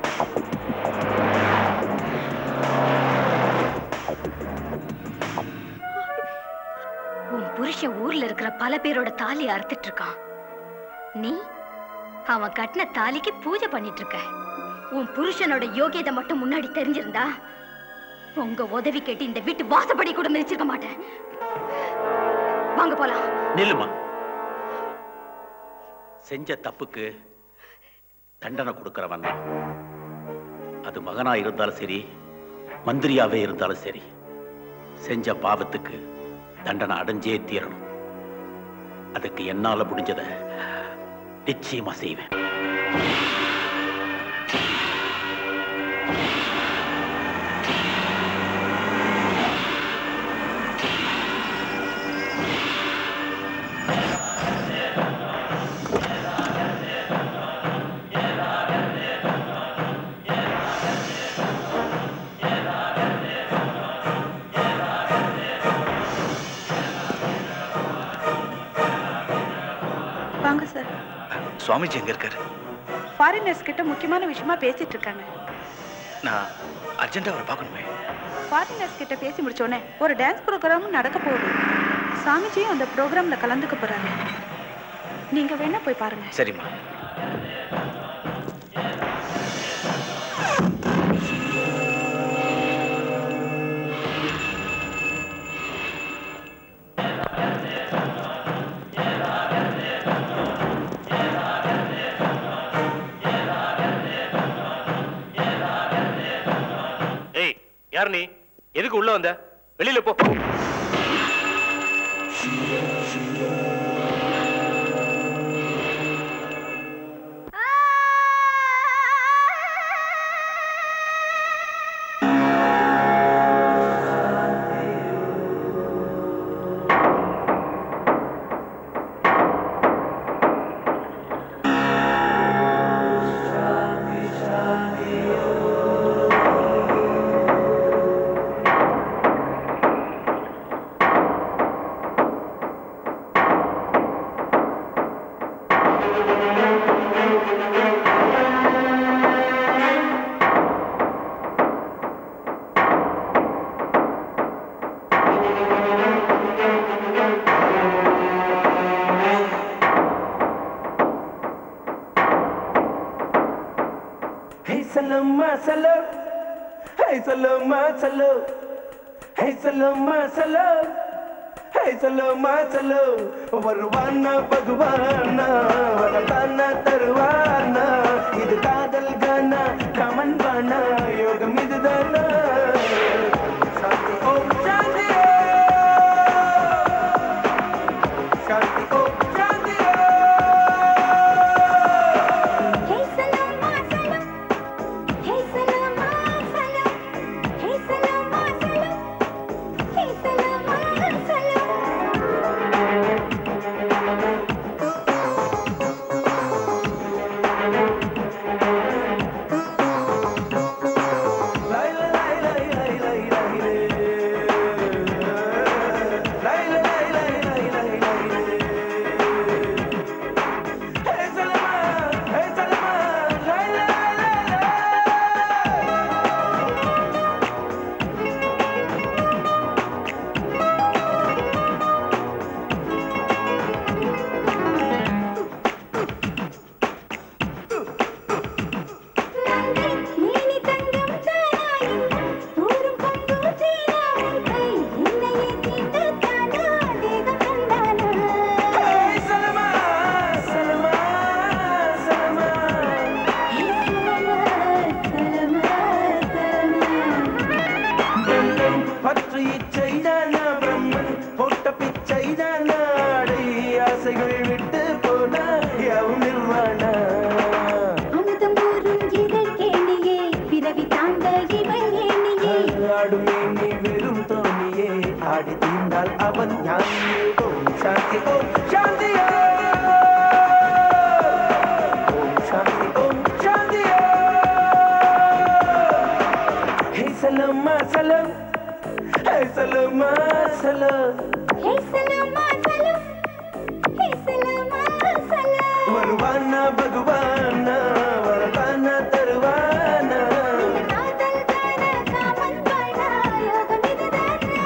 உன் புருஷன் ஊர்ல இருக்கிற பல பேரோட தாலி அறுத்துட்டு இருக்கான். நீ அவன் கட்டின தாலிக்கு பூஜை பண்ணிட்டு இருக்க. உன் புருஷனோட யோகியதை மட்டும் முன்னாடி தெரிஞ்சிருந்தா உங்க உதவி கேட்டு இந்த வீட்டு வாசப்படி கூட மிதிச்சிருக்க மாட்டேன். வாங்க போலாம். நில்லுமா. செஞ்ச தப்புக்கு தண்டனை கொடுக்கிறவன் தான். அது மகனா இருந்தாலும் சரி, மந்திரியாவே இருந்தாலும் சரி, செஞ்ச பாவத்துக்கு தண்டனை அடைஞ்சே தீரணும். அதுக்கு என்னால முடிஞ்சதை நிச்சயமா செய்வேன். வாங்க சார். சுவாமிஜி எங்க இருக்காரு? ஃபாரினர்ஸ் கிட்ட முக்கியமான விஷயமா பேசிட்டு இருக்காங்க. நான் அர்ஜென்ட்டா அவரை பார்க்கணுமே. ஃபாரினர்ஸ் கிட்ட பேசி முடிச்சோடனே ஒரு டான்ஸ் ப்ரோக்ராமும் நடக்க போகுது. சாமிஜியும் அந்த ப்ரோக்ராம்ல கலந்துக்க போறாங்க. நீங்க வேணா போய் பாருங்க. சரிம்மா. யார் நீ? எதுக்கு உள்ள வந்த? வெளியில போ. Hey Saloma Salo, Hey Saloma Salo, Hey Saloma Salo, Hey Saloma Salo, Varvana Bhagwana, Varatana Tarvana, Idu Kadal Gana, Kaman Bana, Yoga Midana, Shanti Om Shanti Shanti Om Shanti Hey Saloma Salo, Hey Saloma Salo, Hey Saloma Salo, Hey Saloma Salo. நீனி தங்கம் தானா ஊரும் பங்கு தீனா கை என்னையே தீண்டு தானா தேகம் தந்தானா Hey Salama Salama Salama Hey Salama Salama Salama பற்று இச்சைதானா பிரம்மன் போட்ட பிச்சைதானா அடை ஆசைகள் விட்டு போனா யாவும் நிர்வாணா அமுதம் ஊரும் இதழ் கேணியே பிறவி தாண்ட இவள் ஏணியே ஆடுமே நீ வெறும் தோணியே ஆடி தீர்ந்தால் அவன் ஞானியே ஓம் சாந்தி ஓம் சாந்தி ஓம் சாந்தி ஓம் சாந்தி ஹே சலமா சலம் ஹே சலமா சலம் Hey Saloma Salo, Hey Saloma Salo. வருவானா பகவானா வரதானா தருவானா காதல் கான காமன் வாழா யோகம் இதுதானா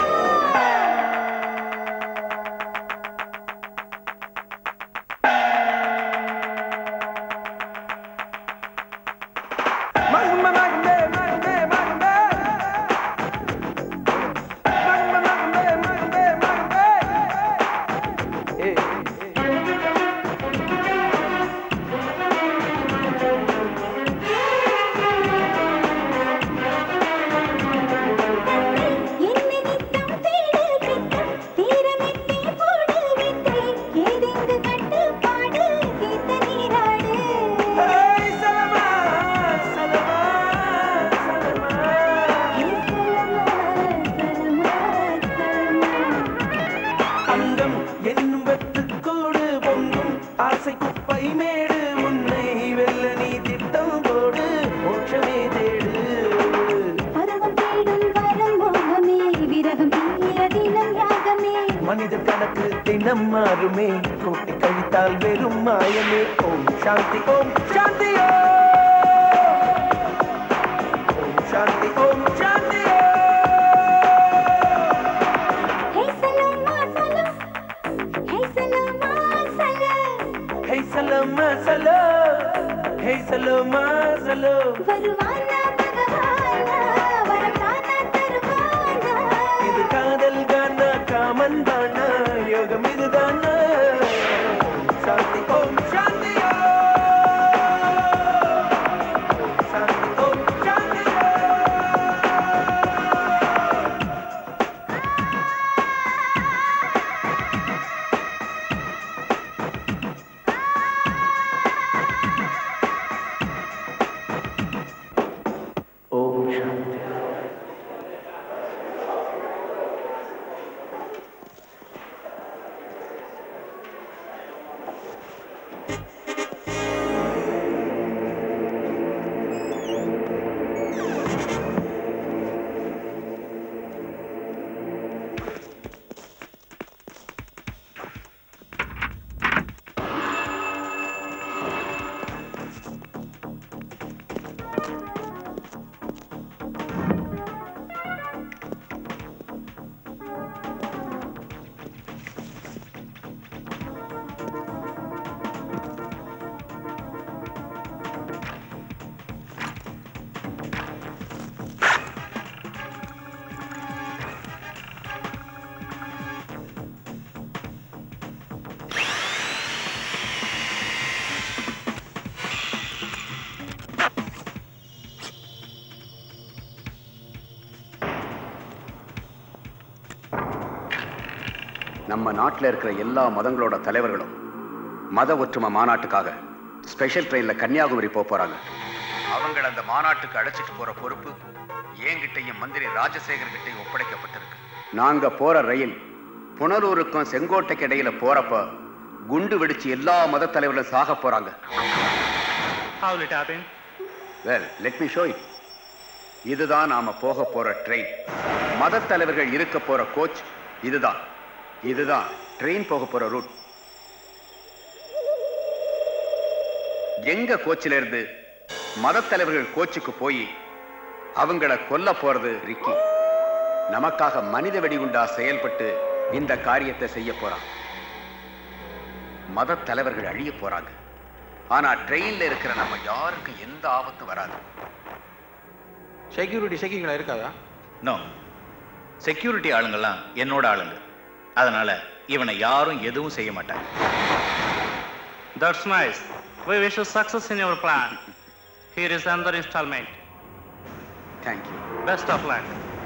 மகமே மகமே மகமே மகமே மகமே மகமே மகமே ஏ என்னை நித்தம் தேடு பித்தம் தீரமெத்தே போடு வித்தை ஏதெங்கு கட்டுப்பாடு தீர்த்த நீராடு Hey Salama Salama Salama Hey Saloma Saloma Saloma. அங்கம் என்னும் வெட்டுக்கோடு பொங்கும் ஆசை குப்பை மேடு உன்னை வெல்ல நீ திட்டம் போடு மோட்சமே தேடு பருவம் தேடும் வரம் மோகமே விரகம் தீர தினம் யாகமே மனித கணக்கு தினம் மாறுமே கூட்டி கழித்தால் வெறும் மாயமே ஓம் சாந்தி ஓம் சாந்தி ஓம் சாந்தி ஓம் சாந்தி Hey Saloma Salo, Hey Saloma Salo. Hey Salama Salo, Hey Salama Salo. வருவானா பகவானா வரதானா தருவானா இது காதல் கானா காமன் தானா யோகம் இதுதானா சாந்தி ஓம் சாந்தி சாந்தி ஓம் சாந்தி நம்ம நாட்டில் இருக்கிற எல்லா மதங்களோட தலைவர்களும் மத ஒற்றுமை மாநாட்டுக்காக ஸ்பெஷல் ட்ரெயின்ல கன்னியாகுமரி போக போறாங்க. அவங்கள அந்த மாநாட்டுக்கு அழைச்சிட்டு போற பொறுப்பு என்கிட்டையும் மந்திரி ராஜசேகர் கிட்டையும் ஒப்படைக்கப்பட்டிருக்கு. நாங்க போற ரயில் புனலூருக்கும் செங்கோட்டைக்கு இடையில போறப்ப குண்டு வெடிச்சு எல்லா மத தலைவர்களும் சாக போறாங்க. How will it happen? Well, let me show you. இதுதான் நாம போக போற ட்ரெயின். மத தலைவர்கள் இருக்க போற கோச் இதுதான். இதுதான் ட்ரெயின் போக போற ரூட். எங்க கோச்சில இருந்து மத தலைவர்கள் கோச்சுக்கு போய் அவங்கள கொல்ல போறது ரிக்கி. நமக்காக மனித வெடிகுண்டா செயல்பட்டு இந்த காரியத்தை செய்ய போறான். மத தலைவர்கள் அழிய போறாங்க. ஆனா ட்ரெயின்ல இருக்கிற நம்ம யாருக்கும் எந்த ஆபத்தும் வராது. செக்யூரிட்டி செக்கிங்களா இருக்காதா? நோ, செக்யூரிட்டி ஆளுங்கெல்லாம் என்னோட ஆளுங்க. அதனால இவனை யாரும் எதுவும் செய்ய மாட்டாங்க. That's nice. We wish you success in your plan. Here is another installment. Thank you. Best of luck.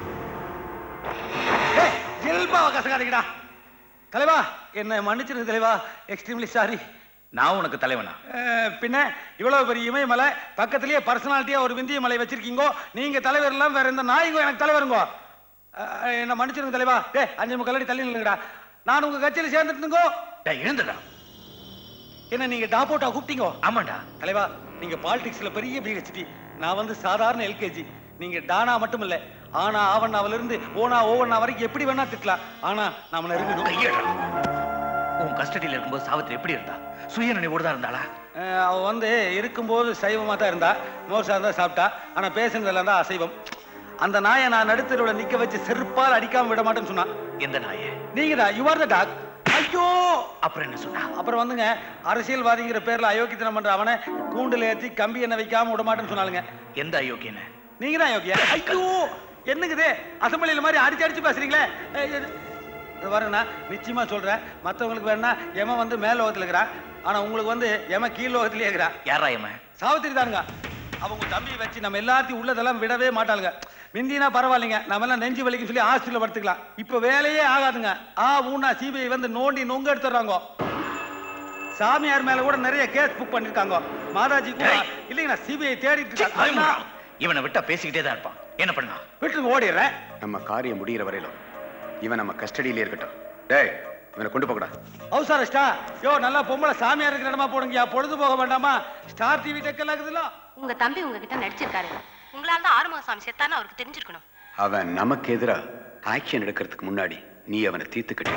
ஏய், ஜில்பாவ கசகாதீங்கடா. தலைவா, என்ன மன்னிச்சிருங்க தலைவா. Extremely sorry. நான் உனக்கு தலைவனா? பின்ன இவ்வளவு பெரிய இமயமலை பக்கத்திலேயே பர்சனாலிட்டியா ஒரு விந்திய மலை வச்சிருக்கீங்க. நீங்க தலைவர் எல்லாம் வேற எந்த நாய்ங்க எனக்கு தலைவருங்க. என்ன மன்னிச்சிருங்க தலைவா. டேய், அஞ்சு முக்கல்லடி தள்ளி நில்லுங்கடா. நான் உங்க கட்சியில சேர்ந்துட்டுங்க. டேய், எழுந்துடா. என்ன நீங்க டாபோட்டா கூப்பிட்டீங்க? ஆமாண்டா. தலைவா, நீங்க பாலிடிக்ஸ்ல பெரிய பிஹெச்டி. நான் வந்து சாதாரண எல்கேஜி. நீங்க டானா மட்டும் இல்ல, ஆனா ஆவண்ணாவில இருந்து ஓனா ஓவண்ணா வரைக்கும் எப்படி வேணா திட்டலாம். ஆனா நாம நெருங்கணும். கையடா. உன் கஸ்டடியில இருக்கும்போது சாவித்திரி எப்படி இருந்தா? சுய நினைவோடு தான் இருந்தாளா? அவ வந்து இருக்கும்போது சைவமா தான் இருந்தா. மோர் சார்ந்தா சாப்பிட்டா. ஆனா பேசுனதெல்லாம் தான் அசைவம். அந்த நாயை நான் நடுத்தருவுல நிக்க வச்சு செருப்பால் அடிக்காம விட மாட்டேன்னு சொன்னா. எந்த நாயே? நீங்க தான். You are the dog. ஐயோ, அப்புறம் என்ன சொன்னா? அப்புறம் வந்துங்க அரசியல்வாதிங்கிற பேர்ல அயோக்கியத்தனம் பண்ற அவனை கூண்டுல ஏத்தி கம்பி என்ன வைக்காம விட மாட்டேன்னு சொன்னாலுங்க. எந்த அயோக்கியன? நீங்க தான் யோகியா. ஐயோ, என்னங்குது அசம்பிளியில மாதிரி அடிச்சு அடிச்சு பேசுறீங்களே. வரேண்ணா, நிச்சயமா சொல்றேன். மற்றவங்களுக்கு வேணா எம வந்து மேல் லோகத்துல இருக்கிறான். ஆனா உங்களுக்கு வந்து எம கீழ் லோகத்திலே இருக்கிறா. யாரா எம? சாவித்திரி தானுங்க. அவங்க தம்பியை வச்சு நம்ம எல்லாத்தையும் உள்ளதெல்லாம் விடவே மாட்டாளுங்க. மிந்தினா பரவாயில்லைங்க, நம்ம எல்லாம் நெஞ்சு வலிக்கு சொல்லி ஹாஸ்பிட்டல் படுத்துக்கலாம். இப்ப வேலையே ஆகாதுங்க. ஆ ஊனா சிபிஐ வந்து நோண்டி நொங்க எடுத்துறாங்க. சாமியார் மேல கூட நிறைய கேஸ் புக் பண்ணிருக்காங்க. மாதாஜி இல்லைங்கண்ணா, சிபிஐ தேடிட்டு. இவனை விட்டா பேசிக்கிட்டே தான் இருப்பான். என்ன பண்ணா? விட்டு ஓடிடுறேன். நம்ம காரியம் முடிகிற வரையிலும் இவன் நம்ம கஸ்டடியிலே இருக்கட்டும். டேய், இவனை கொண்டு போகடா. ஹவுஸ் அரெஸ்டா? யோ, நல்லா பொம்பளை சாமியார் இருக்கிற இடமா போடுங்கயா. பொழுது போக வேண்டாமா? ஸ்டார் டிவி டெக்கல் ஆகுதுல்ல. உங்க தம்பி உங்ககிட்ட நடிச்சிருக்காரு. உங்களால தான் ஆறுமுகசாமி செத்தான்னு அவருக்கு தெரிஞ்சிருக்கணும். அவன் நமக்கு எதிரா ஆக்ஷன் எடுக்கிறதுக்கு முன்னாடி நீ அவனை தீர்த்துக்கிட்ட.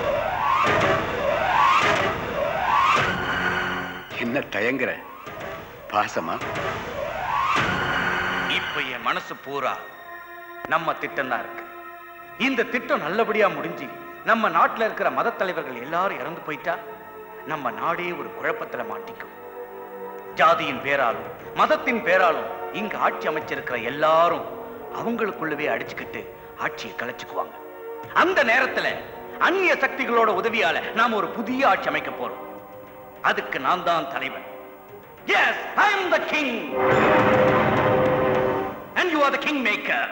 என்ன தயங்குற? பாசமா? இப்ப என் மனசு பூரா நம்ம திட்டம் தான் இருக்கு. இந்த திட்டம் நல்லபடியா முடிஞ்சு நம்ம நாட்டுல இருக்கிற மத தலைவர்கள் எல்லாரும் இறந்து போயிட்டா நம்ம நாடே ஒரு குழப்பத்துல மாட்டிக்கும். ஜாதியின் பேராலும் மதத்தின் பேராலும் இங்க ஆட்சி அமைச்சிருக்கிற எல்லாரும் அவங்களுக்குள்ளவே அடிச்சுக்கிட்டு ஆட்சியை கலைச்சுக்குவாங்க. அந்த நேரத்துல அந்நிய சக்திகளோட உதவியால நாம ஒரு புதிய ஆட்சி அமைக்க போறோம். அதுக்கு நான் தான் தலைவன். Yes, I am the king. And you are the king maker.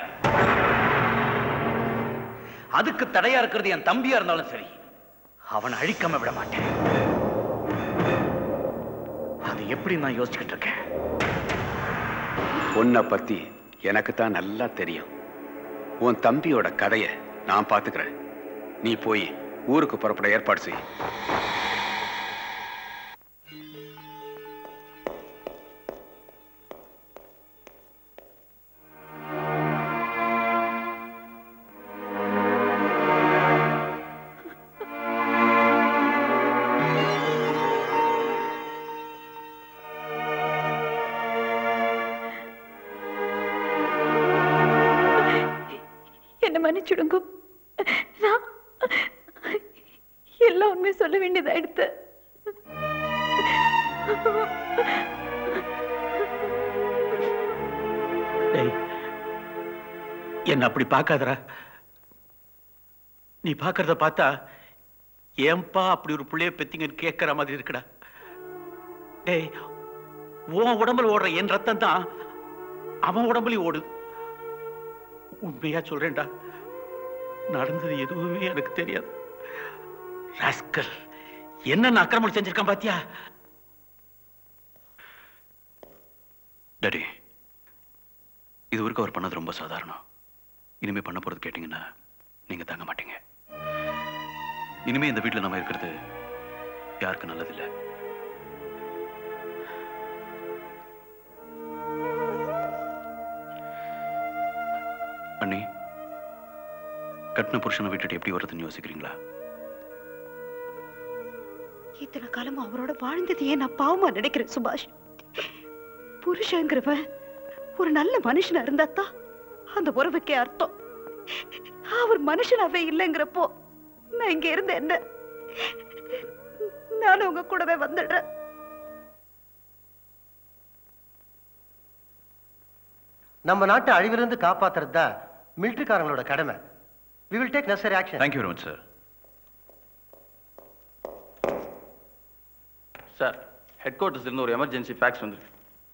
அதுக்கு தடையா இருக்கிறது என் தம்பியா இருந்தாலும் சரி, அவனை அழிக்காம விட மாட்டேன். அது எப்படி நான் யோசிச்சுக்கிட்டு இருக்கேன். உன்னை பத்தி எனக்கு தான் நல்லா தெரியும். உன் தம்பியோட கதையை நான் பாத்துக்கிறேன். நீ போய் ஊருக்கு புறப்பட ஏற்பாடு செய். என்ன மன்னிச்சுடுங்க. நான் எல்லாம் உண்மை சொல்ல வேண்டியதாயிடுத்து. என்ன அப்படி பார்க்காதரா. நீ பார்க்கறத பார்த்தா ஏன்பா அப்படி ஒரு பிள்ளைய பெத்திங்கன்னு கேட்கிற மாதிரி இருக்குடா. டேய், உன் உடம்புல ஓடுற என் ரத்தம் தான் அவன் உடம்புலயும் ஓடுது. உண்மையா சொல்றேன்டா, நடந்தது எதுவுமே எனக்கு தெரியாது. ராஸ்கல் என்னென்ன அக்கிரமம் செஞ்சிருக்கான் பாத்தியா? டாடி, இது வரைக்கும் அவர் பண்ணது ரொம்ப சாதாரணம். இனிமே பண்ண போறது கேட்டீங்கன்னா நீங்க தாங்க மாட்டீங்க. இனிமே இந்த வீட்டுல நம்ம இருக்கிறது யாருக்கு நல்லதில்லை. அண்ணி, கட்டின புருஷனை விட்டுட்டு எப்படி வருதுன்னு யோசிக்கிறீங்களா? இத்தனை காலம் அவரோட வாழ்ந்தது ஏன் நான் பாவமா நினைக்கிறேன் சுபாஷ். புருஷங்கிறவன் ஒரு நல்ல மனுஷனா இருந்தாத்தான் அந்த உறவுக்கே அர்த்தம். அவர் மனுஷனாவே இல்லைங்கிறப்போ நான் இங்க இருந்த என்ன, நானும் உங்க கூடவே வந்துடுறேன். நம்ம நாட்டை அழிவிலிருந்து காப்பாத்துறது தான் மிலிட்டரிக்காரங்களோட கடமை. We will take necessary action. Thank you very much, sir. Sir, head குவார்ட்டர்ஸ்ல இருந்து ஒரு எமர்ஜென்சி ஃபேக்ஸ் வந்திருக்கு.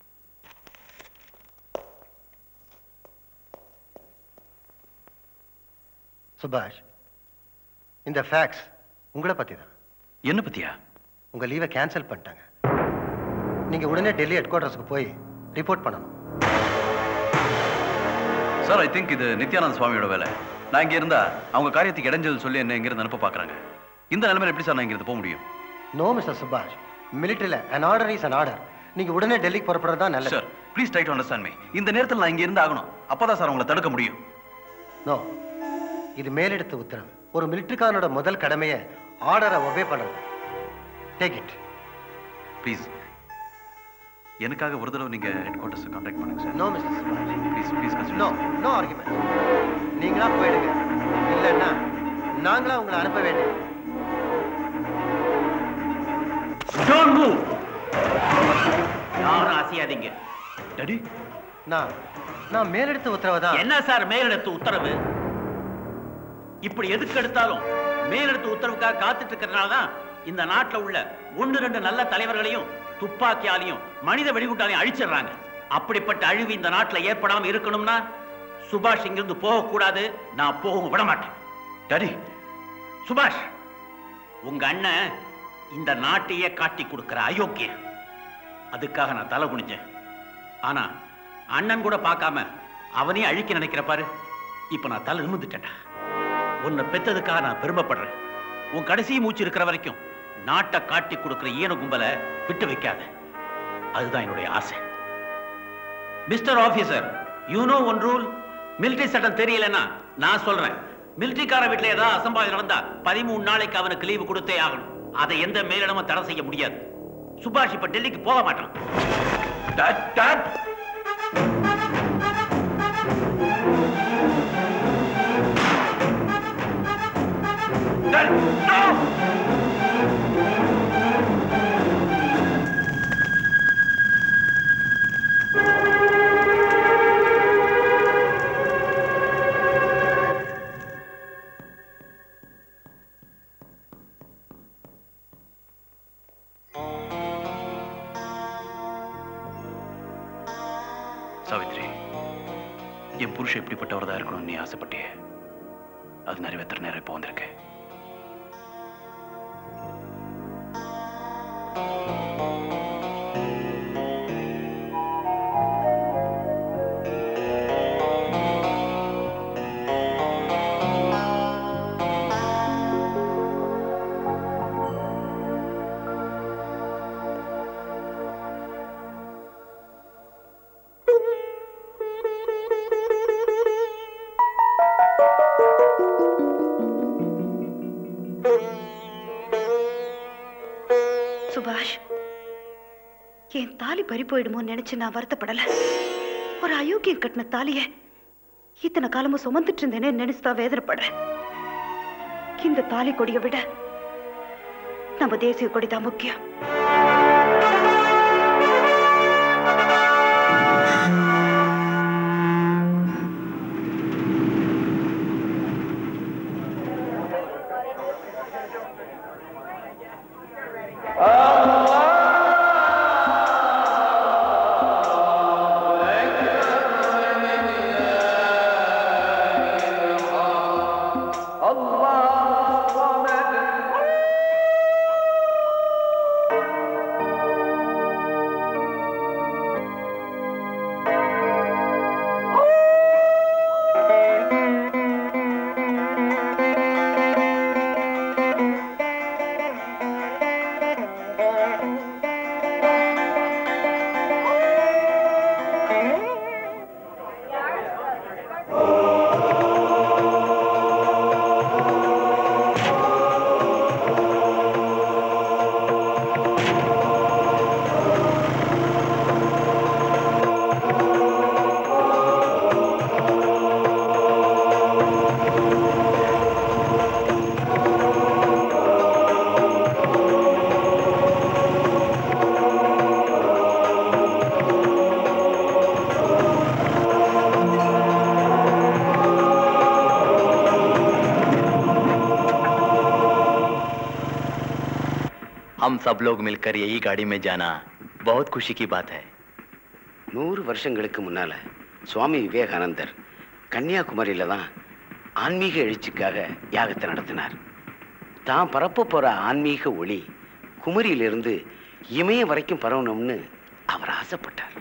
சுபாஷ், இந்த ஃபேக்ஸ் உங்களை பத்தி தான். என்ன பத்தியா? உங்க லீவை கேன்சல் பண்ணிட்டாங்க. நீங்க உடனே டெல்லி ஹெட் குவார்ட்டர்ஸ்க்கு போய் ரிப்போர்ட் பண்ணணும். சார், ஐ திங்க் இது நித்யானந்த சுவாமியோட வேலை. நான் இங்க இருந்தா அவங்க காரியத்துக்கு இடைஞ்சல் சொல்லி என்ன இங்கிருந்து அனுப்ப பாக்குறாங்க. இந்த நிலைமையில எப்படி சார் நான் இங்கிருந்து போக முடியும்? நோ மிஸ்டர் சுபாஷ், மிலிட்டரியில an order is an order. நீங்க உடனே டெல்லிக்கு புறப்படுறது தான் நல்லது. Sir, please try to understand me. இந்த நேரத்தில் நான் இங்க இருந்து ஆகணும். அப்பதான் சார் உங்களை தடுக்க முடியும். நோ, இது மேலெடுத்த உத்தரவு. ஒரு மிலிட்டரிக்காரனோட முதல் கடமையை ஆர்டரை ஒபே பண்றது. Take it please. எனக்காக ஒரு தடவை நீங்க ஹெட் குவார்ட்டர்ஸ் கான்டாக்ட் பண்ணுங்க சார். நோ மிஸ்டர் சுபாஷ், please please consider. No no argument. நீங்களா போயிடுங்க, இல்லைன்னா நாங்களா உங்களை அனுப்ப வேண்டியது. Don't move. யாரும் அசையாதீங்க. டாடி, நான் நான் மேலெடுத்த உத்தரவு தான். என்ன சார் மேலெடுத்த உத்தரவு? இப்படி எதுக்கு எடுத்தாலும் மேலெடுத்த உத்தரவுக்காக காத்துட்டு இருக்கிறதுனால தான் இந்த நாட்டில் உள்ள ஒன்று ரெண்டு நல்ல தலைவர்களையும் துப்பாக்கியாலையும் மனித வெடிகுட்டாலையும் அழிச்சிடுறாங்க. அப்படிப்பட்ட அழிவு இந்த நாட்டில் ஏற்படாம இருக்கணும்னா சுபாஷ் இங்கிருந்து போகக்கூடாது. நான் போகவும் விட மாட்டேன். டாடி, சுபாஷ், உங்க அண்ணன் இந்த நாட்டையே காட்டி கொடுக்கிற அயோக்கியன். அதுக்காக நான் தலை குனிஞ்சேன். ஆனா அண்ணன் கூட பார்க்காம அவனையும் அழிக்க நினைக்கிற பாரு, இப்ப நான் தலை நிமிந்துட்டேன். உன்னை பெற்றதுக்காக நான் பெருமைப்படுறேன். உன் கடைசி மூச்சு இருக்கிற வரைக்கும் நாட்டை காட்டி கொடுக்கிற ஈன கும்பலை விட்டு வைக்காத. அதுதான் என்னுடைய ஆசை. Mister officer, you know one rule. Military சட்டம் தெரியலன்னா நான் சொல்றேன். மிலிட்டரிக்கார வீட்டுல ஏதாவது அசம்பாவிதம் நடந்தா பதிமூணு நாளைக்கு அவனுக்கு லீவு கொடுத்தே ஆகணும். அதை எந்த மேலிடமும் தடை செய்ய முடியாது. சுபாஷ் இப்ப டெல்லிக்கு போக மாட்டான். சாவித்ரி, என் புருஷன் எப்படிப்பட்டவரதா இருக்கணும்னு நீ ஆசைப்பட்டியே, அது நிறைவேற்ற நேரம் இப்போ வந்திருக்கு. சுபாஷ், என் தாலி பறி போயிடுமோ நினைச்சு நான் வருத்தப்படல. ஒரு அயோக்கியம் கட்டின தாலிய இத்தனை காலமும் சுமந்துட்டு இருந்தேனே நினைச்சுதான் வேதனைப்படுறேன். இந்த தாலி கொடியை விட நம்ம தேசிய கொடிதான் முக்கியம். हम सब लोग मिलकर यही गाड़ी में जाना बहुत खुशी की बात है. நூறு வருஷங்களுக்கு முன்னால சுவாமி விவேகானந்தர் கன்னியாகுமரியில தான் ஆன்மீக எழுச்சிக்காக யாகத்தை நடத்தினார். தான் பரப்ப போற ஆன்மீக ஒளி குமரியிலிருந்து இமயம் வரைக்கும் பரவணும்னு அவர் ஆசைப்பட்டார்.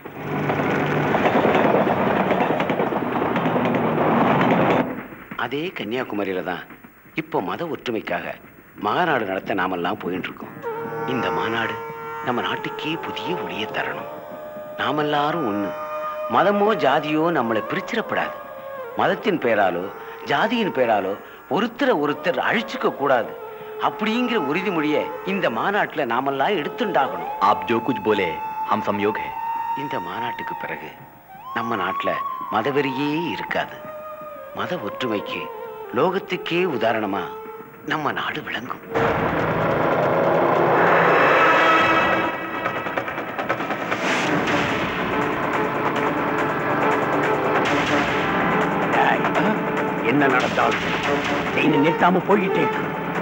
அதே கன்னியாகுமரியில தான் இப்போ மத ஒற்றுமைக்காக மாநாடு நடத்த நாமெல்லாம் போயிட்டு இருக்கோம். இந்த மாநாடு நம்ம நாட்டுக்கே புதிய ஒளியை தரணும். நாமெல்லாரும் ஒண்ணு. மதமோ ஜாதியோ நம்மளை பிரிச்சிடப்படாது. மதத்தின் பேராலோ ஜாதியின் பேராலோ ஒருத்தரை ஒருத்தர் அழிச்சுக்க கூடாது அப்படிங்கிற உறுதிமொழியை இந்த மாநாட்டில் நாமெல்லாம் எடுத்துண்டாகணும். आप जो कुछ बोले हम संयोग है. இந்த மாநாட்டுக்கு பிறகு நம்ம நாட்டில் மதவெறியே இருக்காது. மத ஒற்றுமைக்கு லோகத்துக்கே உதாரணமா நம்ம நாடு விளங்கும். என்ன நடந்தாலும் ட்ரெயினை நிறுத்தாம போய்கிட்டே இருக்கு.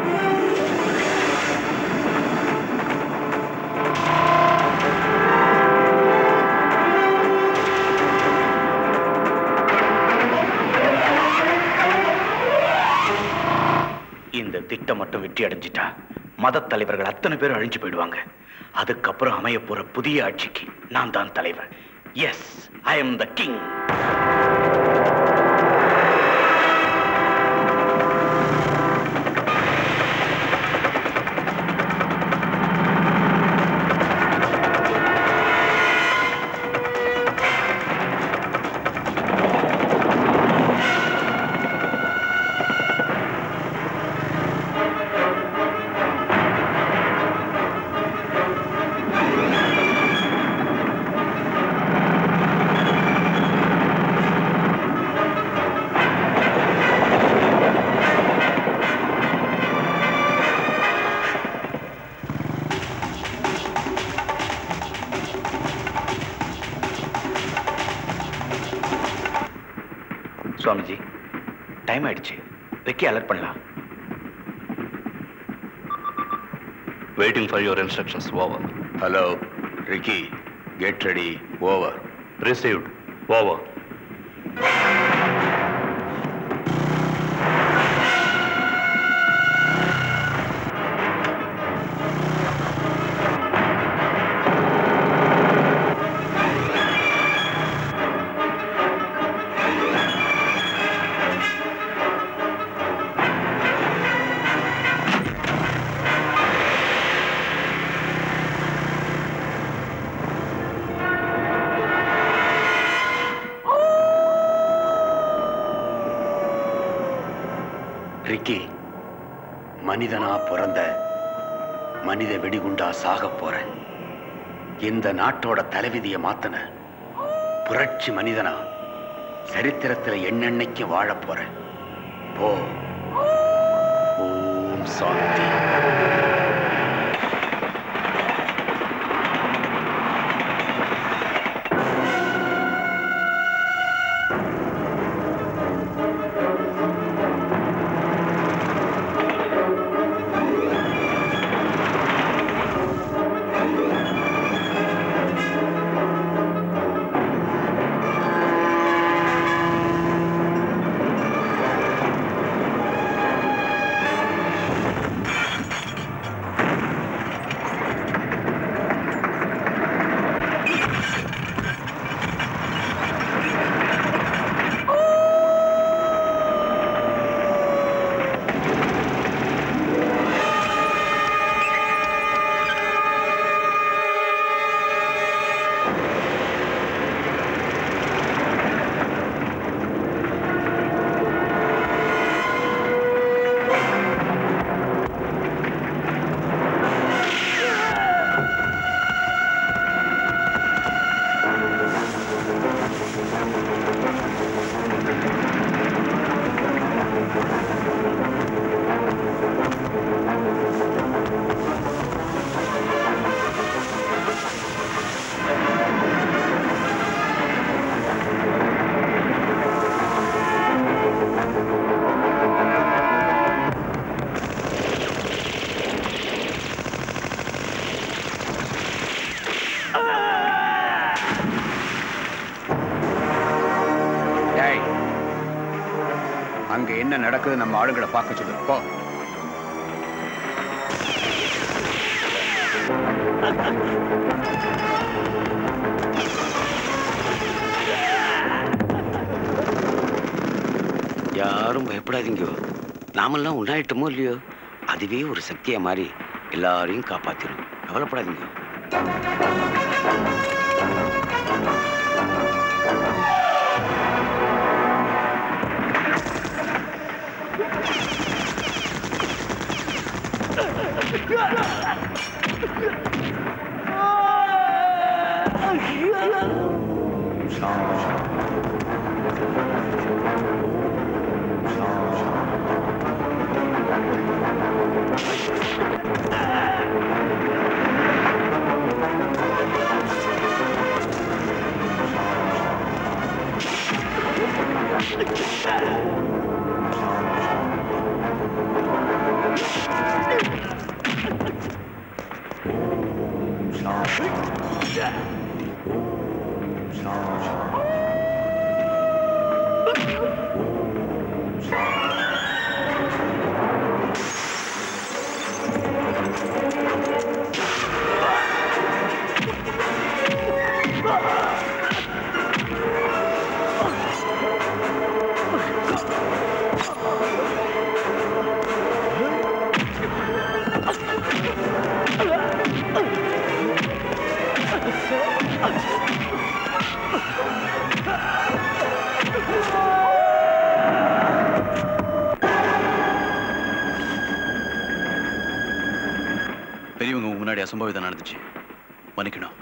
இந்த திட்டம் மட்டும் வெற்றி அடைஞ்சிட்டா மத தலைவர்கள் அத்தனை பேரும் அழிஞ்சு போயிடுவாங்க. அதுக்கப்புறம் அமைய போற புதிய ஆட்சிக்கு நான் தான் தலைவர். Yes, I am the king. Swamiji, time ஆயிடுச்சு. விக்கி அலர்ட் பண்ணலாம். Waiting for your instructions. Over. Hello, Ricky. Get ready. Over. Received. Over. Ricky, மனிதனா பிறந்த மனித வெடிகுண்டா சாக போற இந்த நாட்டோட தலைவிதியை மாத்தன புரட்சி மனிதனா சரித்திரத்துல என்னென்னைக்கு வாழ போற. போ. ஓம் சாந்தி. அங்க என்ன நடக்குது நம்ம ஆளுங்களை பார்க்க சொல்லு. போ. யாரும் பயப்படாதீங்க. நாமெல்லாம் உண்டாயிட்டோமோ இல்லையோ, அதுவே ஒரு சக்தியா மாறி எல்லாரையும் காப்பாத்திரும். கவலைப்படாதீங்க. பெரியவங்க முன்னாடி அசம்பாவிதம் நடந்துச்சு, மன்னிக்கணும்.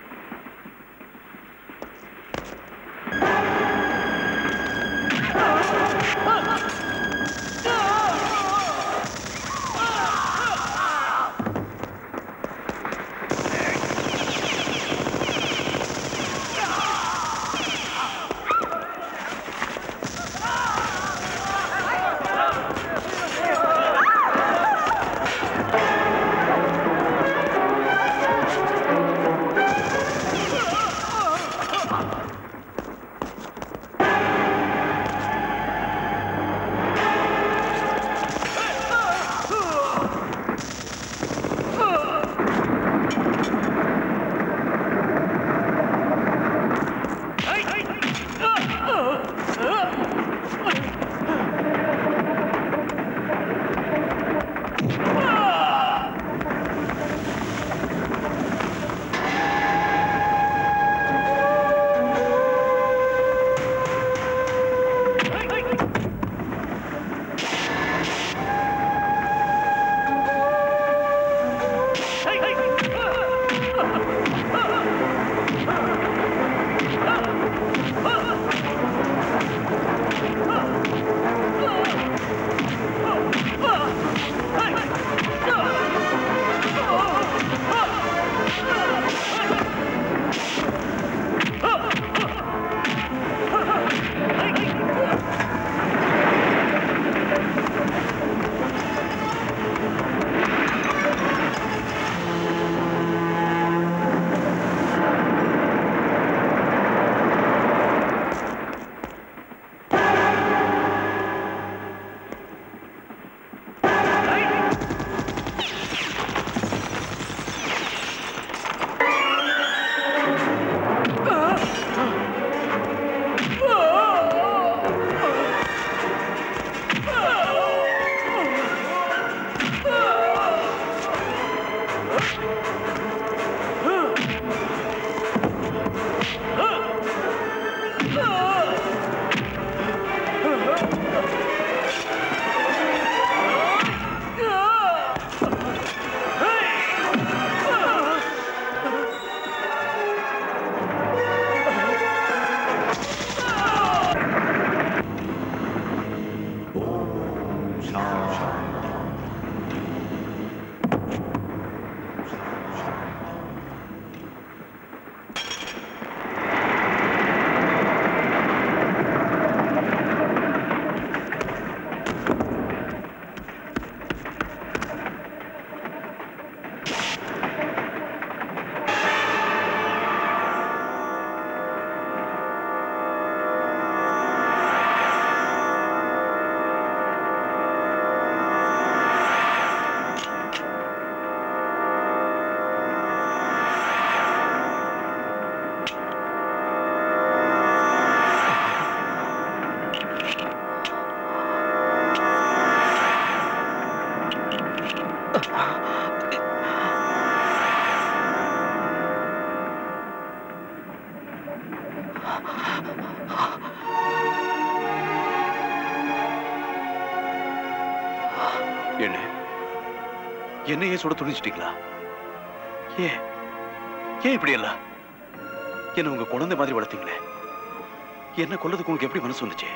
என்ன என்னையே சுட துணிச்சிட்டீங்களா? ஏன் ஏன் இப்படி எல்லாம் என்ன உங்க குழந்தை மாதிரி வளர்த்தீங்களே, என்ன கொல்லதுக்கு உங்களுக்கு எப்படி மனசு வந்துச்சு?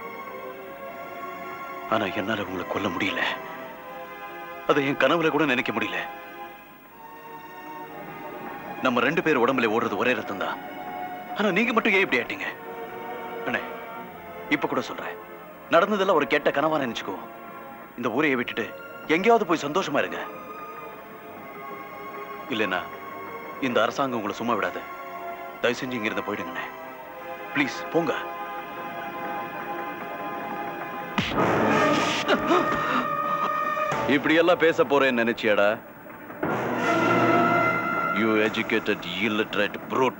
ஆனா என்னால உங்களை கொல்ல முடியல. அதை என் கனவுல கூட நினைக்க முடியல. நம்ம ரெண்டு பேர் உடம்புல ஓடுறது ஒரே ரத்தம் தான். ஆனா நீங்க மட்டும் ஏன் இப்படி ஆயிட்டீங்க? அண்ணே, இப்ப கூட சொல்றேன், நடந்ததெல்லாம் ஒரு கெட்ட கனவா நினைச்சுக்கோ. இந்த ஊரையை விட்டுட்டு எங்கேயாவது போய் சந்தோஷமா இருங்க. இல்லைன்னா இந்த அரசாங்கம் உங்களை சும்மா விடாது. தயவு செஞ்சு இங்க இருந்து போயிடுங்கண்ணே. ப்ளீஸ் போங்க. இப்படி எல்லாம் பேச போறேன்னு நினைச்சியாடா? You educated illiterate brute.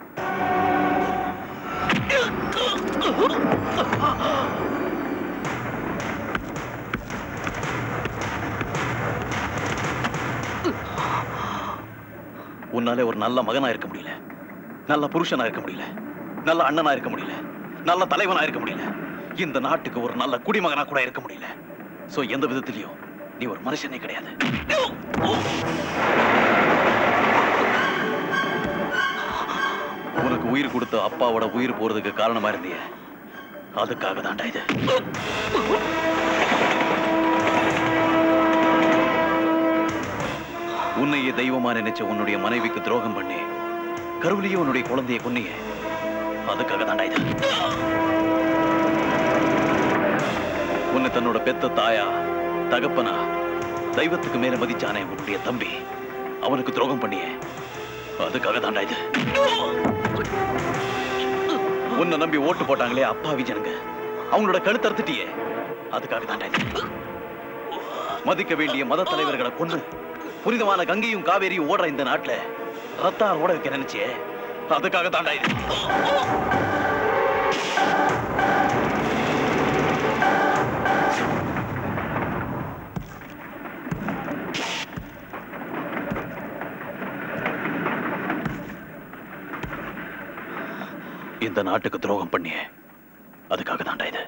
உன்னாலே ஒரு நல்ல மகனா இருக்க முடியல, நல்ல புருஷனா இருக்க முடியல, நல்ல அண்ணனா இருக்க முடியல, நல்ல தலைவனா இருக்க முடியல, இந்த நாட்டுக்கு ஒரு நல்ல குடிமகனா கூட இருக்க முடியல. சோ எந்த விதத்திலையும் நீ ஒரு மனுஷனே கிடையாது. உனக்கு உயிர் கொடுத்த அப்பாவோட உயிர் போறதுக்கு காரணமா இருந்திய, அதுக்காக தாண்டா இது. உன்னையே தெய்வமா நினைச்ச உன்னுடைய மனைவிக்கு துரோகம் பண்ணி கருவிலேயே உன்னுடைய குழந்தைய கொன்னியே, அதுக்காக தாண்டா இது. உன்னை தன்னோட பெத்த தாயா தகப்பனா தெய்வத்துக்கு மேல மதிச்சானே உன்னுடைய தம்பி, அவனுக்கு துரோகம் பண்ணியே, அதுக்காக தாண்டா இது. உன்னை நம்பி ஓட்டு போட்டாங்களே அப்பாவி ஜனங்க, அவங்களோட கழுத்து அறுத்துட்டியே, அதுக்காக தாண்டா இது. மதிக்க வேண்டிய மத தலைவர்களை கொண்டு புனிதமான கங்கையும் காவேரியும் ஓடுற இந்த நாட்டுல ரத்தார் ஓட வைக்க நினைச்சே, அதுக்காக தாண்டா இது. இந்த நாட்டுக்கு துரோகம் பண்ணியே, அதுக்காக தாண்டா இது.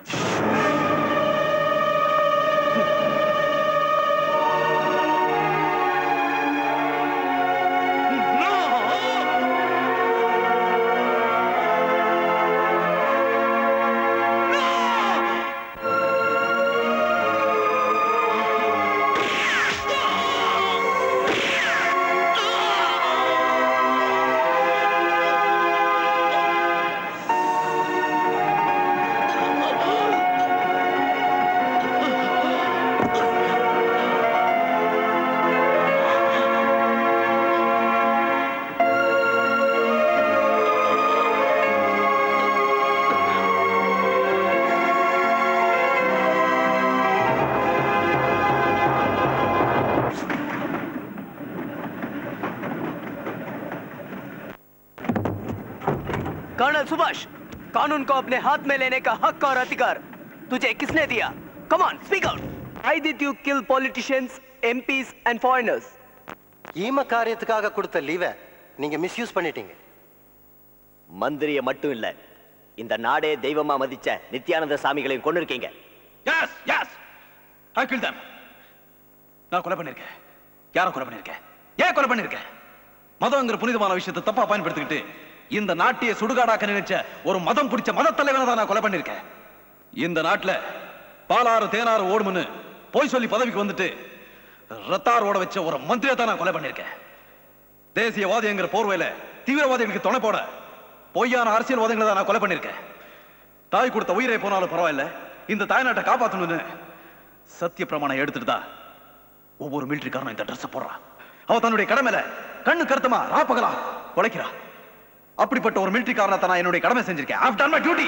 कर्नल सुभाष, कानून को अपने हाथ में लेने का हक और अधिकार तुझे किसने दिया? Come on, speak out. Why did you kill politicians, M Ps and foreigners? ஈம காரியத்துக்காக கொடுத்த லீவை நீங்க மிஸ்யூஸ் பண்ணிட்டீங்க. மந்திரிய மட்டும் இல்ல, இந்த நாடே தெய்வமா மதிச்ச நித்யானந்த சாமிகளையும் கொண்டு இருக்கீங்க. Yes, yes. I killed them. நான் கொலை பண்ணிருக்கேன். யாரை கொலை பண்ணிருக்கேன்? ஏன் கொலை பண்ணிருக்கேன்? மதம்ங்கிற புனிதமான விஷயத்தை தப்பா பயன்படுத்திக்கிட்டு இந்த நாட்டிய சுடுகாடாக்க நினைச்ச ஒரு மதம் பிடிச்ச மத தலைவனை தான் நான் கொலை பண்ணிருக்கேன். இந்த நாட்டுல பாலாறு தேனாறு ஓடுமுன்னு போய் சொல்லி பதவிக்கு வந்துட்டு ரத்தார் ஓட வச்ச ஒரு மந்திரியை தான் நான் கொலை பண்ணிருக்கேன். தேசியவாதிங்கிற போர்வையில தீவிரவாதிகளுக்கு துணை போட பொய்யான அரசியல்வாதிகளை தான் நான் கொலை பண்ணிருக்கேன். தாய் கொடுத்த உயிரை போனாலும் பரவாயில்ல, இந்த தாய்நாட்டை காப்பாற்றணும்னு சத்திய பிரமாணம் எடுத்துட்டு தான் ஒவ்வொரு மிலிட்டரிக்காரனும் இந்த ட்ரெஸ் போடுறான். அவ தன்னுடைய கடமையில கண்ணு கருத்துமா ராப்பகலா உழைக்கிறா. அப்படிப்பட்ட ஒரு மிலிட்டரி காரணத்தை நான் என்னுடைய கடமை செஞ்சிருக்கேன். I've done my duty.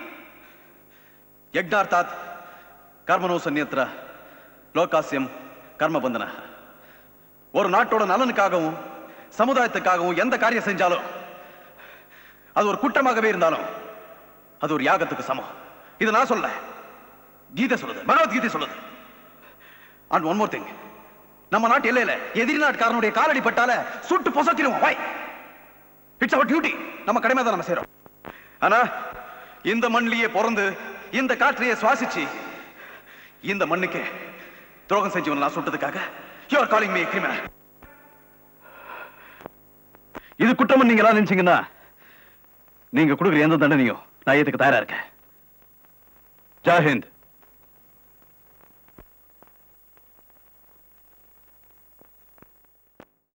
யக்ஞார்த்தாத் கர்மனோ சந்நியத்ர லோகாஸ்யம் கர்மபந்தன. ஒரு நாட்டோட நலனுக்காகவும் சமுதாயத்துக்காகவும் எந்த காரியம் செஞ்சாலும் அது ஒரு குற்றமாகவே இருந்தாலும் அது ஒரு யாகத்துக்கு சமம். இது நான் சொல்ல, கீதை சொல்லுது, பகவத்கீதை சொல்லுது. அண்ட் ஒன் மோர் திங், நம்ம நாட்டு எல்லையில எதிரி நாட்டுக்காரனுடைய காலடி பட்டால சுட்டு பொசத்திடுவோம். வை, இட்ஸ் அவர் டியூட்டி. நம்ம கடமை தான் நம்ம செய்றோம். ஆனா இந்த மண்ணிலேயே பிறந்து இந்த காற்றையே சுவாசிச்சு இந்த மண்ணுக்கு துரோகம் செஞ்சவன் நான் சுட்டதுக்காக you are calling me a criminal. இது குற்றம் நீங்க எல்லாம் நினைச்சீங்கன்னா நீங்க கொடுக்குற எந்த தண்டனையும் நான் ஏத்துக்க தயாரா இருக்கேன். ஜெய் ஹிந்த்.